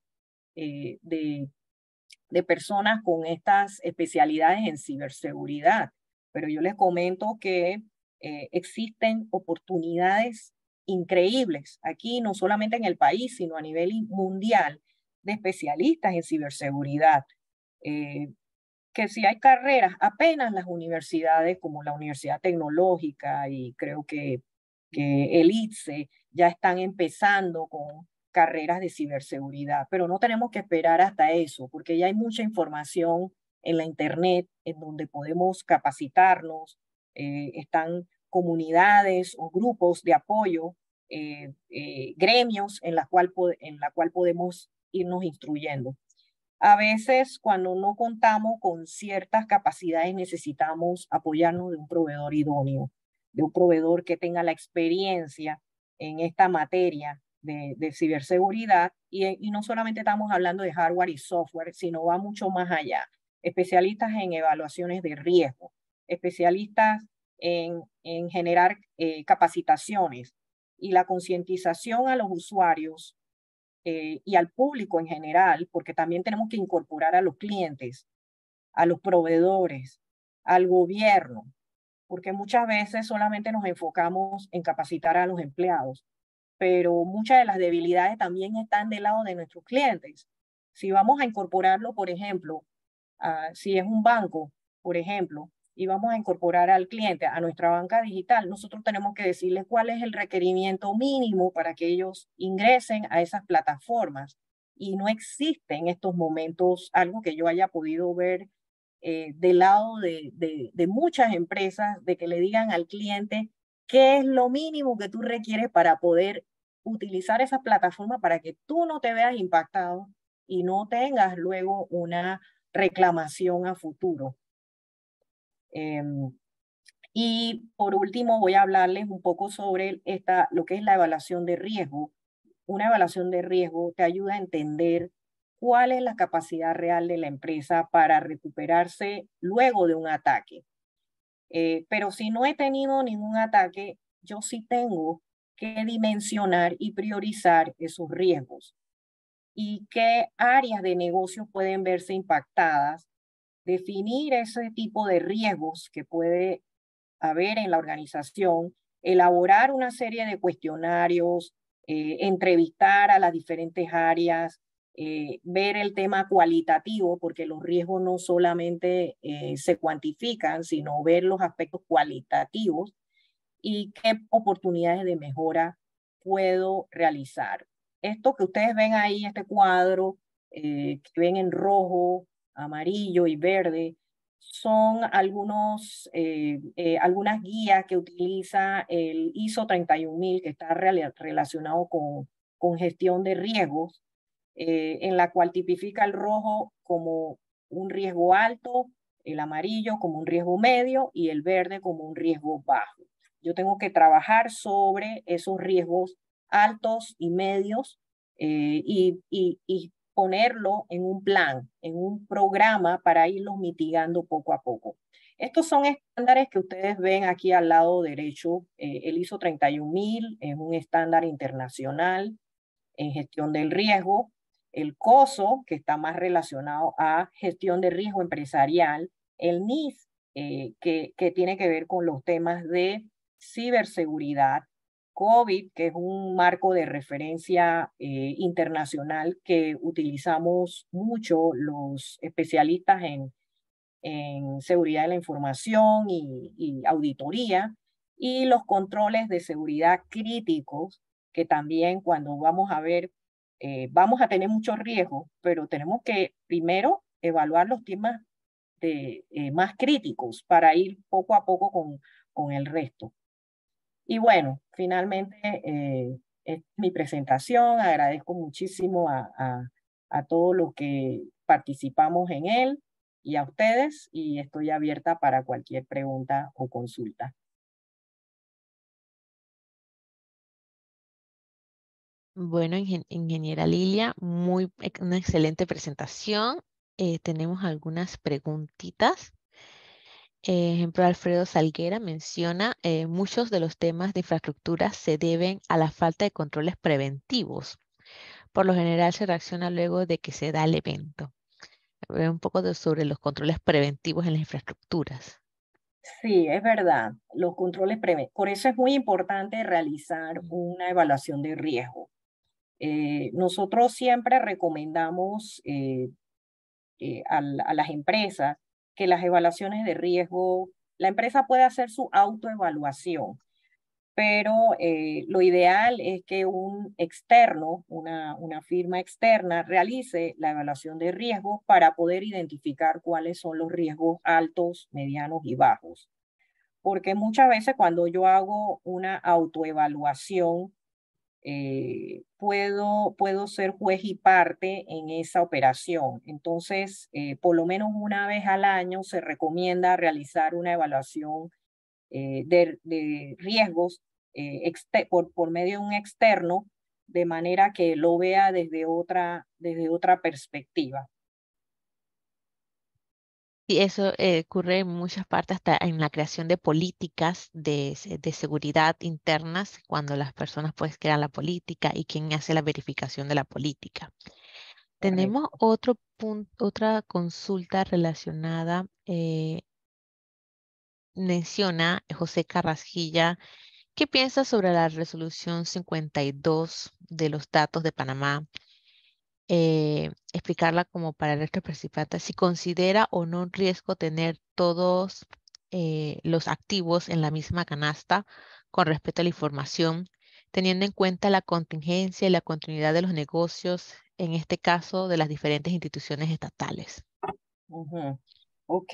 de personas con estas especialidades en ciberseguridad. Pero yo les comento que existen oportunidades increíbles aquí, no solamente en el país, sino a nivel mundial, de especialistas en ciberseguridad. Que si hay carreras, apenas las universidades como la Universidad Tecnológica y creo que el ITSE ya están empezando con carreras de ciberseguridad, pero no tenemos que esperar hasta eso, porque ya hay mucha información en la internet en donde podemos capacitarnos, están comunidades o grupos de apoyo, gremios en la cual podemos irnos instruyendo. A veces cuando no contamos con ciertas capacidades necesitamos apoyarnos de un proveedor idóneo, de un proveedor que tenga la experiencia en esta materia de ciberseguridad y no solamente estamos hablando de hardware y software, sino va mucho más allá. Especialistas en evaluaciones de riesgo, especialistas en generar capacitaciones y la concientización a los usuarios y al público en general, porque también tenemos que incorporar a los clientes, a los proveedores, al gobierno, porque muchas veces solamente nos enfocamos en capacitar a los empleados, pero muchas de las debilidades también están del lado de nuestros clientes. Si vamos a incorporarlo, por ejemplo, si es un banco, por ejemplo, y vamos a incorporar al cliente a nuestra banca digital, nosotros tenemos que decirles cuál es el requerimiento mínimo para que ellos ingresen a esas plataformas. Y no existe en estos momentos algo que yo haya podido ver del lado de muchas empresas, de que le digan al cliente qué es lo mínimo que tú requieres para poder utilizar esa plataforma para que tú no te veas impactado y no tengas luego una reclamación a futuro. Y por último voy a hablarles un poco sobre lo que es la evaluación de riesgo. Una evaluación de riesgo te ayuda a entender cuál es la capacidad real de la empresa para recuperarse luego de un ataque. Pero si no he tenido ningún ataque, yo sí tengo que dimensionar y priorizar esos riesgos y qué áreas de negocio pueden verse impactadas, definir ese tipo de riesgos que puede haber en la organización, elaborar una serie de cuestionarios, entrevistar a las diferentes áreas, ver el tema cualitativo, porque los riesgos no solamente se cuantifican, sino ver los aspectos cualitativos y qué oportunidades de mejora puedo realizar. Esto que ustedes ven ahí, este cuadro, que ven en rojo, amarillo y verde, son algunas guías que utiliza el ISO 31000, que está relacionado con gestión de riesgos, en la cual tipifica el rojo como un riesgo alto, el amarillo como un riesgo medio y el verde como un riesgo bajo. Yo tengo que trabajar sobre esos riesgos altos y medios y ponerlo en un plan, en un programa para irlos mitigando poco a poco. Estos son estándares que ustedes ven aquí al lado derecho. El ISO 31000 es un estándar internacional en gestión del riesgo. El COSO, que está más relacionado a gestión de riesgo empresarial. El NIS, que tiene que ver con los temas de ciberseguridad. COVID, que es un marco de referencia internacional que utilizamos mucho los especialistas en seguridad de la información y auditoría, y los controles de seguridad críticos, que también cuando vamos a ver, vamos a tener muchos riesgos, pero tenemos que primero evaluar los temas más críticos para ir poco a poco con el resto. Y bueno, finalmente es mi presentación. Agradezco muchísimo a todos los que participamos en él y a ustedes, y estoy abierta para cualquier pregunta o consulta. Bueno, ingeniera Lilia, una excelente presentación. Tenemos algunas preguntitas. Ejemplo, Alfredo Salguera menciona, muchos de los temas de infraestructura se deben a la falta de controles preventivos. Por lo general se reacciona luego de que se da el evento. Un poco sobre los controles preventivos en las infraestructuras. Sí, es verdad, los controles preventivos. Por eso es muy importante realizar una evaluación de riesgo. Nosotros siempre recomendamos a las empresas que las evaluaciones de riesgo, la empresa puede hacer su autoevaluación, pero lo ideal es que un externo, una firma externa, realice la evaluación de riesgo para poder identificar cuáles son los riesgos altos, medianos y bajos. Porque muchas veces cuando yo hago una autoevaluación, puedo ser juez y parte en esa operación. Entonces, por lo menos una vez al año se recomienda realizar una evaluación de riesgos por medio de un externo, de manera que lo vea desde otra perspectiva. Y eso ocurre en muchas partes, hasta en la creación de políticas de seguridad internas, cuando las personas pues crean la política y quién hace la verificación de la política. Tenemos Correcto. otra consulta relacionada. Menciona José Carrasquilla, ¿qué piensa sobre la resolución 52 de los datos de Panamá? Explicarla como para el resto de participantes, si considera o no un riesgo tener todos los activos en la misma canasta con respecto a la información, teniendo en cuenta la contingencia y la continuidad de los negocios, en este caso de las diferentes instituciones estatales. Ok.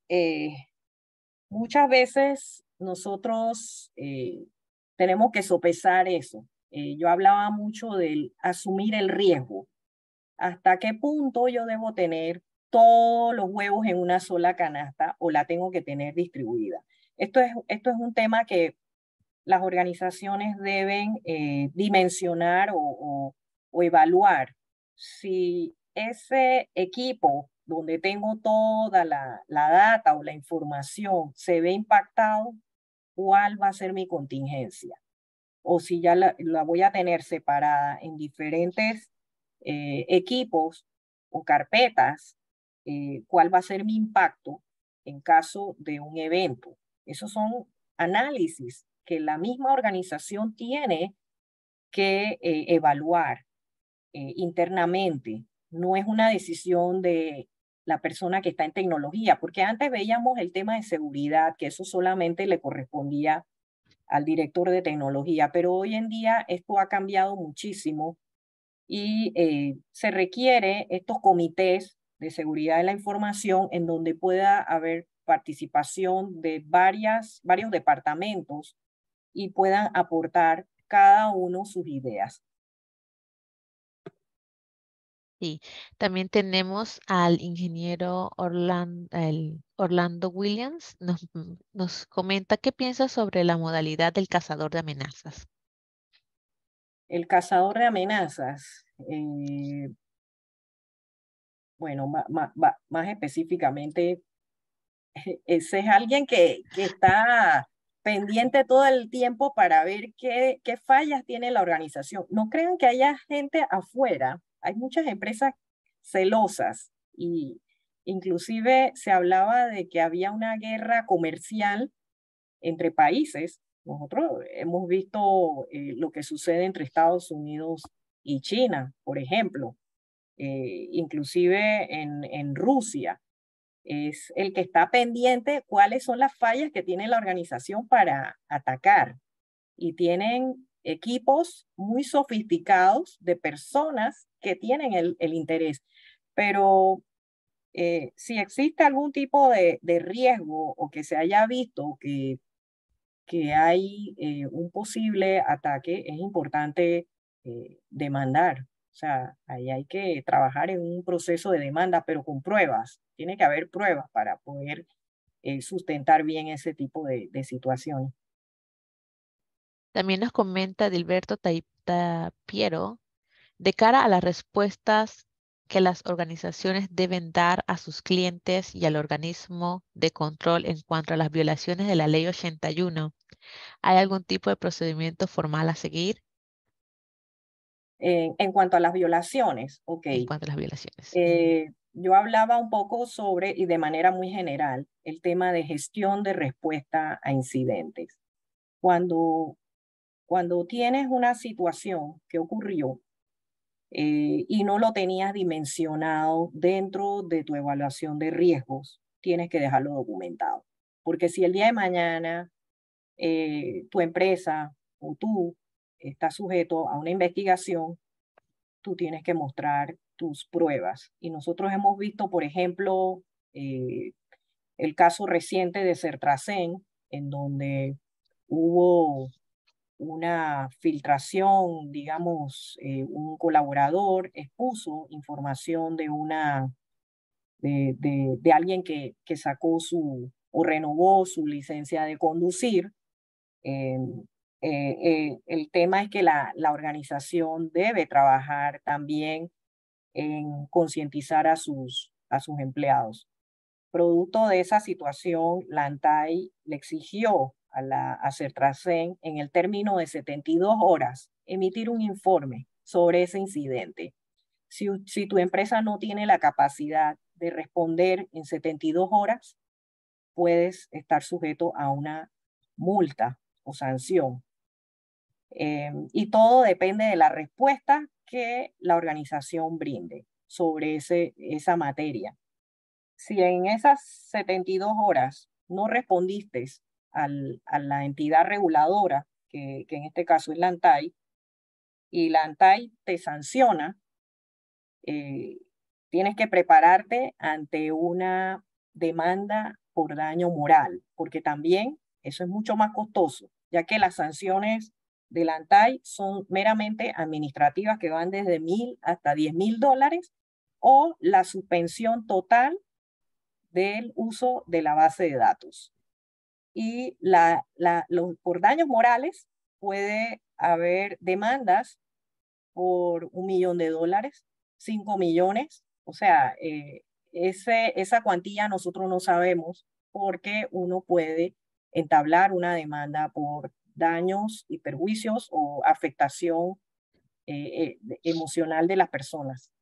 Muchas veces nosotros tenemos que sopesar eso. Yo hablaba mucho del asumir el riesgo. ¿Hasta qué punto yo debo tener todos los huevos en una sola canasta o la tengo que tener distribuida? Esto es un tema que las organizaciones deben dimensionar o evaluar. Si ese equipo donde tengo toda la data o la información se ve impactado, ¿cuál va a ser mi contingencia? O si ya la voy a tener separada en diferentes equipos o carpetas, ¿cuál va a ser mi impacto en caso de un evento? Esos son análisis que la misma organización tiene que evaluar internamente. No es una decisión de la persona que está en tecnología, porque antes veíamos el tema de seguridad, que eso solamente le correspondía al director de tecnología, pero hoy en día esto ha cambiado muchísimo y se requiere estos comités de seguridad de la información en donde pueda haber participación de varios departamentos y puedan aportar cada uno sus ideas. Sí, también tenemos al ingeniero Orlando Williams. Nos comenta qué piensa sobre la modalidad del cazador de amenazas. El cazador de amenazas, bueno, más específicamente, ese es alguien que está pendiente todo el tiempo para ver qué fallas tiene la organización. No crean que haya gente afuera. Hay muchas empresas celosas y inclusive se hablaba de que había una guerra comercial entre países. Nosotros hemos visto lo que sucede entre Estados Unidos y China, por ejemplo, inclusive en Rusia. Es el que está pendiente cuáles son las fallas que tiene la organización para atacar. Y tienen equipos muy sofisticados de personas que tienen el interés. Pero si existe algún tipo de riesgo o que se haya visto que hay un posible ataque, es importante demandar. O sea, ahí hay que trabajar en un proceso de demanda, pero con pruebas. Tiene que haber pruebas para poder sustentar bien ese tipo de situaciones. También nos comenta Dilberto Tapiero, de cara a las respuestas que las organizaciones deben dar a sus clientes y al organismo de control en cuanto a las violaciones de la Ley 81, ¿hay algún tipo de procedimiento formal a seguir En cuanto a las violaciones, ok. en cuanto a las violaciones? Yo hablaba un poco sobre, y de manera muy general, el tema de gestión de respuesta a incidentes. Cuando tienes una situación que ocurrió y no lo tenías dimensionado dentro de tu evaluación de riesgos, tienes que dejarlo documentado. Porque si el día de mañana tu empresa o tú estás sujeto a una investigación, tú tienes que mostrar tus pruebas. Y nosotros hemos visto, por ejemplo, el caso reciente de Sertracén, en donde hubo una filtración, digamos, un colaborador expuso información de alguien que sacó o renovó su licencia de conducir. El tema es que la organización debe trabajar también en concientizar a sus empleados. Producto de esa situación, la ANTAI le exigió a Sertracén en el término de 72 horas emitir un informe sobre ese incidente. Si tu empresa no tiene la capacidad de responder en 72 horas, puedes estar sujeto a una multa o sanción. Y todo depende de la respuesta que la organización brinde sobre esa materia. Si en esas 72 horas no respondiste a la entidad reguladora, que en este caso es la ANTAI, y la ANTAI te sanciona, tienes que prepararte ante una demanda por daño moral, porque también eso es mucho más costoso, ya que las sanciones de la ANTAI son meramente administrativas que van desde $1,000 hasta $10,000 o la suspensión total del uso de la base de datos. Y por daños morales puede haber demandas por $1 millón, $5 millones. O sea, esa cuantía nosotros no sabemos porque uno puede entablar una demanda por daños y perjuicios o afectación emocional de las personas.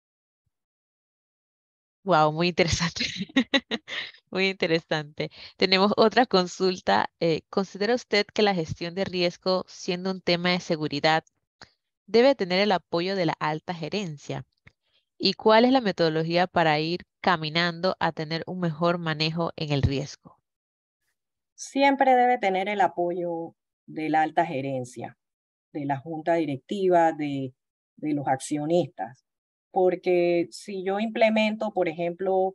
Wow, muy interesante. Muy interesante. Tenemos otra consulta. ¿Considera usted que la gestión de riesgo, siendo un tema de seguridad, debe tener el apoyo de la alta gerencia? ¿Y cuál es la metodología para ir caminando a tener un mejor manejo en el riesgo? Siempre debe tener el apoyo de la alta gerencia, de la junta directiva, de los accionistas. Porque si yo implemento, por ejemplo,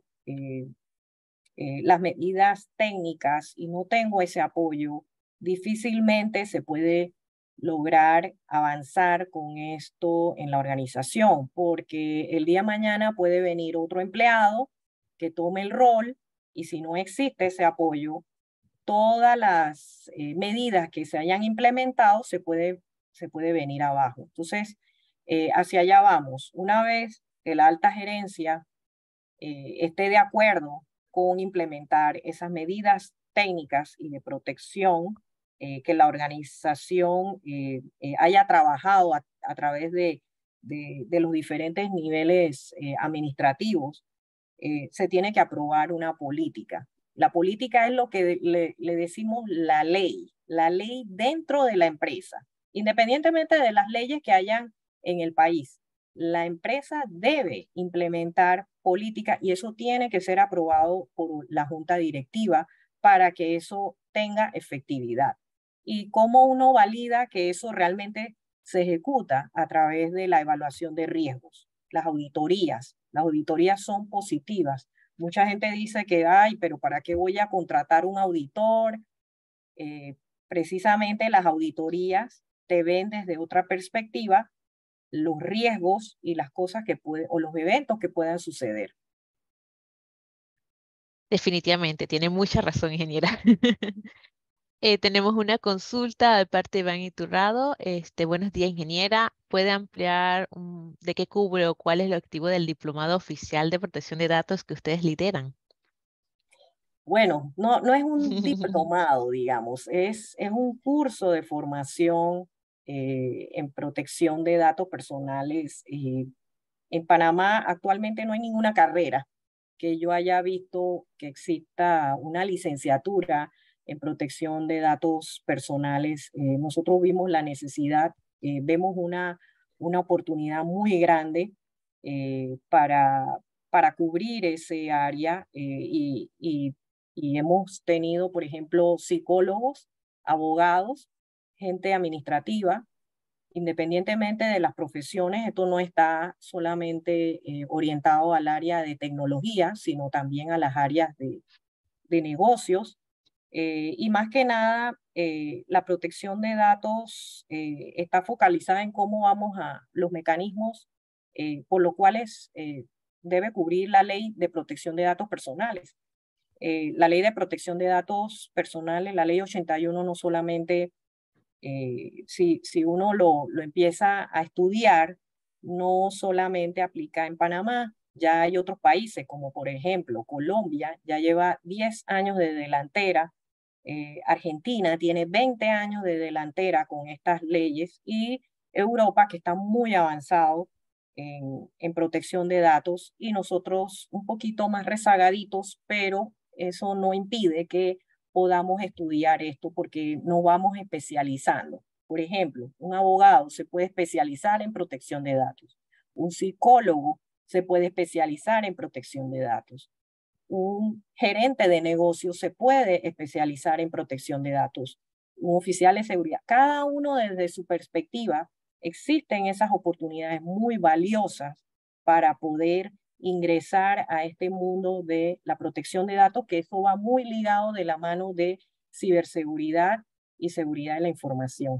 las medidas técnicas y no tengo ese apoyo, difícilmente se puede lograr avanzar con esto en la organización, porque el día de mañana puede venir otro empleado que tome el rol y si no existe ese apoyo, todas las medidas que se hayan implementado se puede venir abajo. Entonces, hacia allá vamos. Una vez que la alta gerencia esté de acuerdo con implementar esas medidas técnicas y de protección que la organización haya trabajado a través de los diferentes niveles administrativos, se tiene que aprobar una política. La política es lo que le decimos la ley dentro de la empresa, independientemente de las leyes que hayan en el país. La empresa debe implementar política y eso tiene que ser aprobado por la junta directiva para que eso tenga efectividad. ¿Y cómo uno valida que eso realmente se ejecuta? A través de la evaluación de riesgos, las auditorías. Las auditorías son positivas. Mucha gente dice que, ay, pero ¿para qué voy a contratar un auditor? Precisamente las auditorías te ven desde otra perspectiva los riesgos y las cosas que pueden, o los eventos que puedan suceder. Definitivamente, tiene mucha razón, ingeniera. Tenemos una consulta de parte de Iván Iturrado. Buenos días, ingeniera. ¿Puede ampliar de qué cubre o cuál es el objetivo del Diplomado Oficial de Protección de Datos que ustedes lideran? Bueno, no es un diplomado, digamos, es un curso de formación en protección de datos personales. En Panamá actualmente no hay ninguna carrera que yo haya visto que exista una licenciatura en protección de datos personales. Nosotros vimos la necesidad, vemos una oportunidad muy grande para cubrir ese área y hemos tenido, por ejemplo, psicólogos, abogados, gente administrativa. Independientemente de las profesiones, esto no está solamente orientado al área de tecnología, sino también a las áreas de negocios. Y más que nada, la protección de datos está focalizada en cómo vamos a los mecanismos por los cuales debe cubrir la ley de protección de datos personales. La ley de protección de datos personales, la ley 81, no solamente si uno lo empieza a estudiar, no solamente aplica en Panamá, ya hay otros países, como por ejemplo Colombia, ya lleva 10 años de delantera, Argentina tiene 20 años de delantera con estas leyes y Europa, que está muy avanzado en protección de datos, y nosotros un poquito más rezagaditos, pero eso no impide que podamos estudiar esto porque nos vamos especializando. Por ejemplo, un abogado se puede especializar en protección de datos. Un psicólogo se puede especializar en protección de datos. Un gerente de negocios se puede especializar en protección de datos. Un oficial de seguridad. Cada uno desde su perspectiva, existen esas oportunidades muy valiosas para poder ingresar a este mundo de la protección de datos, que eso va muy ligado de la mano de ciberseguridad y seguridad de la información.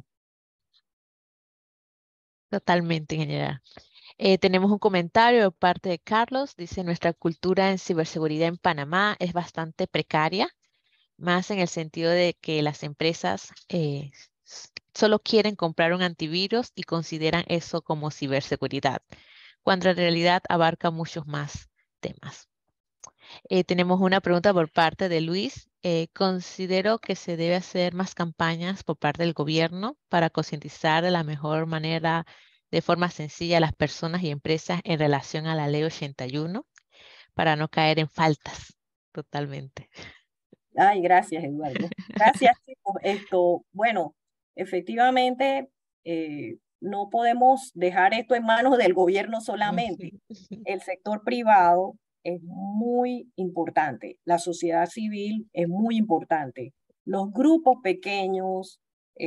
Totalmente, ingeniera. Tenemos un comentario de parte de Carlos. Dice, nuestra cultura en ciberseguridad en Panamá es bastante precaria, más en el sentido de que las empresas solo quieren comprar un antivirus y consideran eso como ciberseguridad, cuando en realidad abarca muchos más temas. Tenemos una pregunta por parte de Luis. Considero que se debe hacer más campañas por parte del gobierno para concientizar de la mejor manera, de forma sencilla, a las personas y empresas en relación a la ley 81 para no caer en faltas. Totalmente. Ay, gracias, Eduardo. Gracias, chicos. Bueno, efectivamente, no podemos dejar esto en manos del gobierno solamente. El sector privado es muy importante. La sociedad civil es muy importante. Los grupos pequeños,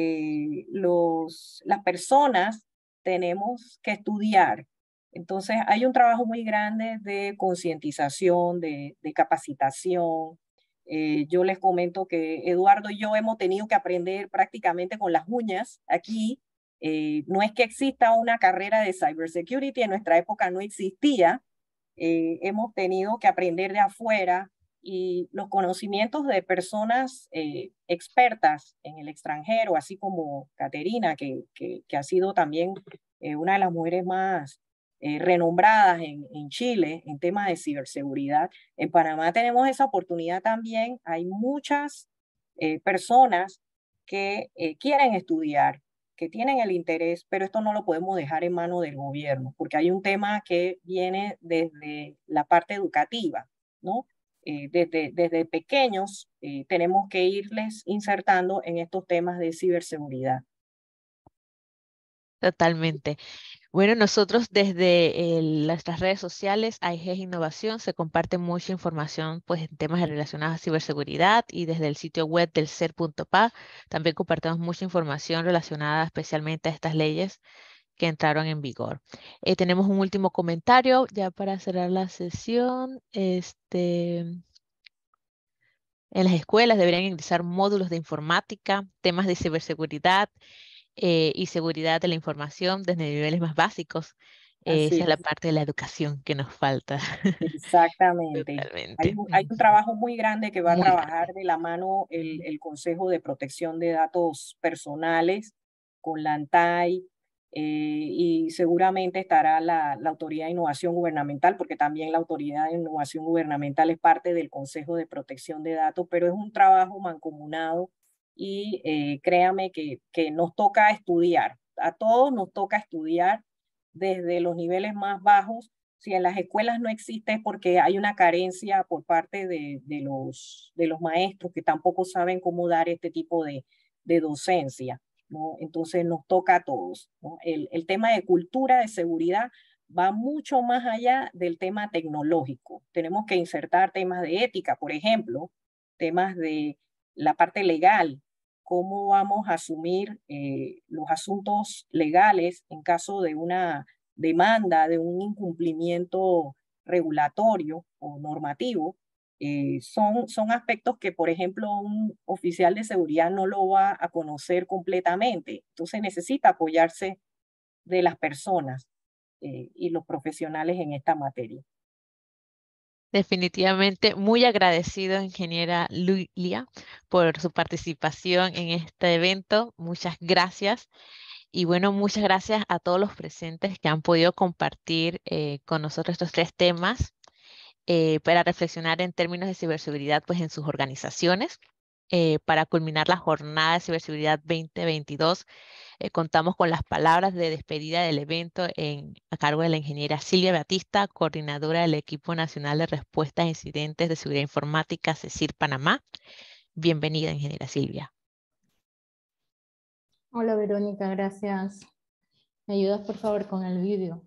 las personas tenemos que estudiar. Entonces, hay un trabajo muy grande de concientización, de capacitación. Yo les comento que Eduardo y yo hemos tenido que aprender prácticamente con las uñas aquí. No es que exista una carrera de cybersecurity, en nuestra época no existía. Hemos tenido que aprender de afuera, y los conocimientos de personas expertas en el extranjero, así como Caterina, que ha sido también una de las mujeres más renombradas en Chile en temas de ciberseguridad. En Panamá tenemos esa oportunidad también. Hay muchas personas que quieren estudiar, que tienen el interés, pero esto no lo podemos dejar en manos del gobierno, porque hay un tema que viene desde la parte educativa, ¿no? Desde pequeños tenemos que irles insertando en estos temas de ciberseguridad. Totalmente. Bueno, nosotros desde nuestras redes sociales, AIGES Innovación, se comparte mucha información pues, en temas relacionados a ciberseguridad, y desde el sitio web del CER.pa también compartimos mucha información relacionada especialmente a estas leyes que entraron en vigor. Tenemos un último comentario ya para cerrar la sesión. En las escuelas deberían ingresar módulos de informática, temas de ciberseguridad y seguridad de la información desde niveles más básicos. Así Esa es la es. parte de la educación que nos falta. Exactamente. Hay Totalmente. un trabajo muy grande que va a Muy trabajar grande. de la mano el Consejo de Protección de Datos Personales con la ANTAI, y seguramente estará la Autoridad de Innovación Gubernamental, porque también la Autoridad de Innovación Gubernamental es parte del Consejo de Protección de Datos, pero es un trabajo mancomunado y créame que nos toca estudiar, a todos nos toca estudiar desde los niveles más bajos. Si en las escuelas no existe es porque hay una carencia por parte de los maestros que tampoco saben cómo dar este tipo de docencia, ¿no? Entonces nos toca a todos, ¿no? El tema de cultura de seguridad va mucho más allá del tema tecnológico. Tenemos que insertar temas de ética, por ejemplo, temas de la parte legal, cómo vamos a asumir los asuntos legales en caso de una demanda, de un incumplimiento regulatorio o normativo. Son aspectos que, por ejemplo, un oficial de seguridad no lo va a conocer completamente. Entonces necesita apoyarse de las personas y los profesionales en esta materia. Definitivamente muy agradecido, ingeniera Lilia, por su participación en este evento. Muchas gracias. Y bueno, muchas gracias a todos los presentes que han podido compartir con nosotros estos 3 temas para reflexionar en términos de ciberseguridad pues, en sus organizaciones. Para culminar la jornada de ciberseguridad 2022, contamos con las palabras de despedida del evento a cargo de la ingeniera Silvia Batista, coordinadora del Equipo Nacional de Respuesta a Incidentes de Seguridad Informática, CECIR Panamá. Bienvenida, ingeniera Silvia. Hola Verónica, gracias. ¿Me ayudas por favor con el vídeo?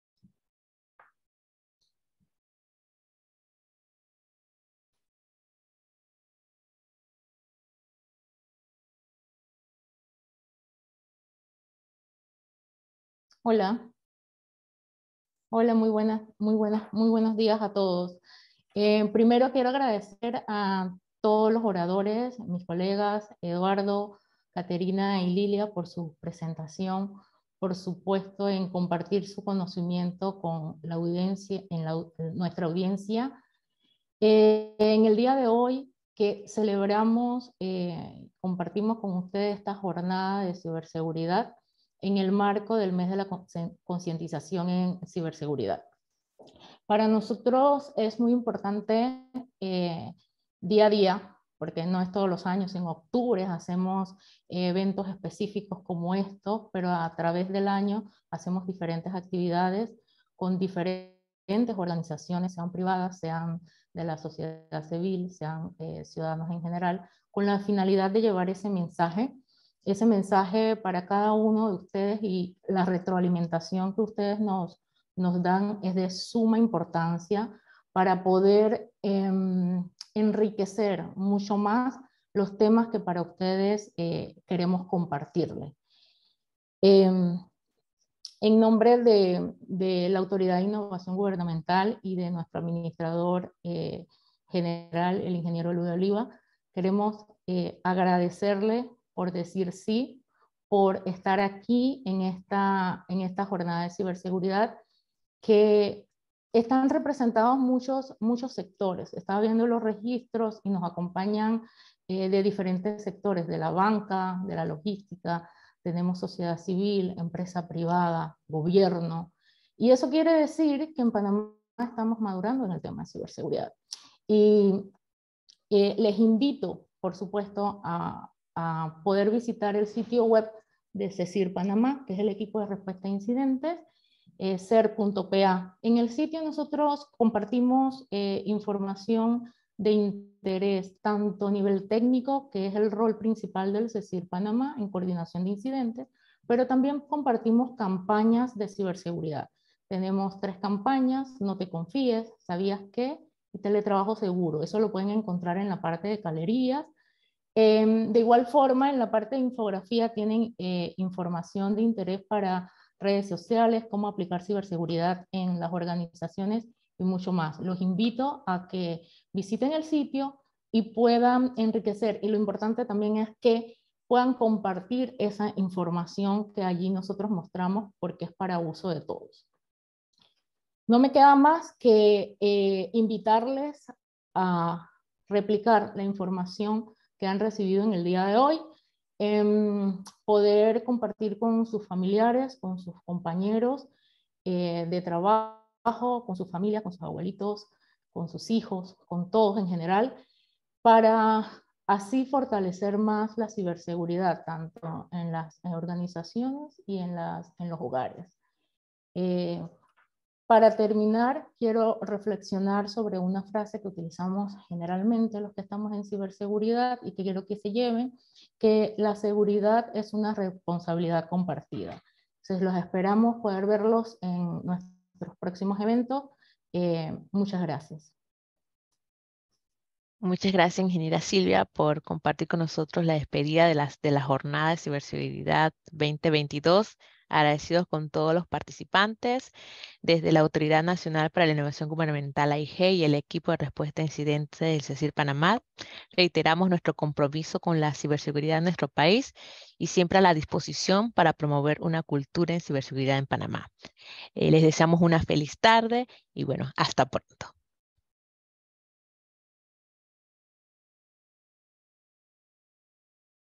Hola. Hola, muy buenos días a todos. Primero quiero agradecer a todos los oradores, mis colegas Eduardo, Caterina y Lilia por su presentación, por supuesto en compartir su conocimiento con la audiencia, nuestra audiencia. En el día de hoy que celebramos, compartimos con ustedes esta jornada de ciberseguridad en el marco del mes de la concientización en ciberseguridad. Para nosotros es muy importante día a día, porque no es todos los años, en octubre hacemos eventos específicos como estos, pero a través del año hacemos diferentes actividades con diferentes organizaciones, sean privadas, sean de la sociedad civil, sean ciudadanos en general, con la finalidad de llevar ese mensaje para cada uno de ustedes, y la retroalimentación que ustedes nos dan es de suma importancia para poder enriquecer mucho más los temas que para ustedes queremos compartirles. En nombre de la Autoridad de Innovación Gubernamental y de nuestro administrador general, el ingeniero Luis Oliva, queremos agradecerle por decir sí, por estar aquí en esta jornada de ciberseguridad, que están representados muchos sectores. Estaba viendo los registros y nos acompañan de diferentes sectores, de la banca, de la logística, tenemos sociedad civil, empresa privada, gobierno. Y eso quiere decir que en Panamá estamos madurando en el tema de ciberseguridad. Y les invito, por supuesto, a poder visitar el sitio web de CECIR Panamá, que es el equipo de respuesta a incidentes, cer.pa. En el sitio nosotros compartimos información de interés, tanto a nivel técnico, que es el rol principal del CECIR Panamá en coordinación de incidentes, pero también compartimos campañas de ciberseguridad. Tenemos 3 campañas: No te confíes, ¿sabías qué? Y Teletrabajo seguro. Eso lo pueden encontrar en la parte de galerías. De igual forma, en la parte de infografía tienen información de interés para redes sociales, cómo aplicar ciberseguridad en las organizaciones y mucho más. Los invito a que visiten el sitio y puedan enriquecer. Y lo importante también es que puedan compartir esa información que allí nosotros mostramos, porque es para uso de todos. No me queda más que invitarles a replicar la información que han recibido en el día de hoy, poder compartir con sus familiares, con sus compañeros de trabajo, con su familia, con sus abuelitos, con sus hijos, con todos en general, para así fortalecer más la ciberseguridad, tanto en las organizaciones y en los hogares. Para terminar, quiero reflexionar sobre una frase que utilizamos generalmente los que estamos en ciberseguridad y que quiero que se lleven, que la seguridad es una responsabilidad compartida. Entonces los esperamos poder verlos en nuestros próximos eventos. Muchas gracias. Muchas gracias, ingeniera Silvia, por compartir con nosotros la despedida de la Jornada de Ciberseguridad 2022. Agradecidos con todos los participantes, desde la Autoridad Nacional para la Innovación Gubernamental, AIG, y el equipo de respuesta a incidentes del CECIR Panamá. Reiteramos nuestro compromiso con la ciberseguridad en nuestro país y siempre a la disposición para promover una cultura en ciberseguridad en Panamá. Les deseamos una feliz tarde y bueno, hasta pronto.